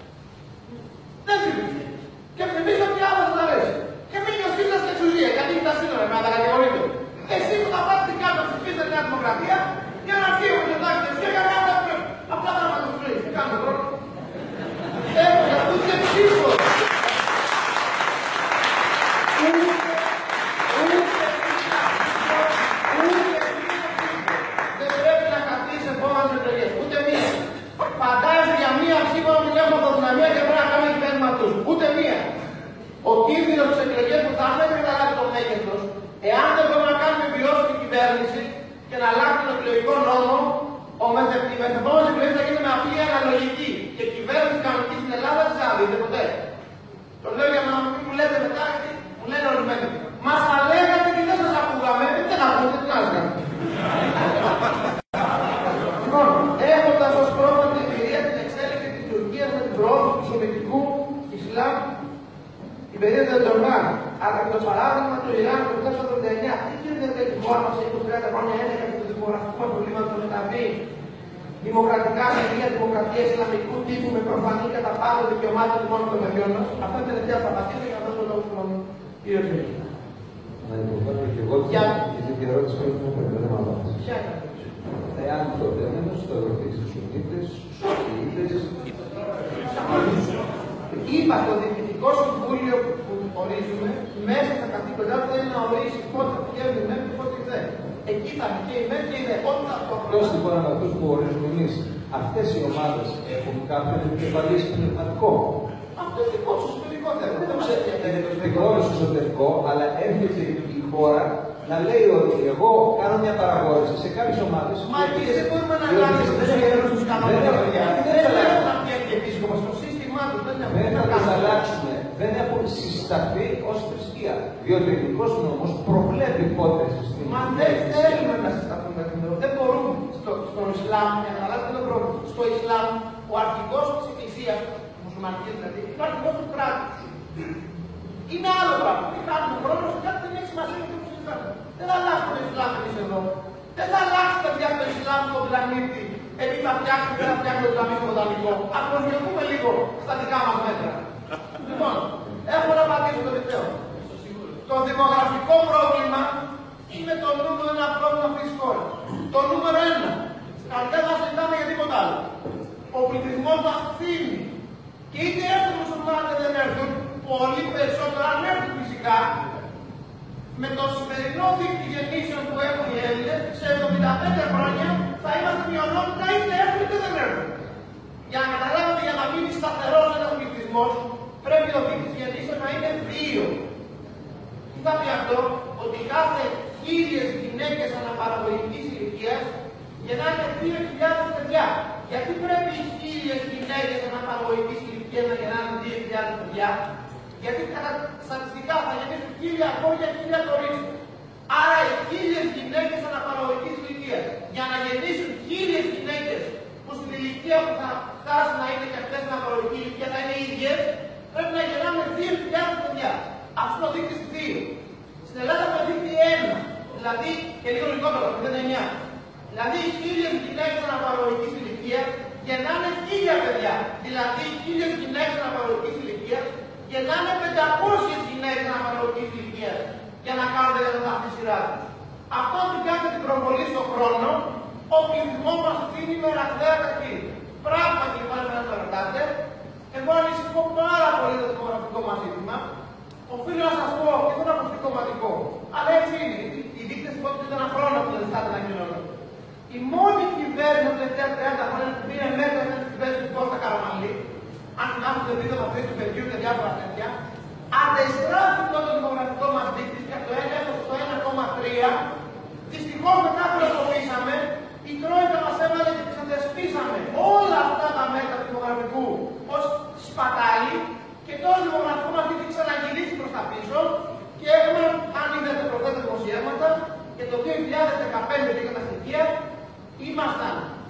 Δεν ψηφίσετε. Και ψηφίσετε ότι άλλο σας αρέσει. Και μην νιωσείτε στην εξουσία, γιατί είναι τα σύνορα, με τα κατηγορείτε. Εσείς που θα πάτε στην κάλπη να ψηφίσετε τη Νέα Δημοκρατία, για να φύγω και να έχετε για να κάνετε απλά να μας το φρύγει. Δεν κάνετε πρόβλημα. Για αυτούς και ψήφο. Δεν πρέπει να καθίσει επόμενες εκλογές. Ούτε μία. Φαντάζεσαι για μία ψήφο να μιλάμε από δυναμία και πρέπει να κάνουμε κυβέρνηση με αυτούς. Ούτε μία. Ο κίνδυνος της εκλογές που θα έχουμε καταλάβει το μέγεθος, εάν δεν μπορούμε να κάνουμε βιώσιμη κυβέρνηση και να αλλάξει τον εκλογικό νόμο, οι μεθεπόμενες εκλογές θα γίνουν με απλή αναλογική. Και η κυβέρνηση κανονική στην Ελλάδα δεν θα δείτε ποτέ. Το λέω για να μην μου λέτε μετά, γιατί μου λένε ορισμένοι. Μας τα λέγατε και δεν σας ακούγαμε, δεν ακούτε, τι να κάνουμε. Λοιπόν, έχοντας ως πρώτη εμπειρία την εξέλιξη της Τουρκίας με την προώθηση του Σοβιετικού Ισλάμ, την περίοδο των Ερντογάν, αλλά και το παράδειγμα του Ιράν του 1989, τι γίνεται η χώρα μας έχει 30 χρόνια έλεγα και το δημογραφικό προβλήμα του μεταβεί δημοκρατικά σε μια δημοκρατία Ισλαμικού τύπου με προφανή καταπάτω δικαιωμάτων του μόνο των παιδιών μας? Αυτά είναι τελευταία θα πατήσω για να δώσω λόγο στον κύριο Ζήλη.
Να υποβάλω και εγώ την ερώτηση που δεν μου απάντησε.
Ποια είναι αυτή?
Εάν το επόμενος το ερωτήσει στους Σουνίτες,
είπα το Διοικητικό Συμβούλιο που ορίζουμε μέσα στα καθήκοντά του θέλει να ορίσει πότε πηγαίνουν οι μέχρι πότε οι δε. Εκεί θα είναι και οι μέχρι και οι δε. Ό,τι θα το
Απλώς λοιπόν από αυτούς που ορίζουμε εμείς, αυτές οι ομάδες έχουν κάποιον επικεφαλής πνευματικό.
Αυτό είναι δικό σου εσωτερικό θέμα. Δεν μας
Είναι το δικαιώριο στο εσωτερικό, αλλά έρχεται η χώρα να λέει ότι εγώ κάνω μια παραγόρηση σε κάποιες ομάδες.
Μα εμείς δεν μπορούμε να αλλάξουμε τους γερούς τους κανόνες. Δεν θέλουμε να πιέζει επίσης όπως το σύστημά του.
Δεν θα τους αλλάξουμε δεν έχουν συσταθεί ως θρησκεία. Διότι ο ελληνικός νόμος προβλέπει πότε συστήματα.
Μα δεν θέλουμε να συσταθούμε την νόμο. Δεν μπορούμε. Στο Ισλάμ, για να καταλάβετε το πρόβλημα. Στο Ισλάμ, ο αρχηγός της Εκκλησίας, μουσουλμανικής δηλαδή, είναι ο αρχηγός του κράτους. Είναι άλλο πράγμα. Τι κάνουμε χρόνο, κάτι δεν έχει σημασία για το Ισλάμ. Δεν θα αλλάξει το Ισλάμ εμείς εδώ. Δεν θα αλλάξει παιδιά το Ισλάμ στον πλανήτη. Εμείς θα φτιάξουμε και θα φτιάξουμε το Ισλάμ βοτανικό. Ας προσγειωθούμε λίγο στα δικά μας μέτρα. Λοιπόν, έχω να απαντήσω το τελευταίο. Το δημογραφικό πρόβλημα είναι το νούμερο ένα πρόβλημα αυτής της χώρας. Το νούμερο ένα. Δεν θα συζητάμε για τίποτα άλλο. Ο πληθυσμός μας φύγει. Και είτε έρθουν οι μουσουλμάνοι δεν έρθουν, πολύ περισσότερο αν έρθουν φυσικά, με το σημερινό δίκτυο γεννήσεων που έχουν οι Έλληνες, σε 75 χρόνια θα είμαστε μειονότητα είτε έρθουν είτε δεν έρθουν. Για να καταλάβετε, για να μείνει σταθερός ένας πληθυσμός, πρέπει ο δίκτυος γεννήσεων να είναι 2. Τι θα πει αυτό? Ότι κάθε 1000 γυναίκες αναπαραγωγικής ηλικίας γεννάνε 2.000 παιδιά. Γιατί πρέπει οι 1000 γυναίκες αναπαραγωγικής ηλικίας να γεννάνε 2.000 παιδιά? Γιατί στατιστικά θα γεννήσουν 1000 αγόρια και 1000 κορίτσια. Άρα οι 1000 γυναίκες αναπαραγωγικής ηλικίας, για να γεννήσουν 1000 γυναίκες που στην ηλικία που θα φτάσει να είναι και αυτές στην αναπαραγωγική ηλικία θα είναι ίδιες, πρέπει να γεννάμε 2.000 παιδιά. Αυτό το δείκτη 2. Στην Ελλάδα το δείκτη 1. Δηλαδή και λίγο λιγότερο, 0,9. Δηλαδή 1000 γυναίκες αναπαραγωγικής ηλικίας γεννάνε 1000 παιδιά. Δηλαδή 1000 γυναίκες αναπαραγωγικής ηλικίας γεννάνε 500 γυναίκες αναπαραγωγικής ηλικίας για να κάνουν αυτή τη σειρά τους. Αυτό αν κάνετε την προβολή στον χρόνο, ο πληθυσμός μας δίνει με ραγδαία ταχύτητα. Πράγματι λοιπόν να το ρωτάτε, εγώ ανησυχώ πάρα πολύ το δημογραφικό μας ζήτημα. Οφείλω να σας πω και δεν είναι κομματικό. Αλλά έτσι είναι. Οι δείκτες υπόθεση ήταν ένα χρόνο που δεν στάτε να κοινωνούν. Η μόνη κυβέρνηση των τελευταίων 30 χρόνια που πήρε μέτρα με την κυβέρνηση του Κώστα Καραμανλή, αν θυμάστε το βίντεο από του παιδιού και διάφορα τέτοια, αντεστράφει το δημογραφικό μας δείκτη και από το 1 έως το 1,3. Δυστυχώς μετά που ελοπίσαμε, η Τρόικα μας έβαλε και ξαναδεσπίσαμε όλα αυτά τα μέτρα του δημογραφικού ως σπατάλι και τώρα το δημογραφικό μας δείκτη ξαναγυρίσει προς τα πίσω και έχουμε, αν είδατε προχθές τα δημοσιεύματα, και το 2015 και τα στοιχεία ήμασταν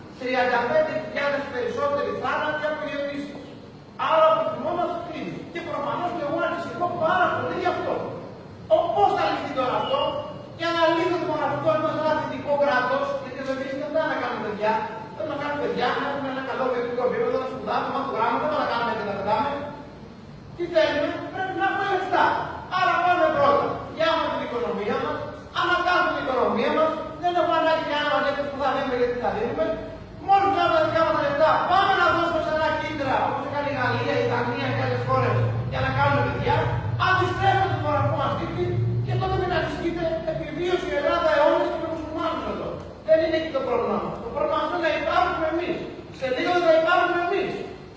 35.000 περισσότεροι θάνατοι από γεννήσεις. Άρα ο πληθυσμός μας κλείνει. Και προφανώς και εγώ ανησυχώ πάρα πολύ γι' αυτό. Πώς θα λυθεί τώρα αυτό? Για να λύσει το δημογραφικό μας ένα δυτικό κράτος, γιατί εδώ εμείς δεν θέλουμε να κάνουμε παιδιά. Θέλουμε να κάνουμε παιδιά, να έχουμε ένα καλό παιδικό επίπεδο, να σπουδάμε, να μάθουμε γράμματα, δεν θα κάνουμε και να πετάμε. Τι θέλουμε? Πρέπει να έχουμε λεφτά. Άρα πάμε πρώτα. Γιάμε την οικονομία μας, ανακάνουμε την οικονομία μας, δεν έχουμε ανάγκη για να μαζέψουμε που θα δίνουμε και τι θα δίνουμε. Μόλις βγάλουμε τα δικά μας τα λεφτά, πάμε να δώσουμε σε ένα κίνητρα όπως έκανε η Γαλλία, η Δανία και άλλες χώρες για να κάνουμε παιδιά. Αντιστρέφουμε το δημογραφικό μας δείκτη και τότε μην ανησυχείτε, επιβίωσε η Ελλάδα αιώνες και με μουσουλμάνους εδώ. Δεν είναι εκεί το πρόβλημα μας. Το πρόβλημα αυτό να υπάρχουμε εμείς. Σε λίγο δεν θα υπάρχουμε εμείς.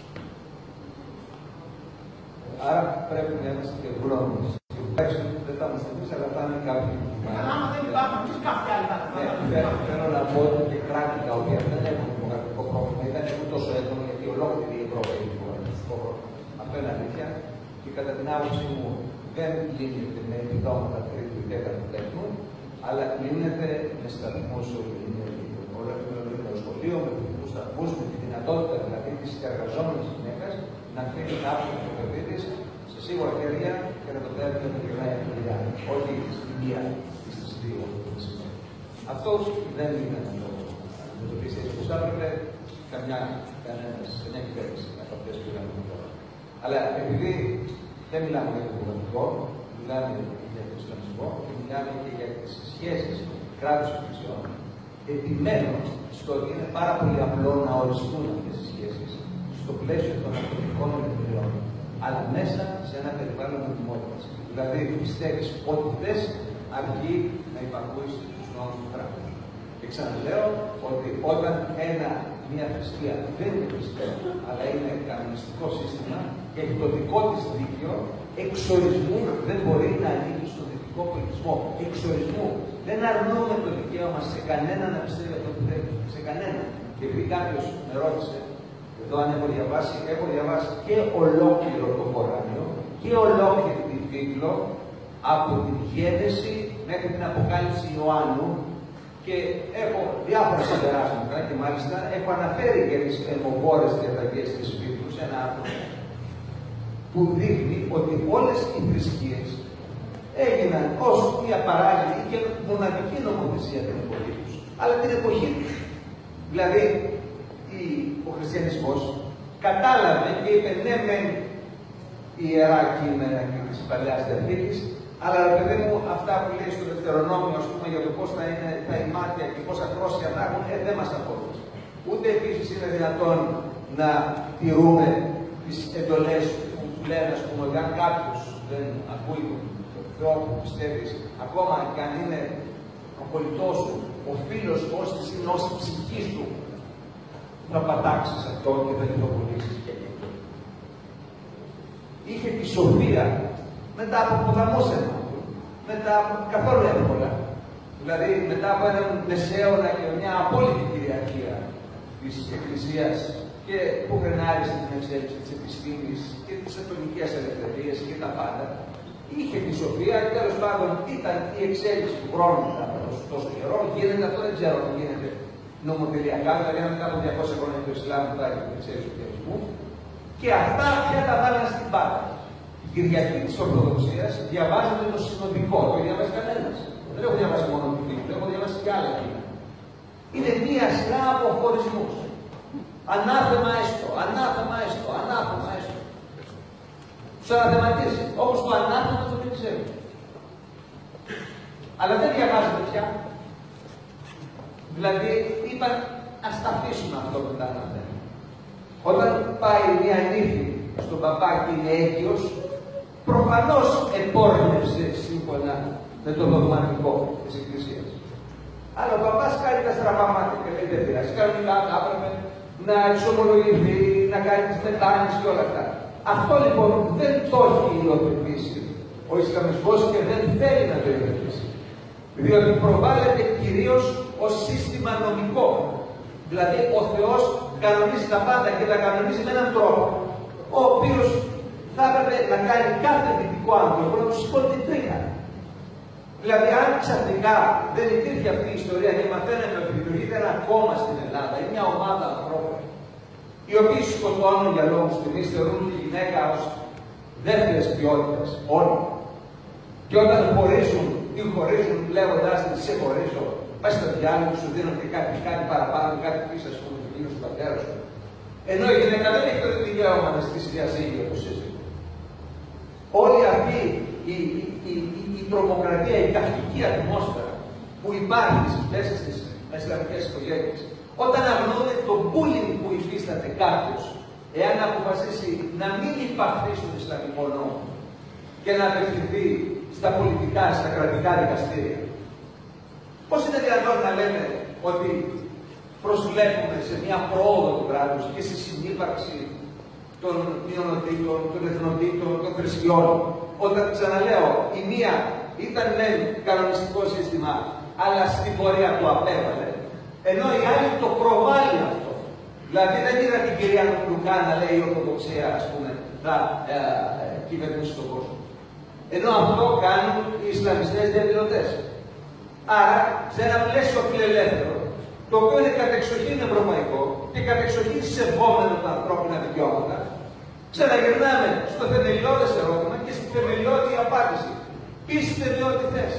Άρα πρέπει να είμαστε και ευγνώμονες. Τουλάχιστον δεν θα είμαστε εμείς, αλλά θα είναι κάποιοι.
Άμα δεν υπάρχουν, εμείς κάποιοι άλλοι θα
υπάρχουν. Θέλω να πω ότι και κράτη τα οποία δεν έχουν δημογραφικό πρόβλημα ή δεν έχουν τόσο έντονο, γιατί ολόκληρη η Ευρώπη έχει δημογραφικό πρόβλημα. Αυτό είναι αλήθεια. Και κατά την άποψή μου δεν λύνεται με επιδόματα τρίτου ή τέταρτου τέχνου, αλλά λύνεται με σταθμούς ολόκληρο το σχολείο, με παιδικούς σταθμούς, με τη δυνατότητα δηλαδή της εργαζόμενης γυναίκας να αφήνει να άψει το παιδί της σε σίγουρα χέρια και να το παίρνει και να γυρνάει από τη δουλειά. Όχι στη μία ή στις δύο. Αυτό δεν είναι να το αντιμετωπίσει έτσι όπως θα έπρεπε καμιά κυβέρνηση από αυτές που είδαμε τώρα. Αλλά επειδή δεν μιλάμε για το δημοκρατικό, μιλάμε για τον Ισλαμισμό και μιλάμε και για τις σχέσεις κράτους και εκκλησιών, επιμένω στο ότι είναι πάρα πολύ απλό να οριστούν αυτές οι σχέσεις στο πλαίσιο των ατομικών ελευθεριών, αλλά μέσα σε ένα περιβάλλον νομιμότητας. Δηλαδή, πιστεύεις ότι θες αρκεί να υπακούεις στους νόμους του κράτους. Και ξαναλέω ότι όταν μια θρησκεία δεν είναι πιστεύω, αλλά είναι κανονιστικό σύστημα και έχει το δικό της δίκαιο, εξορισμού δεν μπορεί να ανήκει στον δυτικό πολιτισμό. Εξορισμού. Δεν αρνούμε το δικαίωμα σε κανένα να πιστεύει αυτό που θέλει. Σε κανένα. Και επειδή κάποιος με ρώτησε, εδώ αν έχω διαβάσει και ολόκληρο το Κοράνιο, και ολόκληρη την βίβλο από την Γένεση μέχρι την Αποκάλυψη Ιωάννου και έχω διάφορα συμπεράσματα και μάλιστα έχω αναφέρει και τις αιμοβόρες διαταγές της βίβλου σε ένα άρθρο που δείχνει ότι όλες οι θρησκείες έγιναν ως μια παράλληλη και μοναδική νομοθεσία την εποχή τους, αλλά την εποχή τους. Δηλαδή, ο χριστιανισμός κατάλαβε και είπε ναι μεν ιερά κείμενα και της Παλαιάς Διαθήκης, αλλά παιδί μου αυτά που λέει στο Δευτερονόμιο, ας πούμε, για το πώς θα είναι τα ημάτια και πόσα κρόσια θα έχουν, δεν μας αφορούν. Ούτε επίσης είναι δυνατόν να τηρούμε τις εντολές που λένε, ας πούμε, ότι αν κάποιος δεν ακούει τον Θεό που πιστεύεις, ακόμα και αν είναι ο πολιτός σου, ο φίλος ως της είναι ως της ψυχής του, θα πατάξεις αυτό και θα λιθοβολήσεις. Είχε τη σοφία μετά από ποδαμόσενα, μετά από καθόλου εύκολα. Δηλαδή μετά από έναν μεσαίωνα και μια απόλυτη κυριαρχία της Εκκλησίας και που φρενάρισε την εξέλιξη της επιστήμης και της ατομικής ελευθερίας και τα πάντα, είχε τη σοφία και τέλος πάντων ήταν η εξέλιξη του χρόνου μετά από τόσο καιρό. Γίνεται αυτό, δεν ξέρω αν γίνεται νομοτελειακά, δηλαδή μετά από 200 χρόνια το Ισλάμ θα έχει την εξέλιξη του χριστιανισμού. Και αυτά πια τα βάλανε στην πάντα. Η Κυριακή της Ορθοδοξίας διαβάζεται το συνοδικό, το διαβάζει κανένας. Δεν έχω διαβάσει μόνο τη Βίβλο, έχω διαβάσει και άλλα κείμενα. Είναι μία σειρά από χωρισμούς. Ανάθεμα έστω, ανάθεμα έστω, ανάθεμα έστω. Τους αναθεματίζει, όπως το ανάθεμα το δεν ξέρει. Αλλά δεν διαβάζεται πια. Δηλαδή είπαν ας τα αφήσουμε αυτό που τα αναθέμα. Όταν πάει μια νύφη στον παπά και είναι έγκυος, προφανώς επόρνευσε σύμφωνα με το δογματικό της Εκκλησίας. Αλλά ο παπάς κάνει τα στραβά μάτια και λέει δεν πειράζει. Κανονικά θα έπρεπε να εξομολογηθεί, να κάνει τις μετάνοιες και όλα αυτά. Αυτό λοιπόν δεν το έχει υιοθετήσει ο Ισλαμισμός και δεν θέλει να το υιοθετήσει. Διότι προβάλλεται κυρίως ως σύστημα νομικό. Δηλαδή ο Θεός κανονίζει τα πάντα και τα κανονίζει με έναν τρόπο, ο οποίος θα έπρεπε να κάνει κάθε δυτικό άνθρωπο να του σηκώνει την τρίχα. Δηλαδή, αν ξαφνικά δεν υπήρχε αυτή η ιστορία και μαθαίναμε ότι λειτουργείται ένα κόμμα στην Ελλάδα ή μια ομάδα ανθρώπων, οι οποίοι σκοτώνουν για λόγους τιμής, θεωρούν τη γυναίκα ως δεύτερης ποιότητας, όλοι. Και όταν χωρίζουν, την χωρίζουν λέγοντας την σε χωρίζω, πας στο διάλογο, σου δίνω και κάτι παραπάνω, κάτι πίσω, ας πούμε, του κύριου του πατέρα σου. Ενώ η γυναίκα δεν έχει το δικαίωμα να στήσει διαζύγιο του σύζυγου. Όλη αυτή η τρομοκρατία, η τακτική ατμόσφαιρα που υπάρχει μέσα στις ισλαμικές οικογένειες, όταν αγνοούν το bullying που υφίσταται κάποιος, εάν αποφασίσει να μην υπαχθεί στον Ισλαμικό νόμο και να απευθυνθεί στα πολιτικά, στα κρατικά δικαστήρια. Πώς είναι δυνατόν να λέμε ότι προσβλέπουμε σε μια πρόοδο του κράτους και στη συνύπαρξη των μειονοτήτων, των εθνοτήτων, των θρησκειών, όταν ξαναλέω, η μία ήταν μεν κανονιστικό σύστημα, αλλά στην πορεία του απέβαλε, ενώ η άλλη το προβάλλει αυτό. Δηλαδή δεν είδα την κυρία Λουκά να λέει η Ορθοδοξία, ας πούμε, θα κυβερνήσει τον κόσμο. Ενώ αυτό κάνουν οι Ισλαμιστές διαδηλωτές. Άρα, σε ένα πλαίσιο φιλελεύθερο, το οποίο είναι κατεξοχήν ευρωπαϊκό και κατεξοχήν σεβόμενο τα ανθρώπινα δικαιώματα, ξαναγυρνάμε στο θεμελιώδες ερώτημα και στη θεμελιώδη απάντηση. Πίστευε ό,τι θες.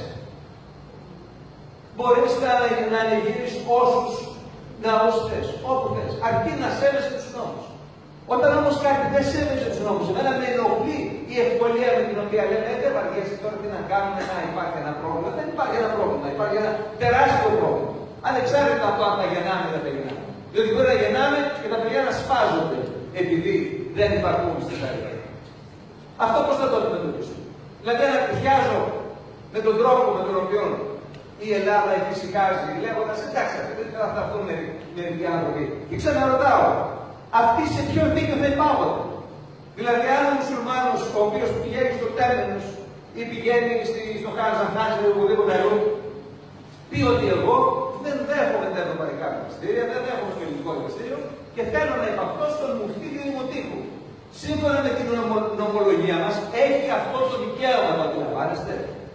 Μπορείς να ανεγείρεις όσους ναούς θες, όπου θες, αρκεί να σέβεσαι τους νόμους. Όταν όμως κάτι δεν σέβεσαι τους νόμους, εμένα με ενοχλεί η ευκολία με την οποία λέμε δεν βαριέσαι τώρα τι να κάνουμε, να υπάρχει ένα πρόβλημα. Δεν υπάρχει ένα πρόβλημα, υπάρχει ένα τεράστιο πρόβλημα. Ανεξάρτητα από το αν θα γεννάμε ή δεν θα γεννάμε. Διότι μπορεί να γεννάμε και τα παιδιά να σπάζονται επειδή δεν υπάρχουν στην Ελλάδα. Αυτό πώς θα το αντιμετωπίσουμε. Δηλαδή ανατριχιάζω με τον τρόπο με τον οποίο η Ελλάδα εφησυχάζει, λέγοντας εντάξει, δεν θα σταθούν μερικοί άνθρωποι. Και ξαναρωτάω, αυτοί σε ποιο δίκαιο θα υπάγονται. Δηλαδή, αν ο μουσουλμάνος ο οποίος πηγαίνει στο Τέρμινος ή πηγαίνει στο Χάζαν ή οπουδήποτε αλλού, πει ότι εγώ δεν δέχομαι τα ευρωπαϊκά δικαστήρια, δεν δέχομαι στο ελληνικό δικαστήριο και θέλω να υπαχθώ στον μουφτή του Δημοτικού. σύμφωνα με την νομολογία μας, έχει αυτό το δικαίωμα, το αντιλαμβάνεστε.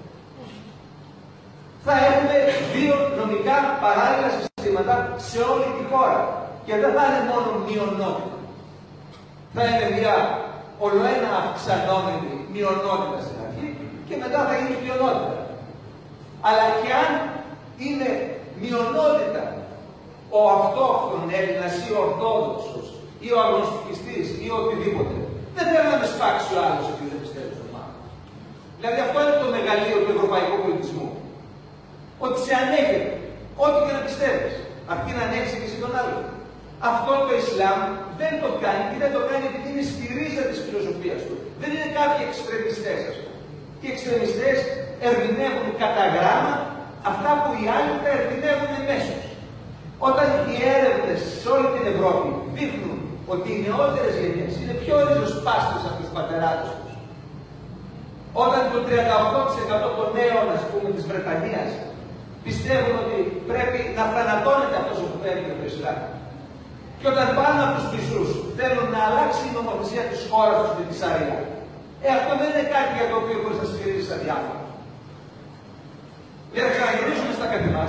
Θα έχουμε δύο νομικά παράλληλα συστήματα σε όλη τη χώρα. Και δεν θα είναι μόνο μειονότητα. Θα είναι μια ολοένα αυξανόμενη μειονότητα στην αρχή και μετά θα γίνει πλειονότητα. Αλλά και αν είναι μειονότητα ο αυτόχθον Έλληνας ή ο Ορθόδοξος ή ο αγνωστικιστής ή οτιδήποτε, δεν θέλω να με σπάξει ο άλλος επειδή δεν πιστεύει στο μάθημα. Δηλαδή αυτό είναι το μεγαλείο του ευρωπαϊκού πολιτισμού. Ότι σε ανέχεται, ό,τι και να πιστεύεις, αρκεί να ανέχεσαι και εσύ τον άλλον. Αυτό το Ισλάμ δεν το κάνει και δεν το κάνει επειδή είναι στη ρίζα της φιλοσοφίας του. Δεν είναι κάποιοι εξτρεμιστές, ας πούμε. Και οι εξτρεμιστές ερμηνεύουν κατά γράμμα αυτά που οι άλλοι τα ερμηνεύουν εμέσως. Όταν οι έρευνες σε όλη την Ευρώπη δείχνουν ότι οι νεότερες γενιές είναι πιο ριζοσπάστες από τους πατεράδες τους. Όταν το 38% των νέων, ας πούμε, της Βρετανίας πιστεύουν ότι πρέπει να θανατώνεται αυτός που φέρνει το Ισλάμ. Και όταν πάνω από τους μισούς θέλουν να αλλάξει η νομοθεσία της χώρας τους με τη Σαρία, αυτό δεν είναι κάτι για το οποίο μπορείς να στηρίζεις αδιάφορα. Για να ξαναγυρίσουμε στα κάτι μας.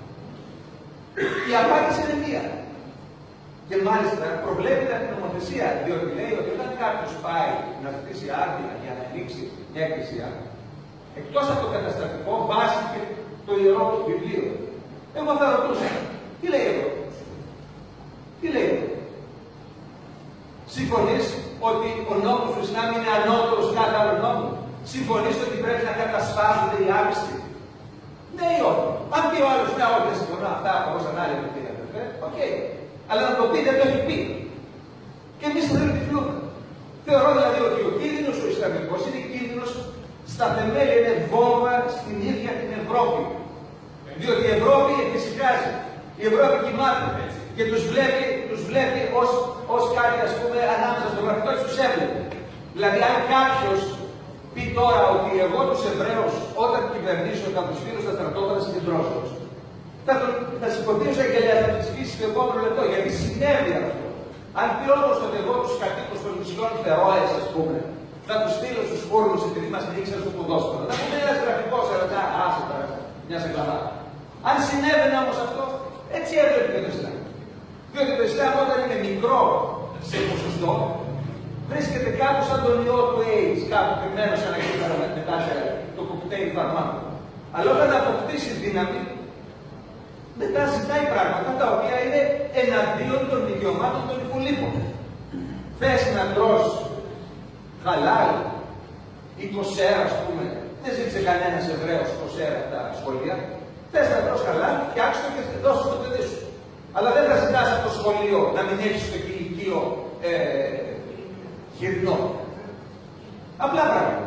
Η απάντηση είναι μία. Και μάλιστα προβλέπεται από την νομοθεσία, διότι λέει ότι όταν κάποιος πάει να ζητήσει άδεια για να ανοίξει μια εκκλησία, εκτός από το καταστατικό, βάσει και το ιερό του βιβλίο. Εγώ θα ρωτούσα, τι λέει εδώ. Τι λέει εδώ. Συμφωνείς ότι ο νόμος του Ισλάμ είναι ανώτερος κάθε άλλο νόμο. Συμφωνείς ότι πρέπει να κατασπάζονται οι άπιστοι. Ναι ή όχι. Αν πει ο άλλος, ναι, όχι, δεν συμφωνώ, αυτά μπορούσαν άλλοι να πει, οκ. Αλλά να το πει δεν το έχει πει. Και εμείς δεν το τυφλούμε. Θεωρώ δηλαδή ότι ο κίνδυνος ο Ισλαμικός είναι κίνδυνος στα θεμέλια, είναι βόμβα στην ίδια την Ευρώπη. Διότι η Ευρώπη εφησυχάζει. Η Ευρώπη κοιμάται και τους βλέπει ως κάτι, ας πούμε, ανάμεσα στο γραφικό και τους έβλεπε. Δηλαδή, αν κάποιος πει τώρα ότι εγώ τους Εβραίους, όταν κυβερνήσω, θα τους στείλω στα στρατόπεδα συγκεντρώσεως, θα σηκωθεί ως αγγελέας, θα ψηφίσει το επόμενο λεπτό, γιατί συνέβη αυτό. Αν πει όμως ότι εγώ τους κατοίκους των Μισιών Φερόες, ας πούμε, θα τους στείλω στους φούρνους επειδή μας νίξαν στο ποδόσφαιρο. Θα πούμε ένας γραφικός, αλλά άσε τώρα, μια σε καλά. Αν συνέβαινε όμως αυτό, έτσι έβλεπε το Ισλάμ. Διότι το Ισλάμ όταν είναι μικρό σε ποσοστό, βρίσκεται κάπου σαν τον ιό του AIDS, κάπου κρυμμένο σαν να κύτταρα μετά το κοκτέιλ φαρμάκων. Αλλά όταν αποκτήσει δύναμη, μετά ζητάει πράγματα τα οποία είναι εναντίον των δικαιωμάτων των υπολείπων. Θες να τρως χαλάλ ή κοσέρα, ας πούμε, δεν ζήτησε κανένας Εβραίος κοσέρα από τα σχολεία. Θες να τρως χαλάλ, φτιάξτε το και δώσε το παιδί σου. Αλλά δεν θα ζητάς από το σχολείο να μην έχεις στο κηλικείο χοιρινό. Απλά πράγματα.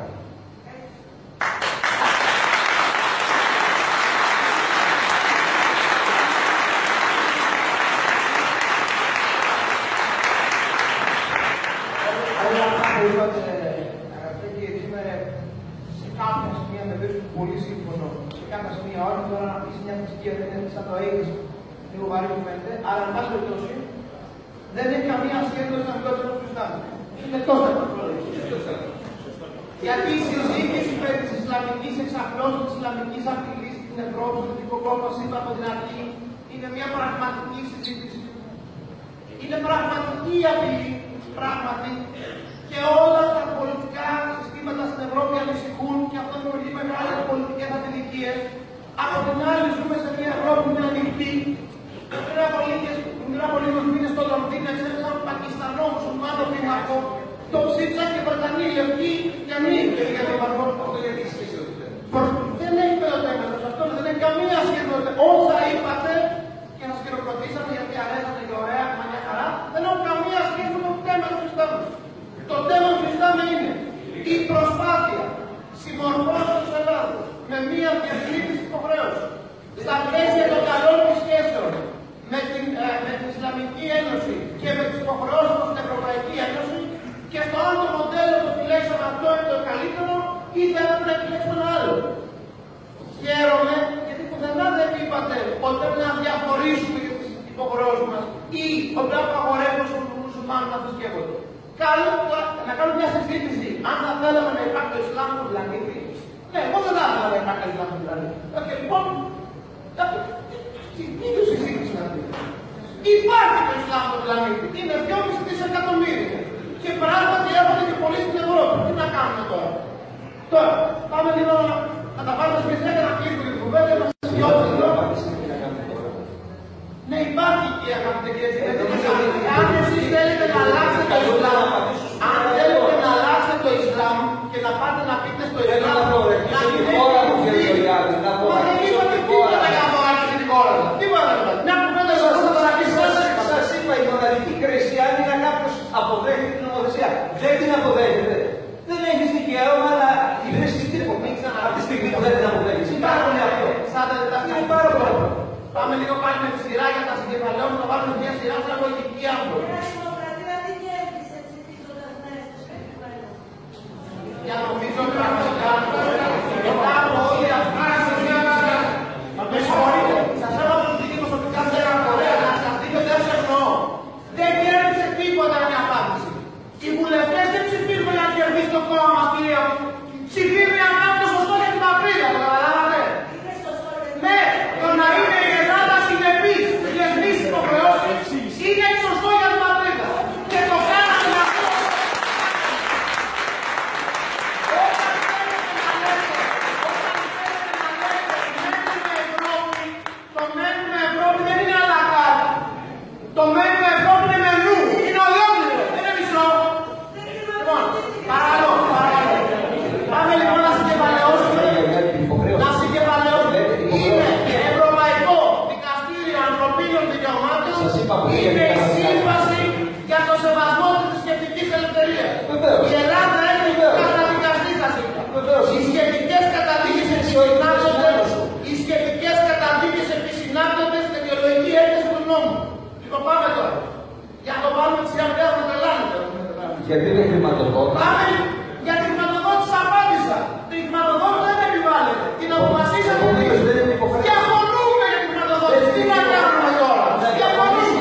Πολύ σύμφωνο σε κάποια σημεία ώρα, τώρα να πεις μια θρησκεία δεν είναι σαν το AIDS, λίγο βαρύ που φαίνεται, αλλά εν πάση περιπτώσει δεν έχει καμία σχέση με το Ισλαμικό του Ισλάμ. Είναι τόσο γιατί η συζήτηση περί της Ισλαμικής εξαπλώσεως, της Ισλαμικής απειλής στην Ευρώπη, στον δυτικό κόσμο, είπα από την αρχή, είναι μια πραγματική συζήτηση. Είναι πραγματική απειλή, πράγματι, και όλα τα πολιτικά συστήματα στην Ευρώπη ανησυχούν και αυτό δημιουργεί μεγάλες πολιτικές αδυναμίες. Από την άλλη, ζούμε σε μια Ευρώπη που είναι ανοιχτή. Πριν από λίγους μήνες στο Λονδίνο εξέφεραν έναν Πακιστανό μουσουλμάνο πίνακο. Το ψήφισαν και Βρετανοί λευκοί για μήνυ για τον Παρβό. Αυτό γιατί ισχύει το θέμα. Δεν έχει πεδοτέμα αυτό, δεν έχει καμία σχέση με όσα είπατε και σας χειροκροτήσαμε γιατί αρέσατε και ωραία, μα μια χαρά. Δεν έχουν καμία σχέση με το θέμα του Ισλάμ. Το θέμα του Ισλάμ είναι η προσπάθεια συμμορφώσεως της Ελλάδος με μια διεθνή της υποχρέωση στα πλαίσια των καλών της σχέσεων με την Ισλαμική Ένωση και με τις υποχρεώσεις στην Ευρωπαϊκή Ένωση και στο άλλο μοντέλο που επιλέξαμε αυτό είναι το καλύτερο ή δεν πρέπει να επιλέξουμε ένα άλλο. Χαίρομαι γιατί πουθενά δεν είπατε ότι πρέπει να διαφορήσουμε για τις υποχρεώσεις μας ή ότι πρέπει να απαγορεύουμε στους μουσουλμάνους να θρησκεύονται. να κάνω μια συζήτηση. Αν θα θέλαμε να υπάρχει το Ισλάμ στον πλανήτη. Ναι, εγώ δεν θα ήθελα να υπάρχει το Ισλάμ στον πλανήτη. Και λοιπόν, τι είδους συζήτηση είναι αυτή? Υπάρχει το Ισλάμ στον πλανήτη. Είναι 2,5 δισεκατομμύρια. Και πράγματι έρχονται και πολλοί στην Ευρώπη. Τι να κάνουμε τώρα? Τώρα, πάμε λίγο να τα πάρουμε στη μεσαία και να κλείσουμε την κουβέντα να σημειώσουμε εδώ. Ναι, υπάρχει και αγαπητέ κύριε. Αν εσείς θέλετε να αλλάξετε το Ισλάμ, αν θέλετε να αλλάξετε το Ισλάμ και να πάτε να πείτε στο Ισλάμ, να μην είπατε τίποτα για το αλλάξει την χώρα. Τίποτα. Μια κουβέντα
σας είπα, η μοναδική κρίση, αν είναι κάποιος αποδέχεται την νομοθεσία, δεν την αποδέχεται. Δεν έχεις δικαίωμα να βρίσκεις τίποτα. Από τη στιγμή που δεν την αποδέχεις. Είναι πάρα πολύ αυτό. Είναι πάρα πολύ.
Πάμε λίγο πάλι με τη σειρά για τα συγκεφαλαιότητα, να βάλουμε μια σειρά σαν λογική άνθρωπο. Για νομίζω πραγματικά, μετά από όλη αυτή τη συζήτηση, με συγχωρείτε, σας έβαλα την δική προσωπικά πέρα ωραία, να σας δείτε δεν σε εννοώ. Δεν κέρδισε τίποτα μια απάντηση. Οι βουλευτές δεν ψηφίζουν για να κερδίσει το κόμμα μας, κυρία μου. Ψηφίζουν για να κάνουν το σωστό για την Απρίλια, το καταλάβατε? Ναι, το να είναι η Ελλάδα συνεπής στις διεθνείς υποχρεώσεις είναι σωστό για την Πατρίδα. Και το κάνατε με αυτό. Το μένουμε Ευρώπη δεν είναι αλακάρ. Το μένουμε Ευρώπη είναι μενού. Είναι ολόκληρο. Δεν είναι μισό. Λοιπόν, παραλώ. Πάμε λοιπόν να συγκεφαλαιώσουμε. Να συγκεφαλαιώσουμε. Είναι Ευρωπαϊκό Δικαστήριο Ανθρωπίνων Δικαιωμάτων. Είναι η σύμβαση για το σεβασμό της θρησκευτικής ελευθερίας. Η Ελλάδα έχει καταδικαστεί, σας είπα. Οι σχετικές καταδίκες επισυνάπτονται στην αιτιολογική έκθεση του νόμου. Λοιπόν, πάμε τώρα. Για να το βάλουμε τη σειρά μετά να τελάνετε.
Γιατί είναι χρηματοδότηση?
Πάμε για τη χρηματοδότηση απάντησα. Τη χρηματοδότηση δεν επιβάλλεται. Την αποφασίσατε εσείς. Διαφωνούμε για τη χρηματοδότηση. Τι να κάνουμε τώρα? Διαφωνούμε.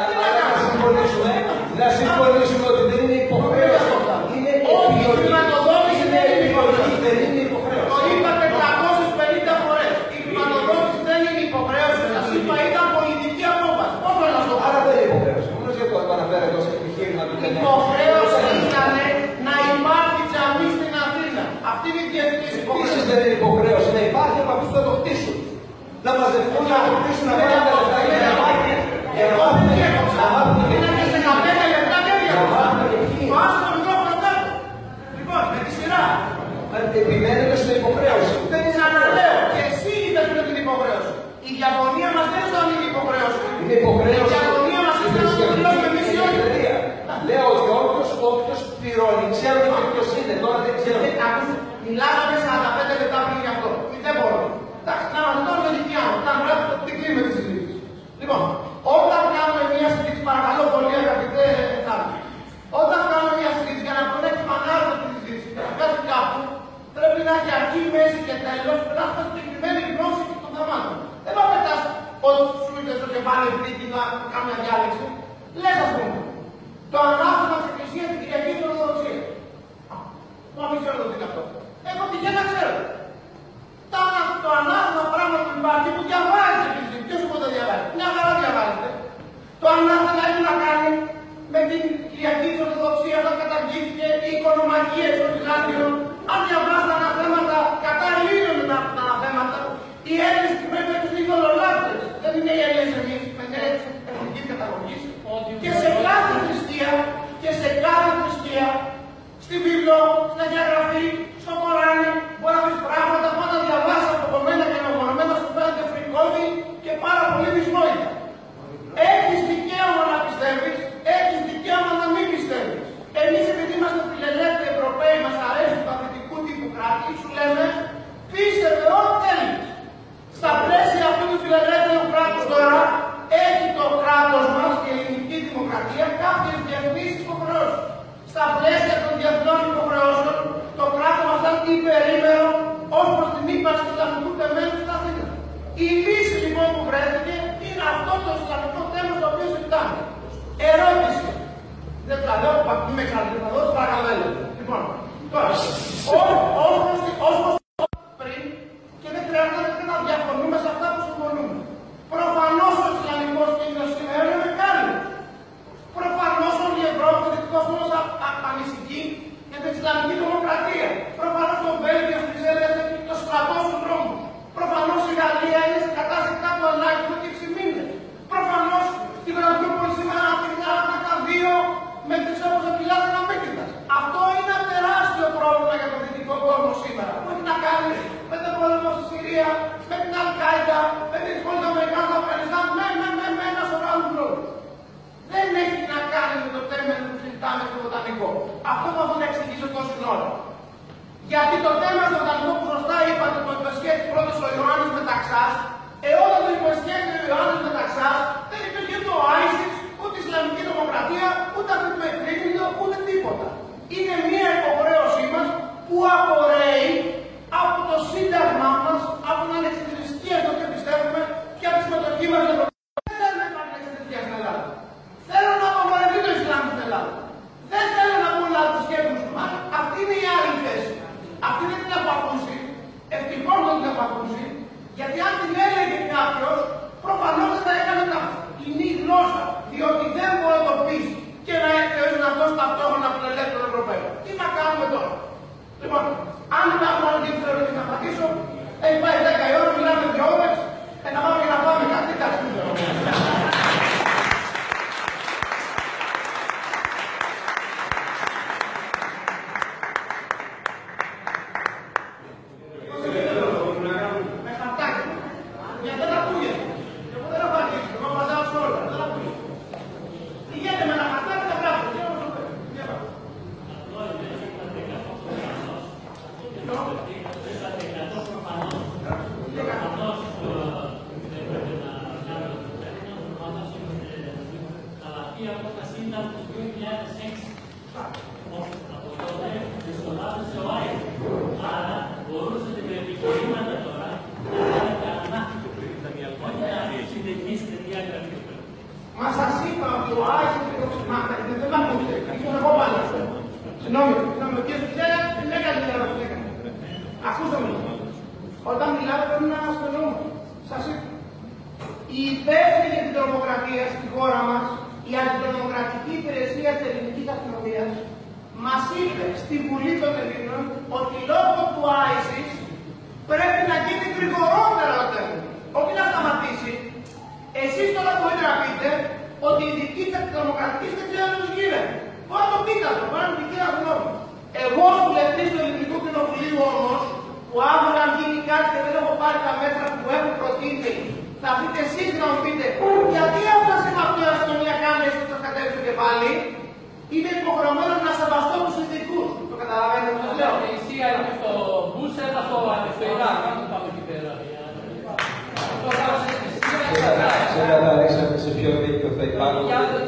Να συμφωνήσουμε ότι δεν είναι υποχρέωση. Είναι
η χρηματοδότηση δεν είναι υποχρέωση.
Δεν είναι υποχρέωση.
Το είπατε 350 φορές. Η χρηματοδότηση δεν είναι υποχρέωση. Σας είπα ήταν πολιτική απόφαση. Πώς να το πω?
Άρα δεν είναι υποχρέωση. Μόνο για το αναφέρεται ως επιχείρημα του
Η υποχρέωση ήταν να υπάρχει τζαμί στην Αθήνα. Αυτή είναι η διεθνής υποχρέωση.
Επίσης δεν είναι υποχρέωση να υπάρχει από αυτούς που θα το χτίσουν. Να μαζευτούν, να το χτίσουν, να πάρουν τα λεφτά για να μάθουν.
Εγώ δεν έκοψα. Είναι και σε 15 λεπτά δεν έκοψα. Το άσχο μικρόφωνο κάτω. Λοιπόν, με τη σειρά.
Επιμένετε στην υποχρέωση.
Δεν ξαναλέω. Και εσύ είπες με την υποχρέωση. Η διαφωνία μας δεν είναι στο αν είναι υποχρέωση.
Είναι υποχρέωση.
Η διαφωνία μας είναι στο αν είναι εμείς οι όλοι.
Λέω ότι όποιος πληρώνει, ξέρουμε και ποιος είναι. Τώρα δεν ξέρω.
Μιλάγαμε 45 λεπτά πριν γι' αυτό. Δεν μπορώ. Εντάξει, να μας δώσουμε τη δικιά μου. Να γράψω την κλείνουμε τη συζήτηση. Λοιπόν, όταν κάνουμε μια συζήτηση, παρακαλώ πολύ αγαπητέ Θάνη, όταν κάνουμε μια συζήτηση για να προλέξουμε ανάρτητα τη συζήτηση, να φτάσει κάπου, πρέπει να έχει αρχή, μέση και τέλος, να έχει συγκεκριμένη γνώση των θεμάτων. Δεν θα πετάς ό,τι σου είτε στο κεφάλι πριν να κάνει μια διάλεξη. Λες, ας πούμε, το ανάθεμα της Εκκλησίας στην Κυριακή στην Ορθοδοξία. Μα μην ξέρω τι είναι αυτό. Έχω τυχαία να ξέρω. Το ανάθεμα πράγμα του υπάρχει που διαβάζετε επίσης. Ποιος μου το διαβάζει? Μια χαρά διαβάζετε. Το ανάθεμα έχει να κάνει με την Κυριακή στην Ορθοδοξία όταν καταργήθηκε η οικονομική των Βυζάντιων. Αν διαβάζετε αναθέματα κατά Ελλήνων αναθέματα, οι Έλληνες πρέπει να τους ειδωλολάτρες. Δεν είναι οι Έλληνες εμείς με εθνικής καταγωγής. Και σε κάθε θρησκεία, στη βίβλο, στην διαγραφή, στο Κοράνι, μπορεί να βρεις πράγματα που όταν διαβάσεις από μένα και μεμονωμένα σου φαίνεται φρικόδι, είμαστε δεν θέλουμε να υπάρχει εξαιρετικά στην Ελλάδα. Θέλω να απαγορευτεί το Ισλάμ στην Ελλάδα. Δεν θέλω να μπουν άλλοι σκέπτες μουσουλμάνοι. Αυτή είναι η άλλη θέση. Αυτή δεν την έχω ακούσει. Ευτυχώς δεν την έχω ακούσει. Γιατί αν την έλεγε κάποιος, προφανώς δεν θα έκανε τα κοινή γλώσσα. Διότι δεν μπορεί να το πει και να θεωρείς να δώσει ταυτόχρονα από τον ελεύθερο Ευρωπαίο. Τι να κάνουμε τώρα. Λοιπόν, αν υπάρχουν άλλοι δεν ξέρω τι να πατήσω, έχει πάει 10 η ώρα, μιλάμε 2 ώρες, να πάμε και να πάμε κάτι, κάτι. Μα σας είπα ότι ο Άης είναι το ξημάτα, δεν με ακούτε, ήσουν εγώ πάνω. Συγγνώμη, ο κύριος Πιτσέλα δεν έκανε την ερώτηση. Ακούστε με. Όταν μιλάτε πρέπει να ασχολούμαι. Σας είπα. Η υπεύθυνη για την τρομοκρατία στη χώρα μας, η αντιτρομοκρατική υπηρεσία της ελληνικής αστυνομίας, μας είπε στη Βουλή των Ελλήνων ότι λόγω του ISIS πρέπει να γίνει γρηγορότερα ο τέρμος. Όχι να σταματήσει. Εσείς τώρα μπορείτε να πείτε ότι η δική της τρομοκρατικής δεν ξέρω να τους γίνεται. Μπορεί να το πείτε αυτό, μπορεί να είναι δική σας γνώμη. Εγώ ως βουλευτής του Ελληνικού Κοινοβουλίου όμως, που αύριο αν γίνει κάτι και δεν έχω πάρει τα μέτρα που έχω προτείνει, θα πείτε εσείς να μου πείτε γιατί έφτασε με αυτό η αστυνομία κάνει έτσι που σας κατέβει στο κεφάλι, είναι υποχρεωμένο να σεβαστώ τους ειδικούς. Το καταλαβαίνετε αυτό λέω.
Η ΣΥΑ είναι στο Μπούσελα, στο Ιράκ, αν το πάμε εκεί πέρα.
Σε καταλήξατε σε ποιο δίκτυο θα υπάρχουν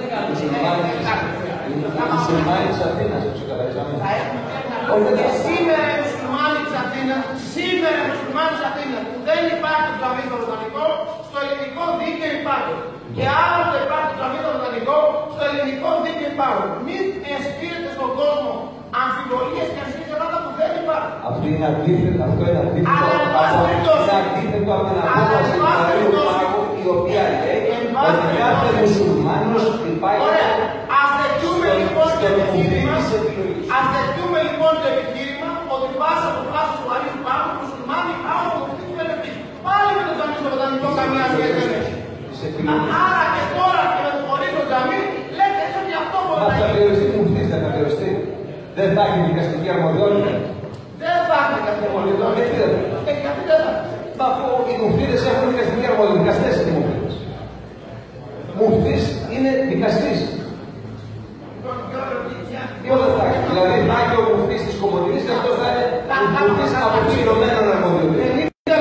οι μουσουλμάνοι της Αθήνας, όπως καταλήξαμε.
Και σήμερα οι μουσουλμάνοι της Αθήνας, που δεν υπάρχει το τζαμί στο Βοτανικό, στο ελληνικό δίκαιο υπάρχουν. Και άλλο υπάρχει το τζαμί στο Βοτανικό, στο ελληνικό δίκαιο υπάρχουν. Μην εσπείρετε στον κόσμο αμφιβολίες και αμφιβολίες που δεν υπάρχουν.
Αυτό είναι αντίθετο από την απόφαση του Μαρίου Πάγου, η οποία λέει ότι κάθε μουσουλμάνος υπάρχει
δεχτούμε λοιπόν το επιχείρημα ότι βάσει αποφάσεις του Μαρίου Πάγου, οι μουσουλμάνοι υπάρχουν από την Φελεπή. Πάλι με το τζαμί στο Βοτανικό καμία σχέση δεν έχει. Άρα και τώρα και με το χωρίς το τζαμί, λέτε έτσι ότι αυτό μπορεί να γίνει.
Θα περιοριστεί. Δεν θα έχει δικαστική αρμοδιότητα.
Δεν θα έχει δικαστική αρμοδιότητα. Γιατί δεν θα.
Αφού οι μουφτίδες έχουν δικαστική αρμοδιότητα, δικαστές είναι οι μουφτίδες. Μουφτής είναι δικαστής. Όλα θα έχει. Δηλαδή θα έχει ο μουφτής της Κομωτινής και αυτός θα είναι ο μουφτής αποψηλωμένων αρμοδιοτήτων.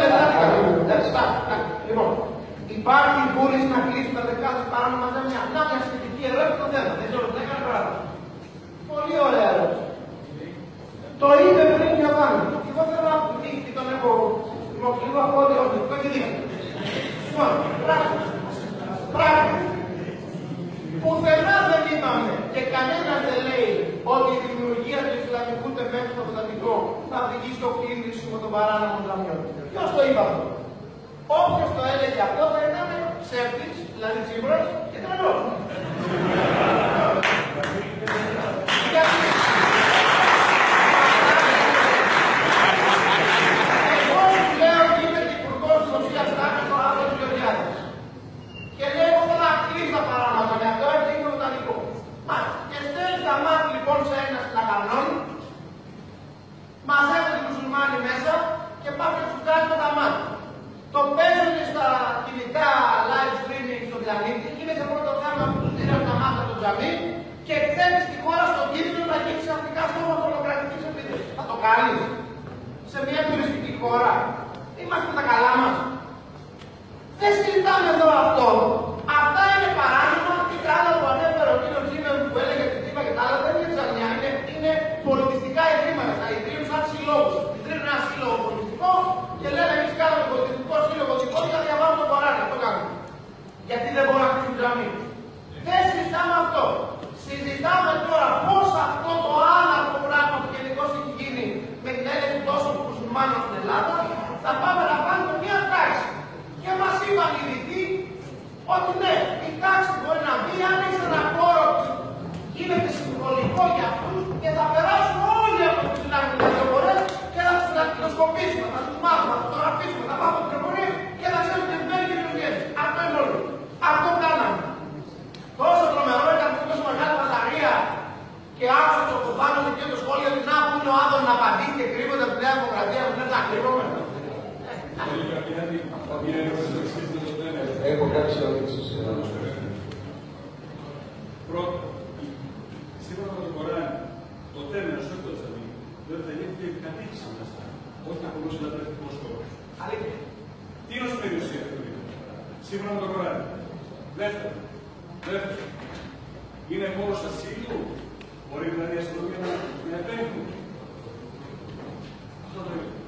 Λοιπόν, υπάρχει βούληση να κλείσουν τα δεκά της παράνομα ζέμια. Να μια σχετική ερώτηση το θέμα. Δεν ξέρω, δεν έκανε πράγμα. Πολύ ωραία ερώτηση. Το είπε πριν για πάνω. Εγώ θέλω να δείχνει τον έχω δημοκρατικό από ό,τι όχι. Το έχει δείχνει. Λοιπόν, πράγματι. Πουθενά δεν είπαμε και κανένας δεν λέει ότι η δημιουργία του Ισλαμικού τεμέτου στο Βοτανικό θα οδηγήσει στο κλείσιμο των παράνομων τζαμιών. Ποιος το είπε αυτό. Όποιος το έλεγε αυτό θα ήταν ψεύτης, δηλαδή Τσίπρας και τρελός. Γιατί εγώ λέω ότι είμαι υπουργός της Ουσίας Τάξης ο Άδωνης Γεωργιάδης. Και λέω εγώ θέλω να κλείσει τα παράνομα με αυτό, έτσι είναι Βοτανικό. Και στέλνει τα μάτια λοιπόν σε ένα συναγαρνόν, μαζεύουν οι μουσουλμάνοι μέσα και πάει και τους κάνει με τα μάτια. Το παίζουν στα κινητά live streaming στο διανύκτη και είναι σε πρώτο θέμα που τους δίνουν τα μάτια του τζαμί και εκθέτει στη χώρα στον κίνδυνο να γίνει ξαφνικά στόμα τρομοκρατικής επίθεσης. Θα το κάνεις σε μια τουριστική χώρα. Είμαστε τα καλά μας. Δεν συζητάμε εδώ αυτό. Αυτά είναι παράνομα και τα άλλα που ανέφερε ο κύριος Τζίμερ που έλεγε την τύπα και τα άλλα δεν είναι τζαμιά, είναι πολιτιστικά ιδρύματα. Τα ιδρύουν σαν συλλόγους. Ιδρύουν ένα σύλλογο πολιτιστικό και λένε εμείς κάνουμε πολιτιστικό σύλλογο τσικό για να διαβάζουμε το Κοράνι. Αυτό κάνουμε. ότι ναι, η τάξη μπορεί να μπει αν έχει ένα χώρο που γίνεται συμβολικό για αυτούς και θα περάσουν όλοι από τις λαγνητικές και θα τους λαγνητοσκοπήσουμε, θα τους μάθουμε, θα τους φωτογραφίσουμε, θα πάμε από την πληροφορία και θα ξέρουμε τι βγαίνει και τι βγαίνει. Αυτό είναι όλο. Αυτό κάναμε. Τόσο τρομερό ήταν που τόσο μεγάλη μπαταρία και άκουσα το κουμπάνο σε εκείνο το σχόλιο ότι να πούνε ο Άδων να απαντήσει και κρύβονται από τη Νέα Δημοκρατία που δεν τα κρύβομαι.
Έχω κάποιες ερωτήσεις.
Πρώτον, σύμφωνα με το Κοράνι, το τέρμινο στο έκτο της δεν θα γίνει και κατοίκηση μέσα. Όχι να ακολουθήσει ένα τρεφικό σκοπό. Τι είναι ως περιουσία αυτό, σύμφωνα με το Κοράνι. Δεύτερον, είναι μόνος ασύλου, μπορεί δηλαδή η αστυνομία να επέμβει. Αυτό το είναι.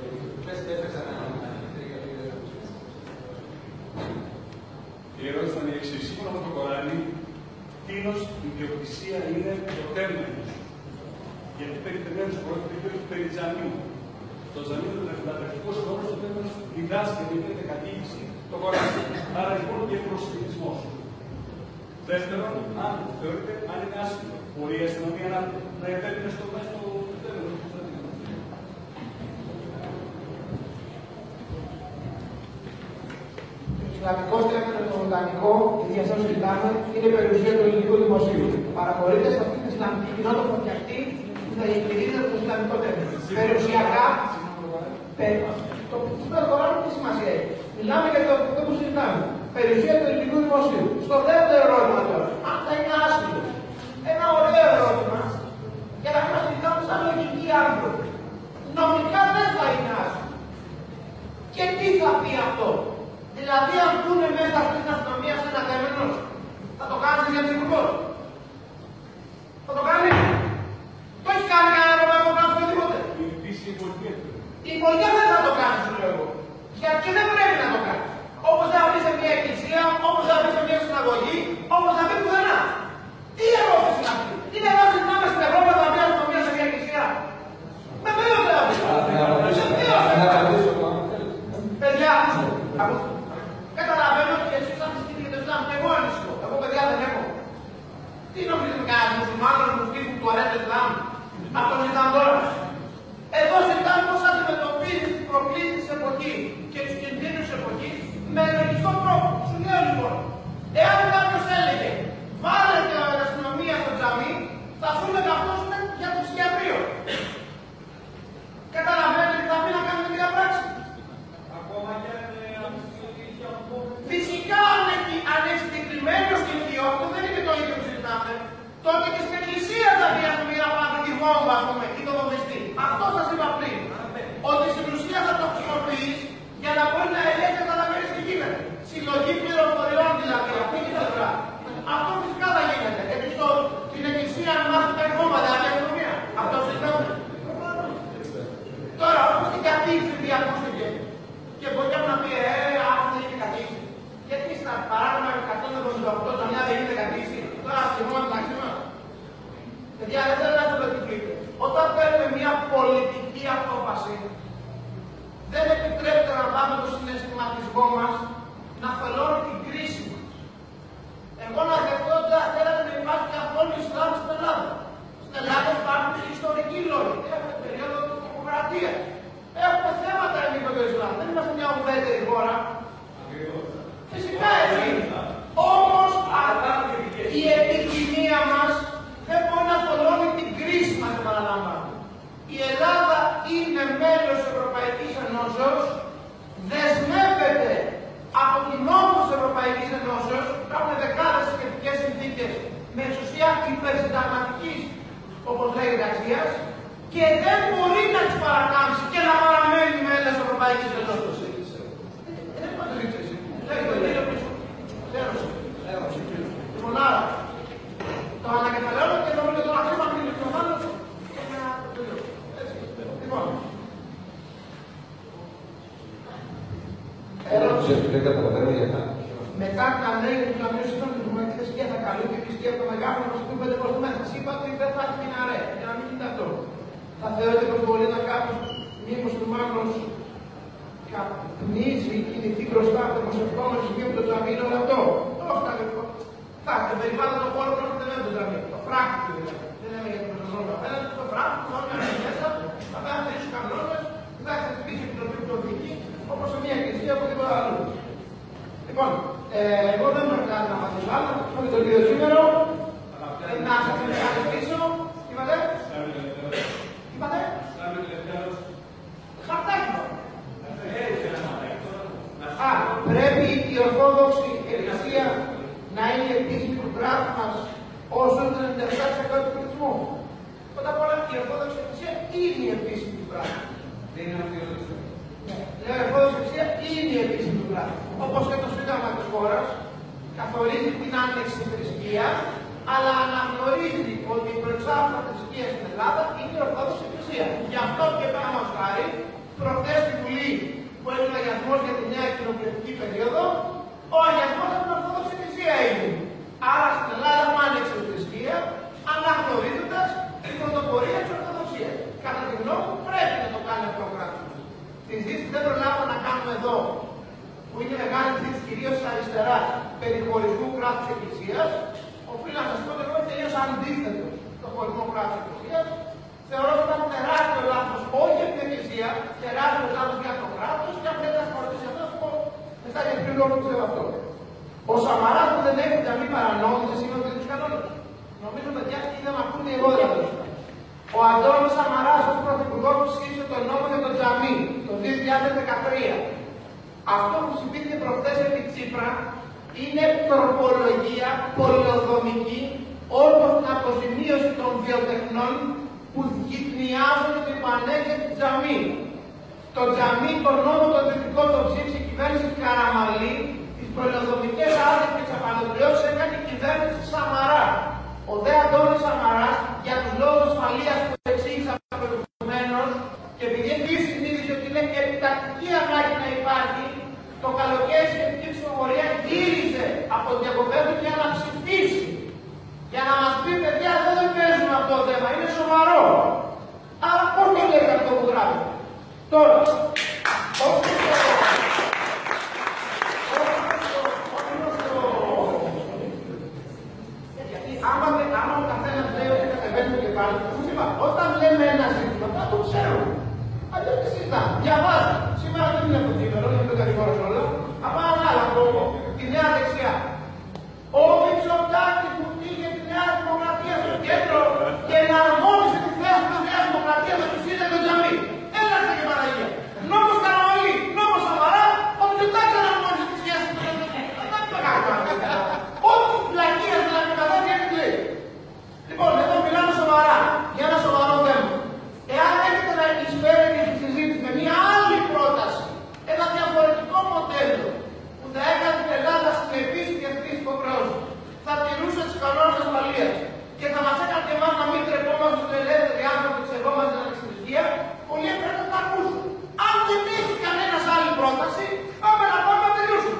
Η ερώτηση ήταν η εξής. Σύμφωνα με το Κοράνι, τίνος η ιδιοκτησία είναι το τέρμινος. Γιατί περιθεμένως πρόκειται περί τζαμίου. Το τζαμίου είναι ο μετατρεπτικός χώρος, το τέρμινος διδάσκεται, γίνεται κατοίκηση, το Κοράνι. Άρα λοιπόν και προσφυγισμός. Δεύτερον, αν θεωρείται αν είναι άσχημο, μπορεί η αστυνομία να επέμβει στο μέσο του τέρμινος.
Ισλαμικό τέρμινο το βοτανικό, η διαστάση του Ισλάμ, είναι περιουσία του ελληνικού δημοσίου. Παραχωρείται σε αυτή την Ισλαμική κοινότητα που φτιαχτεί που θα διεκδικείται το Ισλαμικό τέρμινο. Περιουσιακά, το Κοράνι τι σημασία έχει. Μιλάμε για το που συζητάμε. Περιουσία του ελληνικού δημοσίου. Στο δεύτερο ερώτημα τώρα, αν θα είναι άσχημο. Ένα ωραίο ερώτημα για να μας συζητάμε σαν λογικοί άνθρωποι. Νομικά δεν θα είναι άσχημο. Και τι θα πει αυτό. Δηλαδή, αν πούνε μέσα αυτή την αστυνομία σε ένα τέρμινος, θα το κάνεις για την υπουργό. Θα το κάνει. Το έχει κάνει κανένα ευρωπαϊκό κράτος και οτιδήποτε. Η πολιτεία δεν θα το κάνει, σου λέω εγώ. Γιατί δεν πρέπει να το κάνει. Όπως θα βρει σε μια εκκλησία, όπως θα βρει σε μια συναγωγή, όπως θα βρει πουθενά. Τι ερώτηση είναι αυτή. Είναι ερώτηση να είμαι στην Ευρώπη να βρει αστυνομία σε μια εκκλησία. Με ποιο δεν θα βρει. Παιδιά, ακούστε. Καταλαβαίνω ότι εσείς ανησυχείτε για το Ισλάμ και εγώ ανησυχώ. Εγώ παιδιά δεν έχω. Τι νομίζετε κανένας μουσουλμάνος που στήχουν του αρέσει το Ισλάμ. Αυτό συζητάμε τώρα. Εδώ συζητάμε πώς αντιμετωπίζει τις προκλήσεις της εποχής και τους κινδύνους της εποχής με λογιστό τρόπο. Σου λέω λοιπόν, εάν κάποιος έλεγε βάλε την αστυνομία στο τζαμί, θα σου έλεγε αυτός είναι για το ψυχιατρίο. Καταλαβαίνετε τι θα πει να κάνουμε μια πράξη.
Ακόμα και
φυσικά αν έχει συγκεκριμένο στοιχείο, αυτό δεν είναι το ίδιο που συζητάμε. Τότε και στην εκκλησία θα βγει αστυνομία να πάρει τη βόμβα, ας πούμε, ή το βομβιστή. Αυτό σας είπα πριν. Ότι στην ουσία θα το χρησιμοποιείς για να μπορεί να ελέγχει και να καταλαβαίνεις τι γίνεται. Συλλογή πληροφοριών δηλαδή, αυτή είναι η πλευρά. Αυτό φυσικά θα γίνεται. Γιατί στην εκκλησία αν μάθει τα βόμβα, δεν θα αστυνομία. Αυτό συζητάμε. Τώρα, όπως την κατήξη διακούστηκε και μπορεί να πει, αυτό είναι κατήξη. Γιατί στα παράδειγμα 178 το μια δεν γίνεται κατήξη, τώρα θυμόμαστε μεταξύ μας. Παιδιά, δεν θέλω να το επιφύγετε. Όταν παίρνουμε μια πολιτική απόφαση, δεν επιτρέπεται να πάμε το συναισθηματισμό μας να φελώνει την κρίση μας. Εγώ να δεχτώ ότι δεν θέλετε να υπάρχει καθόλου Ισλάμ στην Ελλάδα. Στην Ελλάδα υπάρχουν ιστορικοί λόγοι. Έχουμε περίοδο δημοκρατίας. Έχουμε θέματα εμείς με το Ισλάμ. Δεν είμαστε μια ουδέτερη χώρα. Φυσικά έτσι. Όμως η επιθυμία μας δεν μπορεί να θολώνει την κρίση μας, επαναλαμβάνω. Η Ελλάδα είναι μέλος της Ευρωπαϊκής Ενώσεως, δεσμεύεται από την νόμο της Ευρωπαϊκής Ενώσεως, υπάρχουν δεκάδες σχετικές συνθήκες με εξουσία υπερσυνταγματικής, όπως λέει, αξίας, και δεν μπορεί να τις παρακάμψει και να παραμένει μέλος της Ευρωπαϊκής Ενώσεως. Δεν είναι πατρίτες εσύ. Λέει το ίδιο πίσω. Λοιπόν, άρα, το ανακεφαλαίω και το με τον αφήμα με την ηλεκτροφάνο και να το τελειώσω. Έτσι. Λοιπόν. Ερώτηση. Μετά την ανέγερση του Ταμείου Σύμφωνα με την Δημοκρατική Θρησκεία θα καλούνται οι πιστοί από το μεγάλο να προσθέτουν 5 προς το μέσα. Σας είπα ότι δεν θα έχει την αρέα, για να μην γίνεται αυτό. Θα θεωρείτε πως μπορεί να κάποιος μη μουσουλμάνος καπνίζει ή κινηθεί μπροστά από το προσευχόμενο σημείο που το τζαμί είναι όλο αυτό. Κοιτάξτε, το περιβάλλον του χώρου πρόκειται με το τζαμί. Το φράκτη δηλαδή. Δεν λέμε για το προσωπικό απέναντι, το φράκτη, το όνομα είναι μέσα, θα πάνε τρεις κανόνες, θα χτυπήσει την επιτροπή όπως σε μια εκκλησία από τίποτα άλλο. Λοιπόν, εγώ δεν πρέπει να απαντήσω άλλο, με τον κύριο Τσίμερο, να σας ευχαριστήσω. Τι είπατε? Τι είπατε? Χαρτάκι. Πρέπει η Ορθόδοξη Εκκλησία να είναι επίσημη του κράτους μας όσο το 97% του πληθυσμού. Πρώτα απ' όλα η Ορθόδοξη Εκκλησία είναι η επίσημη του κράτους.
Δεν είναι αυτή η ερώτηση.
Λέω η Ορθόδοξη Εκκλησία είναι η επίσημη του κράτους. Όπως και το Σύνταγμα της χώρας καθορίζει την άνοιξη της θρησκείας, αλλά αναγνωρίζει ότι η προεξάρχουσα θρησκεία στην Ελλάδα είναι η Ορθόδοξη Εκκλησία. Γι' αυτό και παραδείγματος χάρη, προχθές στη Βουλή που έγινε ο αγιασμός για τη νέα κοινοβουλευτική περίοδο, ο αγιασμός από την Ορθόδοξη Εκκλησία έγινε. Άρα στην Ελλάδα που άνοιξε η θρησκεία, αναγνωρίζοντας την πρωτοπορία της Ορθοδοξίας. Κατά τη γνώμη μου, πρέπει να το κάνει αυτό ο κράτος. Τη ζήτηση δεν προλάβω να κάνουμε εδώ, που είναι μεγάλη ζήτηση κυρίως της αριστεράς, περί χωρισμού κράτους Εκκλησίας. Οφείλω να σας πω ότι εγώ είμαι τελείως αντίθετος στο χωρισμό κράτους Εκκλησίας. Θεωρώ ότι ήταν τεράστιο λάθος όχι για την Εκκλησία, τεράστιο λάθος για το κράτος και αν δεν θα χωρίσει αυτό, θα πω μετά για ποιο λόγο πιστεύω αυτό. Ο Σαμαράς που δεν έχει να μην παρανόμησε σύμφωνα με τους κανόνες. Νομίζω παιδιά είδα να ακούνε εγώ δηλαδή. Ο Αντώνης Σαμαράς ως πρωθυπουργός ψήφισε τον νόμο για το τζαμί το 2013. Αυτό που ψηφίστηκε προχθές επί Τσίπρα είναι τροπολογία πολεοδομική όπως την αποζημίωση των βιοτεχνών που γυπνιάζουν την πανέγεια του τζαμί. Το τζαμί, τον νόμο τον δυτικό το ψήφισε η κυβέρνηση Καραμαλή, τις πολεοδομικές άδειες και τις απανωτριώσεις έκανε η κυβέρνηση Σαμαρά. Ο δε Αντώνης Σαμαράς, για τους λόγους ασφαλείας που εξήγησα προηγουμένως και επειδή επίσης συνείδησε ότι είναι επιτακτική ανάγκη να υπάρχει, το καλοκαίρι στην Εθνική Ψηφοφορία γύρισε από την διακοπές του για να ψηφίσει. Για να μας πει, παιδιά, εδώ δεν παίζουμε αυτό το θέμα, είναι σοβαρό. Άρα πώς το λέει αυτό που γράφει. Τώρα, άμα ο καθένας λέει ότι κατεβαίνουμε και πάλι, όταν λέμε ένα ζήτημα, θα το ξέρουμε. Αλλιώς τι συζητάμε. Διαβάζω. Σήμερα δεν είναι το κείμενο, δεν το κατηγορώ όλα. Από ένα άλλο λόγο, τη Νέα Δεξιά. Ο Μητσοτάκης που πήγε τη Νέα Δημοκρατία στο κέντρο και εναρμόνισε τη θέση της Νέας Δημοκρατίας με τους ίδιους το τζαμί. Έλατε και Παναγία. Νόμος Καραμαλή, νόμος Σαμαρά, ο Μητσοτάκης εναρμόνισε τη σχέση του. Δεν το κάνουμε. Ό,τι πλακία δηλαδή καθόλου τι λέει. Λοιπόν, εδώ μιλάμε σοβαρά για ένα σοβαρό θέμα. Εάν έχετε να εισφέρετε τη συζήτηση με μια άλλη πρόταση, ένα διαφορετικό μοντέλο που θα έκανε την Ελλάδα στην επίσημη διεθνή υποχρέωση, θα τηρούσε τους κανόνες ασφαλείας και θα μας έκανε και εμάς να μην τρεπόμαστε στους ελεύθεροι άνθρωποι και σεβόμαστε την ανεξαρτησία, πολύ εύκολα θα τα ακούσουν. Αν δεν έχει κανένας άλλη πρόταση, πάμε να τελειώσουμε.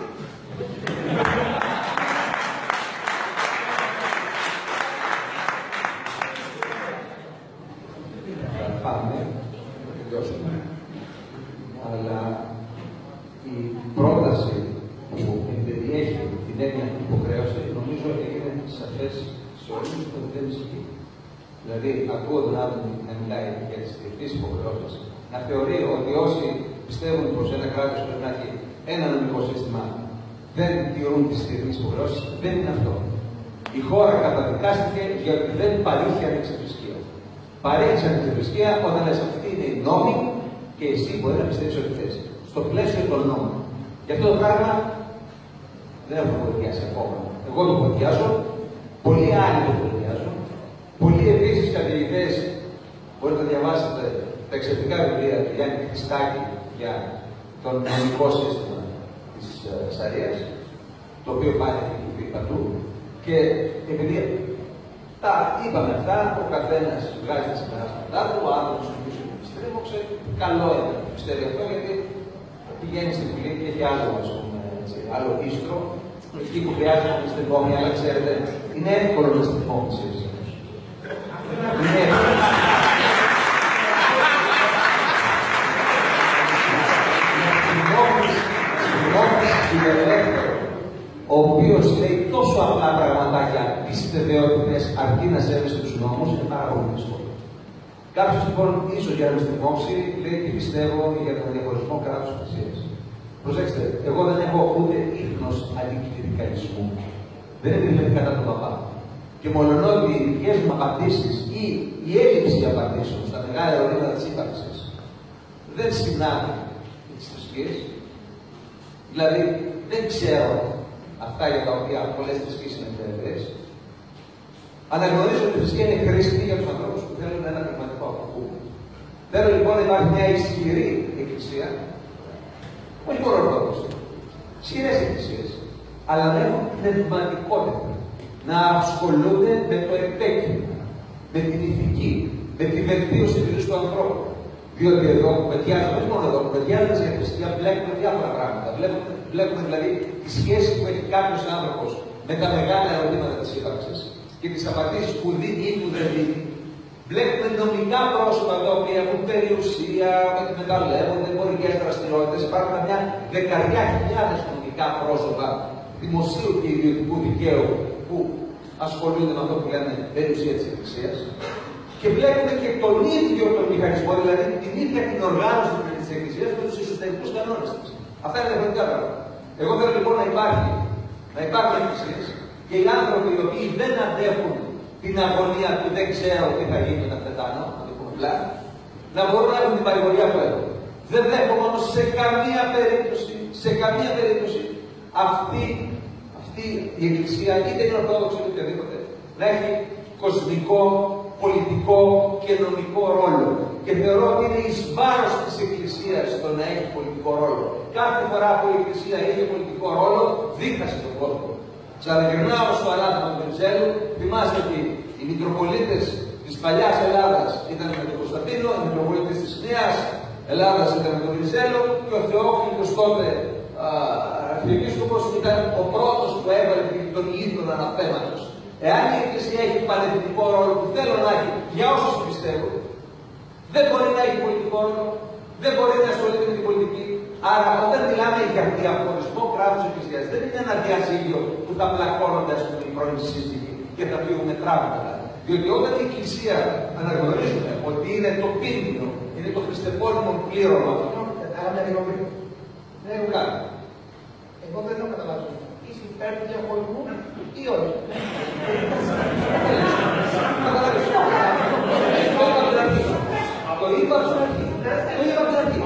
Πάμε, να τελειώσουμε. Αλλά η πρόταση που περιέχει την έννοια υποχρέωση, νομίζω έγινε σαφές σε όλους που δεν ισχύει. Δηλαδή, ακούω τον άνθρωπο να μιλάει για τις διεθνείς υποχρεώσεις, να θεωρεί ότι όσοι πιστεύουν πως ένα κράτος πρέπει να έχει ένα νομικό σύστημα δεν τηρούν τις διεθνείς υποχρεώσεις, δεν είναι αυτό. Η χώρα καταδικάστηκε γιατί δεν παρήχε ανεξαρτησία. Παρέχει ανεξαρτησία όταν λες αυτή είναι η νόμη και εσύ μπορεί να πιστεύεις ότι θες. Στο πλαίσιο των νόμων. Γι' αυτό το πράγμα δεν έχω βοηθιάσει ακόμα. Εγώ το βοηθιάζω, πολλοί άλλοι το βοηθιάζουν. Πολλοί επίσης καθηγητές, μπορείτε να διαβάσετε τα εξαιρετικά βιβλία του Γιάννη Χριστάκη για το νομικό σύστημα της Σαρίας, το οποίο πάει και παντού. Και επειδή τα είπαμε αυτά, ο καθένας βγάζει τα συμπεράσματά του, ο άνθρωπος ο οποίος επιστρέφωξε, καλό είναι να πιστεύει αυτό, γιατί πηγαίνει στην Βουλή και έχει άλλο, ας πούμε, έτσι, άλλο ίστρο, εκεί που χρειάζεται να είστε επόμενοι, αλλά ξέρετε, είναι εύκολο να είστε επόμενοι σε εσείς. Είναι εύκολο. Φιλελεύθερο, ο οποίος οποίος λέει τόσο απλά πραγματάκια, τις βεβαιότητες, αρκεί να σέβεσαι τους νόμους, είναι πάρα πολύ δύσκολο. Κάποιος λοιπόν, ίσως για να με στριμώξει, λέει τι πιστεύω για τον διαχωρισμό κράτους εκκλησίας. Προσέξτε, εγώ δεν έχω ούτε ίχνος αντικληρικαλισμού. Δεν είναι δηλαδή κατά τον παπά. Και μολονότι οι δικές μου απαντήσεις ή η έλλειψη απαντήσεων στα μεγάλα ερωτήματα της ύπαρξης δεν συνάδει με τις θρησκείες, δηλαδή δεν ξέρω αυτά για τα οποία πολλές θρησκείες είναι ευθερές. Αναγνωρίζω ότι η θρησκεία είναι χρήσιμη για τους ανθρώπους που θέλουν ένα πνευματικό από. Θέλω λοιπόν να υπάρχει μια ισχυρή εκκλησία, όχι μόνο ορθόδοξη, ισχυρές εκκλησίες, αλλά να έχουν πνευματικότητα. Να ασχολούνται με το επέκεινα, με την ηθική, με τη βελτίωση της ζωής του ανθρώπου. Διότι εδώ κουβεντιάζουμε, όχι μόνο εδώ, κουβεντιάζοντας για θρησκεία, βλέπουμε διάφορα πράγματα. Βλέπουμε δηλαδή τη σχέση που έχει κάποιος άνθρωπος με τα μεγάλα ερωτήματα της ύπαρξης και τις απαντήσεις που δίνει ή που δεν δίνει. Βλέπουμε νομικά πρόσωπα τα οποία έχουν περιουσία, εκμεταλλεύονται εμπορικές δραστηριότητες. Υπάρχουν μια 10.000 νομικά πρόσωπα δημοσίου και ιδιωτικού δικαίου που ασχολούνται με αυτό που λέμε περιουσία της Εκκλησίας. Και βλέπουμε και τον ίδιο τον μηχανισμό, δηλαδή την ίδια την οργάνωση της Εκκλησίας με τους εσωτερικούς κανόνες της. Αυτά είναι διαφορετικά πράγματα. Εγώ θέλω λοιπόν να υπάρχουν εκκλησίες και οι άνθρωποι οι οποίοι δεν αντέχουν την αγωνία του δεν ξέρω τι θα γίνει όταν πεθάνω, να το πούμε απλά, να μπορούν να έχουν την παρηγοριά που έχουν. Δεν δέχομαι όμως σε καμία περίπτωση αυτή η Εκκλησία, είτε είναι ορθόδοξη είτε οτιδήποτε, να έχει κοσμικό, πολιτικό και νομικό ρόλο. Και θεωρώ ότι είναι εις βάρος της Εκκλησίας το να έχει πολιτικό ρόλο. Κάθε φορά που η Εκκλησία είχε πολιτικό ρόλο, δίχασε τον κόσμο. Ξαναγυρνάω στο ανάθεμα του Βενιζέλου, θυμάστε ότι οι Μητροπολίτες της παλιάς Ελλάδας ήταν με τον Κωνσταντίνο, οι Μητροπολίτες της Νέας Ελλάδας ήταν με τον Βενιζέλο και ο Θεόφιλος τότε αρχιεπίσκοπος ήταν ο πρώτος που έβαλε τον ίδιο αναθέματος. Εάν η Εκκλησία έχει πανεθνικό ρόλο που θέλω να έχει για όσους πιστεύουν, δεν μπορεί να έχει πολιτικό ρόλο, δεν μπορεί να ασχολείται με την πολιτική. Άρα, όταν μιλάμε για διαχωρισμό κράτους Εκκλησίας, δεν είναι ένα διαζύγιο που θα πλακώνονται ας πούμε οι πρώην σύζυγοι και θα φύγουμε τραύματα. Διότι όταν η Εκκλησία αναγνωρίζουμε ότι είναι το πίνδυνο, είναι το χριστεπώνυμο πλήρωμα. Δεν έχω κάνει.
Εγώ δεν έχω καταλάβει. Είσαι υπέρ του διαχωρισμού ή όχι.
Το είπα στην αρχή. Το είπα στην αρχή.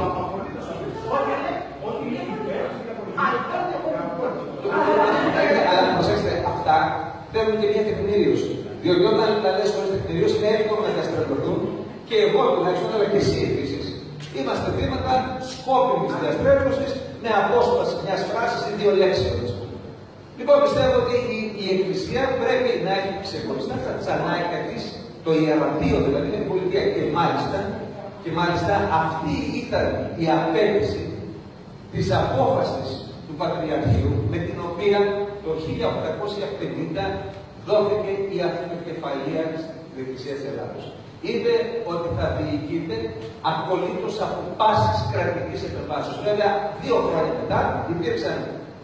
Αλλά προσέξτε, αυτά θέλουν και μια τεκμηρίωση. Διότι όταν τα λες χωρίς τεκμηρίωση είναι εύκολο να διαστρεβλωθούν και εγώ τουλάχιστον, αλλά και εσύ επίσης, είμαστε θύματα σκόπιμης διαστρέβλωσης με απόσπαση μιας φράσης ή δύο λέξεων. Λοιπόν, πιστεύω ότι η Εκκλησία πρέπει να έχει ξεχωριστά τα τσανάκια της, το ιερατείο δηλαδή με την πολιτεία. Και μάλιστα αυτή ήταν η απέτηση της απόφασης του Πατριαρχείου με την οποία το 1850 δόθηκε η αυτοκεφαλία της Εκκλησίας της Ελλάδος. Είπε ότι θα διοικείται απολύτως από πάσης κρατικής επεμβάσεως. Βέβαια, 2 χρόνια μετά υπήρξαν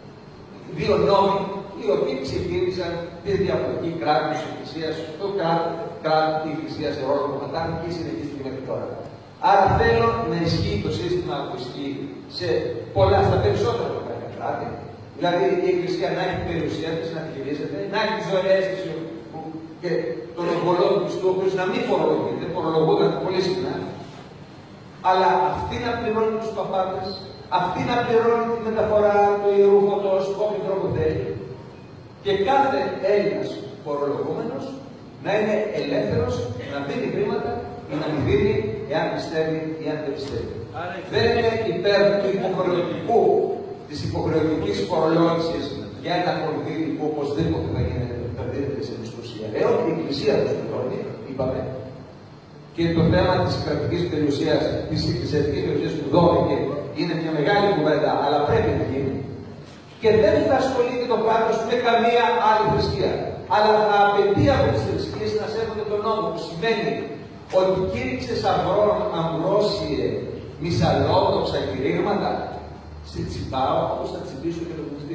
2 νόμοι οι οποίοι ξεκίνησαν τη διαφορετική κράτους της Εκκλησίας, το κράτος της Εκκλησίας σε όλο το κομμάτι και συνεχίστηκε μέχρι τώρα. Άρα θέλω να ισχύει το σύστημα που ισχύει σε πολλά, στα περισσότερα κράτη. Δηλαδή η Εκκλησία να έχει περιουσία της, να τη χειρίζεται, να έχει τις δωρεές της και τον ογκολόγο του ο οποίος να μην φορολογείται, φορολογούνταν πολύ συχνά. Αλλά αυτή να πληρώνει τους παπάδες, αυτή να πληρώνει τη μεταφορά του ιερού φωτός, όποιον τρόπο θέλει. Και κάθε Έλληνας φορολογούμενος να είναι ελεύθερος, να δίνει χρήματα ή να μην δίνει, εάν πιστεύει ή αν δεν πιστεύει. Δεν είναι υπέρ του υποχρεωτικού, της υποχρεωτικής φορολόγησης για ένα κονδύλι που οπωσδήποτε θα δίνεται σε μισθούς ιερέων. Η Εκκλησία του πληρώνει, είπαμε. Και το θέμα της κρατικής περιουσίας, της εκκλησιαστικής περιουσίας που δόθηκε, είναι μια μεγάλη κουβέντα, αλλά πρέπει να γίνει. Και δεν θα ασχολείται το κράτος με καμία άλλη θρησκεία. Αλλά θα απαιτεί από τις θρησκείες να σέβονται τον νόμο, που σημαίνει ότι κήρυξες αμβρόσιε μισαλόδοξα κηρύγματα, σε τσιμπάω όπως θα τσιμπήσω και το κουστί.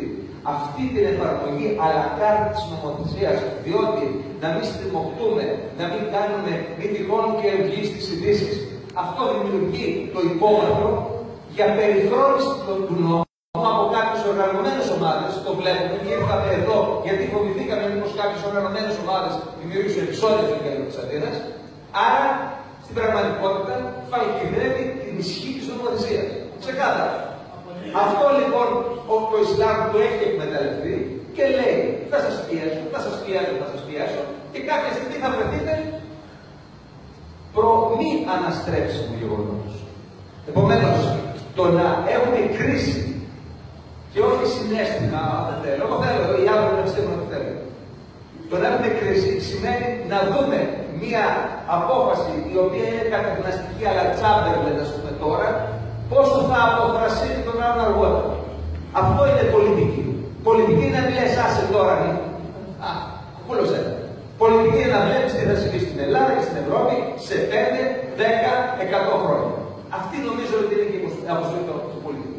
αυτή την εφαρμογή à la carte της νομοθεσίας, διότι να μην στριμωχτούμε, να μην κάνουμε μη τυχόν και ευγή στις ειδήσεις, αυτό δημιουργεί το υπόβαθρο για περιφρόνηση του νόμου από κάποιες οργανωμένες ομάδες. Το βλέπουμε και ήρθαμε εδώ γιατί φοβηθήκαμε μήπως κάποιες οργανωμένες ομάδες δημιουργήσουν επεισόδια στο κέντρο της Αθήνας. Άρα στην πραγματικότητα φαλκιδεύει την ισχύ της νομοθεσίας. Ξεκάθαρα. Αυτό λοιπόν το Ισλάμ το έχει εκμεταλλευτεί και λέει θα σας πιέσω, θα σας πιέσω, θα σας πιέσω και κάποια στιγμή θα βρεθείτε προ μη αναστρέψιμο γεγονός. Επομένως, το να έχουμε κρίση και όχι συνέστημα, δεν θέλω, εγώ θέλω, οι άνθρωποι να πιστεύουν ότι θέλω. Το να έχουμε κρίση σημαίνει να δούμε μία απόφαση η οποία είναι καταδυναστική αλλά τσάμπερλεν, ας πούμε τώρα, πόσο θα αποφρασίσει τον άλλον αργότερα. Αυτό είναι πολιτική. Πολιτική είναι να μην λες άσε τώρα, κούλωσε. Πολιτική είναι να βλέπεις τι θα συμβεί στην Ελλάδα και στην Ευρώπη σε 5, 10, 100 χρόνια. Αυτή νομίζω ότι είναι και η αποστολή του πολιτικού.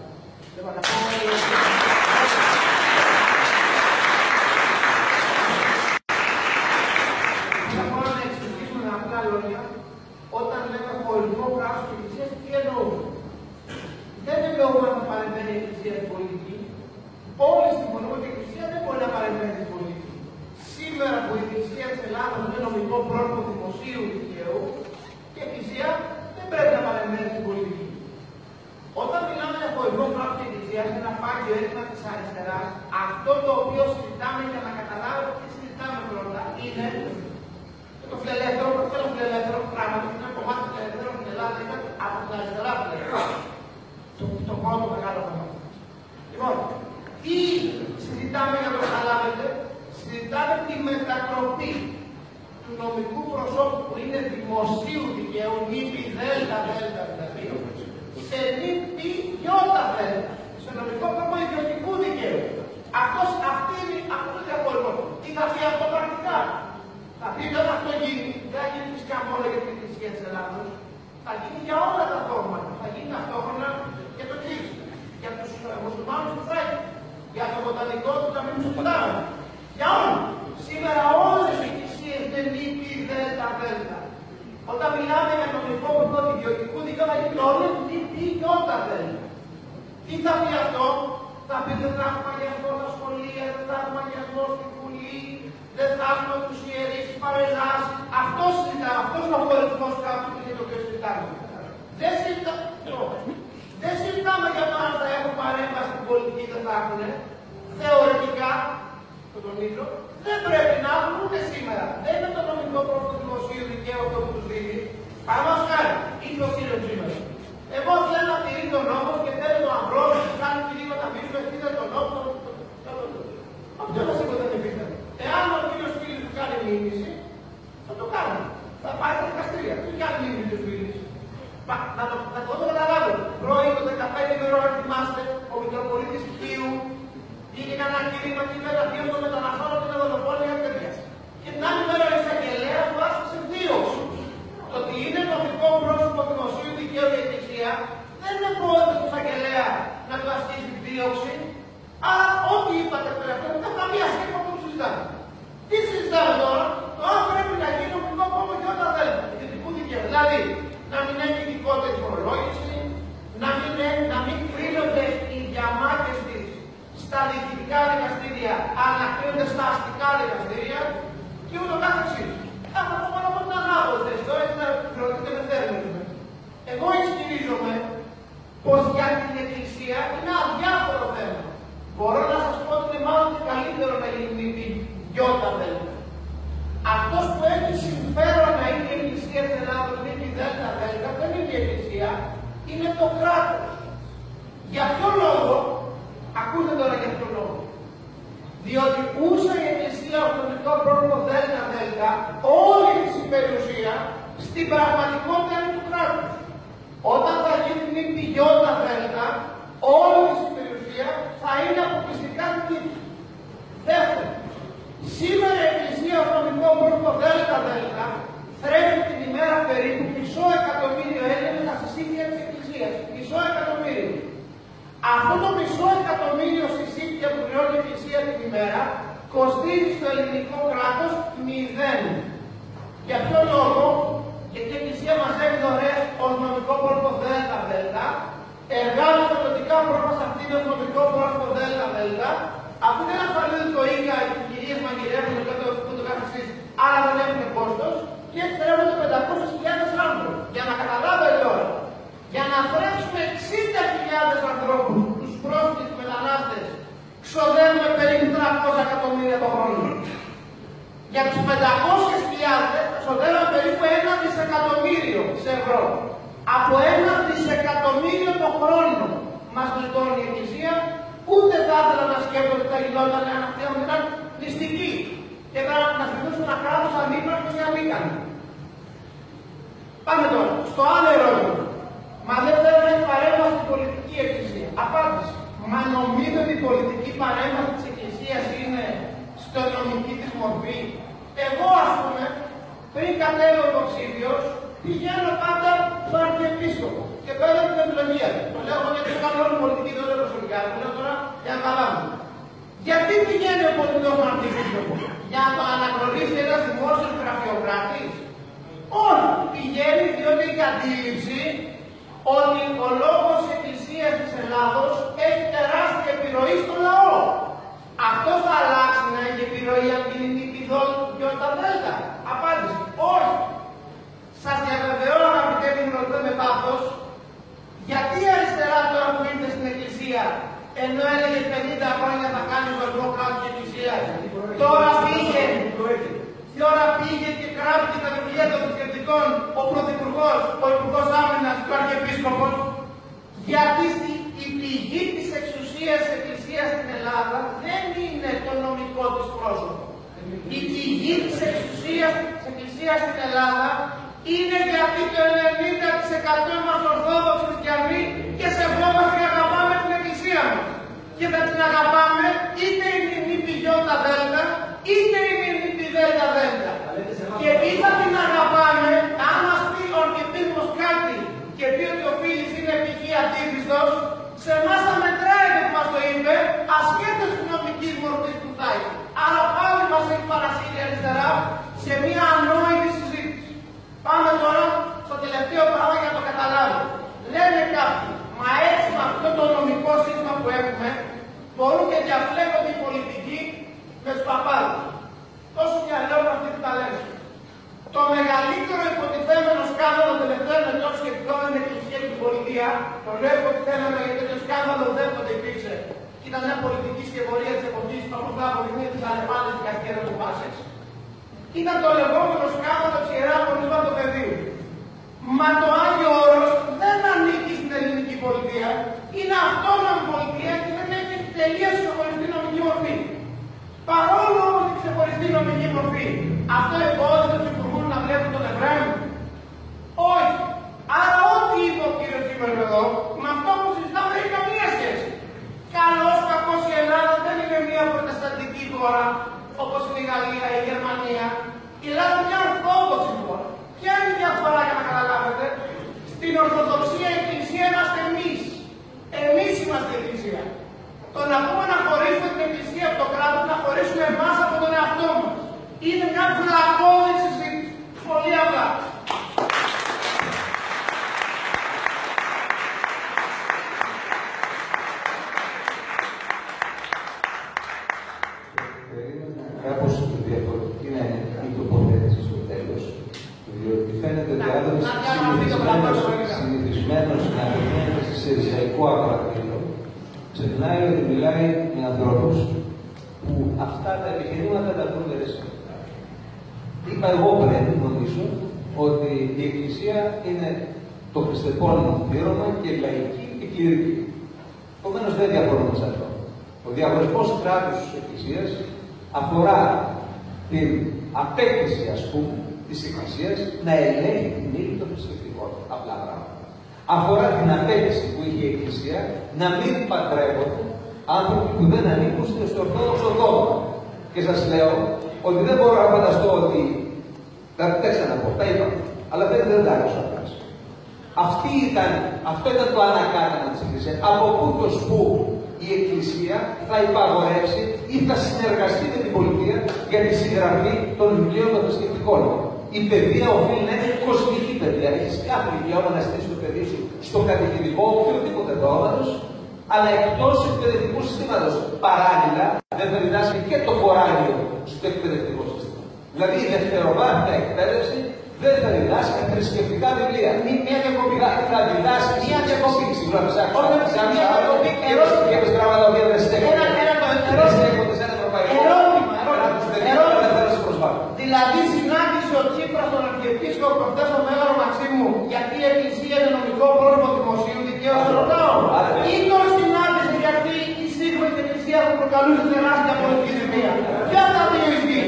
Όταν λέμε χωρισμό κράτους και εκκλησίας, τι εννοούμε? Δεν εννοούμε να παρεμβαίνει η εκκλησία στην πολιτική. Όλοι συμφωνούμε ότι η εκκλησία δεν μπορεί να παρεμβαίνει στην πολιτική. Σήμερα που η εκκλησία της Ελλάδας είναι νομικό πρότυπο δημοσίου δικαίου, η εκκλησία δεν πρέπει να παρεμβαίνει στην πολιτική. Όταν μιλάμε για χωρισμό κράτους και εκκλησίας, είναι ένα πάγιο αίτημα της αριστεράς. Αυτό το οποίο συζητάμε για να καταλάβουμε τι συζητάμε πρώτα είναι το φιλελεύθερο, το φιλελεύθερο πράγμα, είναι ένα κομμάτι του φιλελεύθερου στην Ελλάδα, είναι από την αριστερά φιλελεύθερα. Το πρώτο μεγάλο κομμάτι. Λοιπόν, τι συζητάμε για να το καταλάβετε? Συζητάμε τη μετατροπή του νομικού προσώπου που είναι δημοσίου δικαίου, νύπη δέλτα δέλτα δηλαδή, σε νύπη γιώτα δέλτα, σε νομικό τρόπο ιδιωτικού δικαίου. Αυτή είναι το διαχωρισμό. Τι θα πει αυτό πρακτικά? Θα πει όταν αυτό γίνει, δεν θα γίνει φυσικά μόνο για την Εκκλησία της Ελλάδος, θα γίνει για όλα τα δόγματα. Θα γίνει ταυτόχρονα για το εξής. Για τους μουσουλμάνους του Θράκη, για το βοτανικό του Ταμείου Σουλτάνου. Για όλους. Σήμερα όλες οι εκκλησίες δεν νύπη δέλτα δέλτα. Όταν μιλάμε για νομικό πρότυπο ιδιωτικού δικαίου, θα γίνει όλες νύπη γιώτα δέλτα. Τι θα πει αυτό? Θα πει δεν θα έχουμε αγιασμό στα σχολεία, δεν θα έχουμε αγιασμό στη Βουλή, δεν θα έχουμε τους ιερείς, τις παρελάσεις. Αυτό συζητάμε, αυτός είναι ο χωρισμός κάπου και το οποίο συζητάμε. Δεν συζητάμε για το αν θα έχουν παρέμβαση στην πολιτική, δεν θα έχουν. Θεωρητικά, το τονίζω, δεν πρέπει να έχουν ούτε σήμερα. Δεν είναι το νομικό πρότυπο του δημοσίου δικαίου αυτό που τους δίνει. Παραδείγματος χάρη, είπε ο κύριος σήμερα. Εγώ θέλω να τηρεί τον νόμο και θέλω τον ανθρώπινο που κάνει κινήματα πίσω, ευθύνεται τον νόμο. Αυτό δεν σίγουρα δεν υπήρχε. Εάν ο κύριος Φίλης του κάνει μήνυση, θα το κάνει. Θα πάει στα δικαστήρια. Τι κάνει μήνυση του Φίλης? Να το καταλάβω. Πρώην το 15 ημερών, αν θυμάστε, ο Μητροπολίτης Χίου βγήκε κανένα κίνημα και είπε να φύγει των μεταναστών από την δολοφόνια για παιδιά. Και την άλλη μέρα ο εισαγγελέας του άσκησε δίωξη. Το ότι είναι νομικό πρόσωπο δημοσίου δικαίου η Εκκλησία δεν είναι πρόεδρος του εισαγγελέα να του ασκήσει δίωξη. Άρα, ό,τι είπατε τελευταία, δεν θα καμία σχέση με αυτό που συζητάμε. Τι συζητάμε τώρα? Το αν πρέπει να γίνει νομικό πρόσωπο και όταν δεν είναι. Ιδιωτικού δικαίου. Δηλαδή, να μην έχει ειδικότερη φορολόγηση, να μην κρίνονται οι διαμάχες της στα διοικητικά δικαστήρια, αλλά να κρίνονται στα αστικά δικαστήρια και ούτω καθεξής. Αυτό το μόνο από την ανάποδη θέση. Τώρα είναι να ρωτήσετε με θέρμινο. Εγώ ισχυρίζομαι πως για την Εκκλησία είναι αδιάφορο θέμα. Μπορώ να σας πω ότι είναι μάλλον και καλύτερο να γίνει την γιώτα δέλτα. Αυτός που έχει συμφέρον να είναι η Εκκλησία της Ελλάδος, είναι η δέλτα δέλτα, δεν είναι η Εκκλησία, είναι το κράτος. Για ποιο λόγο? Ακούστε τώρα για ποιο λόγο. Διότι ούσα η Εκκλησία ο νομικό πρότυπο δέλτα δέλτα, όλη της η περιουσία στην πραγματικότητα είναι του κράτους. Όταν θα γίνει νύπη γιώτα δέλτα, όλη της η περιουσία θα είναι αποκλειστικά νύπη. Δεύτερον, σήμερα η Εκκλησία ο νομικό πρότυπο δέλτα δέλτα θρέφει την ημέρα περίπου 500.000 Έλληνες στα συσίτια της Εκκλησίας. 500.000. Αυτό το 500.000 συσίτια που πληρώνει η ημέρα κοστίζει στο ελληνικό κράτος 0. Για ποιο λόγο? Γιατί η Εκκλησία μαζεύει δωρεές ως νομικό πρότυπο ΔΕΛΤΑ, εργάζεται πολιτικά πρότυπα σε αυτήν ως νομικό πρότυπο ΔΕΛΤΑ, αφού δεν ασφαλίζουν το ίδια οι κυρίες μαγειρεύουν και το καθεξής, άρα δεν έχουν κόστος, και έτσι θρέφονται 500.000 άνθρωποι. Για να καταλάβετε τώρα, για να θρέψουμε 60.000 ανθρώπους, τους πρόσφυγες και μετανάστες, ξοδεύουμε περίπου 300 εκατομμύρια το χρόνο. Για τους 500.000 ξοδεύουμε περίπου 1 δισεκατομμύριο σε ευρώ. Από 1 δισεκατομμύριο το χρόνο μας γλιτώνει η Εκκλησία, ούτε θα ήθελα να σκέφτονται ότι θα γινόταν αν αυτοί ήταν νηστικοί. Και θα να θυμούσουν ένα κράτος ανύπαρκτο και αμήκανο. Πάμε τώρα στο άλλο ερώτημα. Μα δεν θέλω να έχει παρέμβαση στην πολιτική Εκκλησία. Απάντηση. Μα νομίζω ότι η πολιτική παρέμβαση της Εκκλησίας είναι στο νομική της μορφή. Εγώ, ας πούμε, πριν κατέβω υποψήφιος, πηγαίνω πάντα στον Αρχιεπίσκοπο και παίρνω την ευλογία του. Το λέω γιατί δεν κάνω όλη πολιτική, δεν λέω προσωπικά. Το λέω τώρα για να καταλάβω. Γιατί πηγαίνει ο πολιτικός στον Αρχιεπίσκοπο? Για να το αναγνωρίσει ένας δημόσιος γραφειοκράτης? Όχι. Πηγαίνει διότι έχει αντίληψη ότι ο λόγος της Εκκλησίας της Ελλάδος έχει τεράστια επιρροή στο λαό. Αυτό θα αλλάξει να έχει επιρροή αν γίνει νηπιδόν και όταν δέλτα? Απάντηση. Όχι. Σας διαβεβαιώ, αγαπητέ δημοκρατέ με πάθος, γιατί η αριστερά τώρα που ήρθε στην Εκκλησία, ενώ έλεγε 50 χρόνια θα κάνει το ελληνικό κράτος της Εκκλησίας, τώρα πήγε και γράφει τα βιβλία των θρησκευτικών ο Πρωθυπουργός, ο Υπουργός Άμυνας και ο Αρχιεπίσκοπος, γιατί η πηγή της εξουσίας της Εκκλησίας στην Ελλάδα δεν είναι το νομικό της πρόσωπο. Η πηγή της εξουσίας της Εκκλησίας στην Ελλάδα είναι γιατί το 90% είμαστε Ορθόδοξοι Χριστιανοί και σεβόμαστε και αγαπάμε την Εκκλησία μας. Και θα την αγαπάμε είτε είναι η νήπη Ιώτα Δέλτα, είτε είναι η νήπη Δέλτα Δέλτα. Και ή θα την αγαπάμε, αν μας πει ο Αρχιεπίσκοπος κάτι και πει ότι ο Φίλης είναι π.χ. αντίχριστος, σε εμάς θα μετράει που μας το είπε, ασχέτως της νομικής μορφής που θα είναι. Άρα πάλι μας έχει παρασύρει αριστερά σε μια ανόητη συζήτηση. Πάμε τώρα στο τελευταίο πράγμα για να το καταλάβω. Λένε κάποιοι, μα έτσι με αυτό το νομικό σύστημα που έχουμε, μπορούν και διαφλέγονται οι πολιτικοί με τους παπάδες. Τόσο μυαλό με αυτή την ταλέντα. Το μεγαλύτερο υποτιθέμενο σκάνδαλο τελευταίων ετών σχετικό με την Εκκλησία και την πολιτεία, το λέω υποτιθέμενο γιατί τέτοιο σκάνδαλο ουδέποτε υπήρξε. Ήταν μια πολιτική σκευωρία της εποχής, όπως θα αποδεικνύει τις ανεπάντες δικαστήρια του Πάσεξ. Ήταν το λεγόμενο σκάνδαλο της Ιεράς Μονής Βαρδοπεδίου. Μα το Άγιο Όρος δεν ανήκει στην ελληνική πολιτεία. Είναι αυτόνομη πολιτεία και δεν έχει τελείως ξεχωριστή νομική μορφή. Παρόλο όμως την ξεχωριστή νομική μορφή, αυτό εμπόδισε τους υπουργούς να βλέπουν τον Εβραίο? Όχι. Άρα ό,τι είπε ο κύριος σήμερα εδώ, με αυτό που συζητάμε δεν έχει καμία σχέση. Καλώς κακώς η Ελλάδα δεν είναι μια προτεσταντική χώρα, όπως είναι η Γαλλία ή η Γερμανία. Η Ελλάδα είναι μια ορθόδοξη χώρα. Ποια είναι η διαφορά για να καταλάβετε? Στην Ορθοδοξία η Εκκλησία είμαστε εμείς. Εμείς είμαστε η Εκκλησία. Το να πούμε να χωρίσουμε την Εκκλησία από το κράτος, να χωρίσουμε εμάς από τον εαυτό μας. Είναι μια βλακώδη συζήτηση. Πολύ απλά.
Κάπως διαφορετική να είναι η τοποθέτηση στο τέλος, διότι φαίνεται ότι άνθρωπος συνηθισμένος να απευθύνεται σε σιριζαϊκό ακροατήριο, ξεχνάει ότι μιλάει με ανθρώπους που αυτά τα επιχειρήματα τα βρουν περισσότερο. Είπα εγώ πριν, νομίζω, ότι η Εκκλησία είναι το χριστεπώνυμο πλήρωμα και λαϊκή και κληρική. Επομένως δεν διαφορούμε σε αυτό. Ο διαχωρισμός κράτους της Εκκλησίας αφορά την απέτηση, ας πούμε, της Εκκλησίας να ελέγχει την ύλη των θρησκευτικών. Απλά πράγματα. Αφορά την απέτηση που είχε η Εκκλησία να μην παντρεύονται άνθρωποι που δεν ανήκουν στο ορθόδοξο δόγμα. Και σας λέω ότι δεν μπορώ να φανταστώ ότι. Δεν ξαναπώ, τα είπα. Αλλά δεν τα άκουσα αυτά. Αυτό ήταν το ανακάταμα της Εκκλησίας. Από πού το σπου η Εκκλησία θα υπαγορεύσει ή θα συνεργαστεί με την πολιτεία για τη συγγραφή των βιβλίων των θρησκευτικών. Η παιδεία οφείλει να είναι κοσμική παιδεία. Έχεις κάθε δικαίωμα να στείλεις το παιδί σου στο κατηχητικό οποιοδήποτε δόγματος, αλλά εκτός εκπαιδευτικού συστήματος. Παράλληλα, δεν θα διδάσκει και το Κοράνιο στο εκπαιδευτικό σύστημα. Δηλαδή, η δευτεροβάθμια εκπαίδευση δεν θα διδάσκει θρησκευτικά βιβλία.
Μία διακοπή.
Θα διδάσκει
μία διακοπή.
Συγγνώμη, ψάξω. Και με στράβα τα οποία δεν στέκονται. Δεν στέκονται σε ένα ευρωπαϊκό κράτος.
Δηλαδή, συνάντησε ο Τσίπρας τον Αρχιεπίσκοπο προχθές στο Μέγαρο Μαξίμου, γιατί η Εκκλησία είναι νομικό πρόσωπο δημοσίου δικαίου, ρωτάω. Ή τον συνάντησε γιατί η σύγχρονη Εκκλησία θα προκαλούσε τεράστια πολιτική ζημία. Ποια θα δύο ισχύει.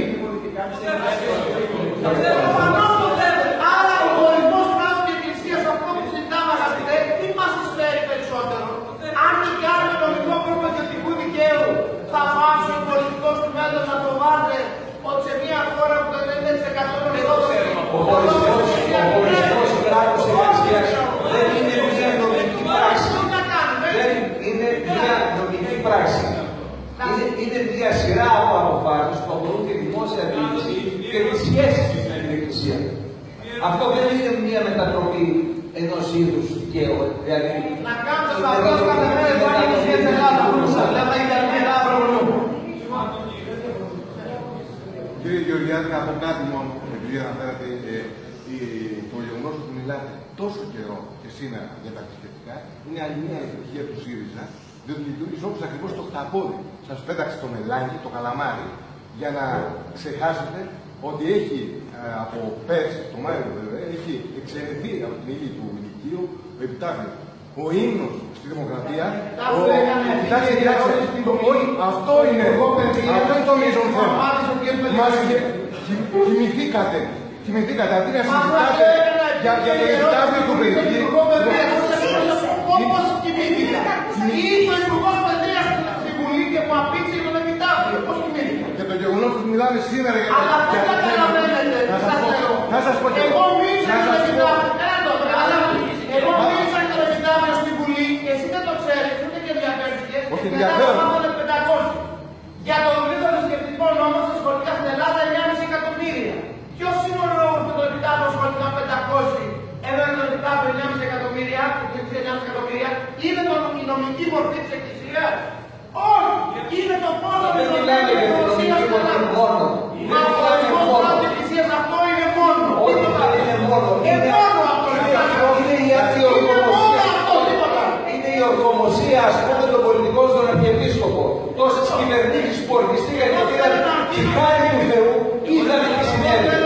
Προφανώς το λέμε. Άρα ο χωρισμός κράτους και Εκκλησίας αυτό που συζητάμε αγαπητέ, τι μας εισφέρει περισσότερο. Αν και κάνουμε νομικό πρόσωπο ιδιωτικού δικαίου, θα βάζει ο πολιτικός του μέλλον να φοβάται ότι σε μια χώρα που το 90% των εργοδοτών
ο χωρισμός κράτους Εκκλησίας δεν είναι μια νομική πράξη. Δεν είναι μια νομική πράξη. Είναι μια σειρά από αποφάσεις που αφορούν τη δημόσια διοίκηση και τις σχέσεις της με την Εκκλησία. Αυτό δεν είναι μια μετατροπή ενός είδους δικαίου. Δηλαδή,
να κάνουμε σταυρός κάθε μέρα εδώ η Εκκλησία της Ελλάδας. Δηλαδή, η Ελλάδα προβολούν.
Κύριε Γεωργιάδη, να πω κάτι μόνο, επειδή αναφέρατε το γεγονός ότι μιλάτε τόσο καιρό και σήμερα για τα θρησκευτικά, είναι άλλη μια επιτυχία του ΣΥΡΙΖΑ, διότι λειτουργήσε όπως ακριβώς το χταπόδι. Σας πέταξε το μελάκι, το καλαμάρι, για να ξεχάσετε ότι έχει από πέρσι, το Μάιο βέβαια, έχει εξαιρεθεί από την ύλη του Λυκείου το επιτάφιο. Ο ύμνος στη δημοκρατία. Κοιτάξτε, αυτό είναι το μείζον θέμα. Θυμηθήκατε, αντί να συζητάτε για το επιτάφιο του παιδιού.
Όπως κοιμήθηκα. Ήρθε ο Υπουργός Παιδείας στη Βουλή και μου απήξε τον επιτάφιο. Πώς κοιμήθηκα.
Και το γεγονός ότι μιλάμε σήμερα για
αλλά δεν καταλαβαίνετε.
Να σας πω και εγώ.
Εγώ μίλησα για το επιτάφιο. Εγώ μίλησα για το επιτάφιο στη Βουλή και εσύ δεν το ξέρεις, ούτε και ενδιαφέρθηκες.
Όχι ενδιαφέρον.
Για το βιβλίο των θρησκευτικών νόμων στα σχολεία στην Ελλάδα 9,5 εκατομμύρια. Ποιος είναι ο λόγος που το επιτάφιο σχολικά 500, ενώ το επιτάφιο 9,5 εκατομμύρια, που 9,5 εκατομμύρια, είναι η νομική μορφή της Εκκλησίας. Όχι! Είναι το πόσο της νομικής Εκκλησίας μόνο. Μα ο χωρισμός κράτους της Εκκλησίας αυτό είναι μόνο.
Όχι, δεν είναι μόνο.
Μόνο αυτό
είναι η ορθομοσία, ας πούμε, των πολιτικών στον Αρχιεπίσκοπο. Τόσες κυβερνήσεις που ορκιστήκαν και πήραν τη χάρη του Θεού, είδαμε τι συνέβη.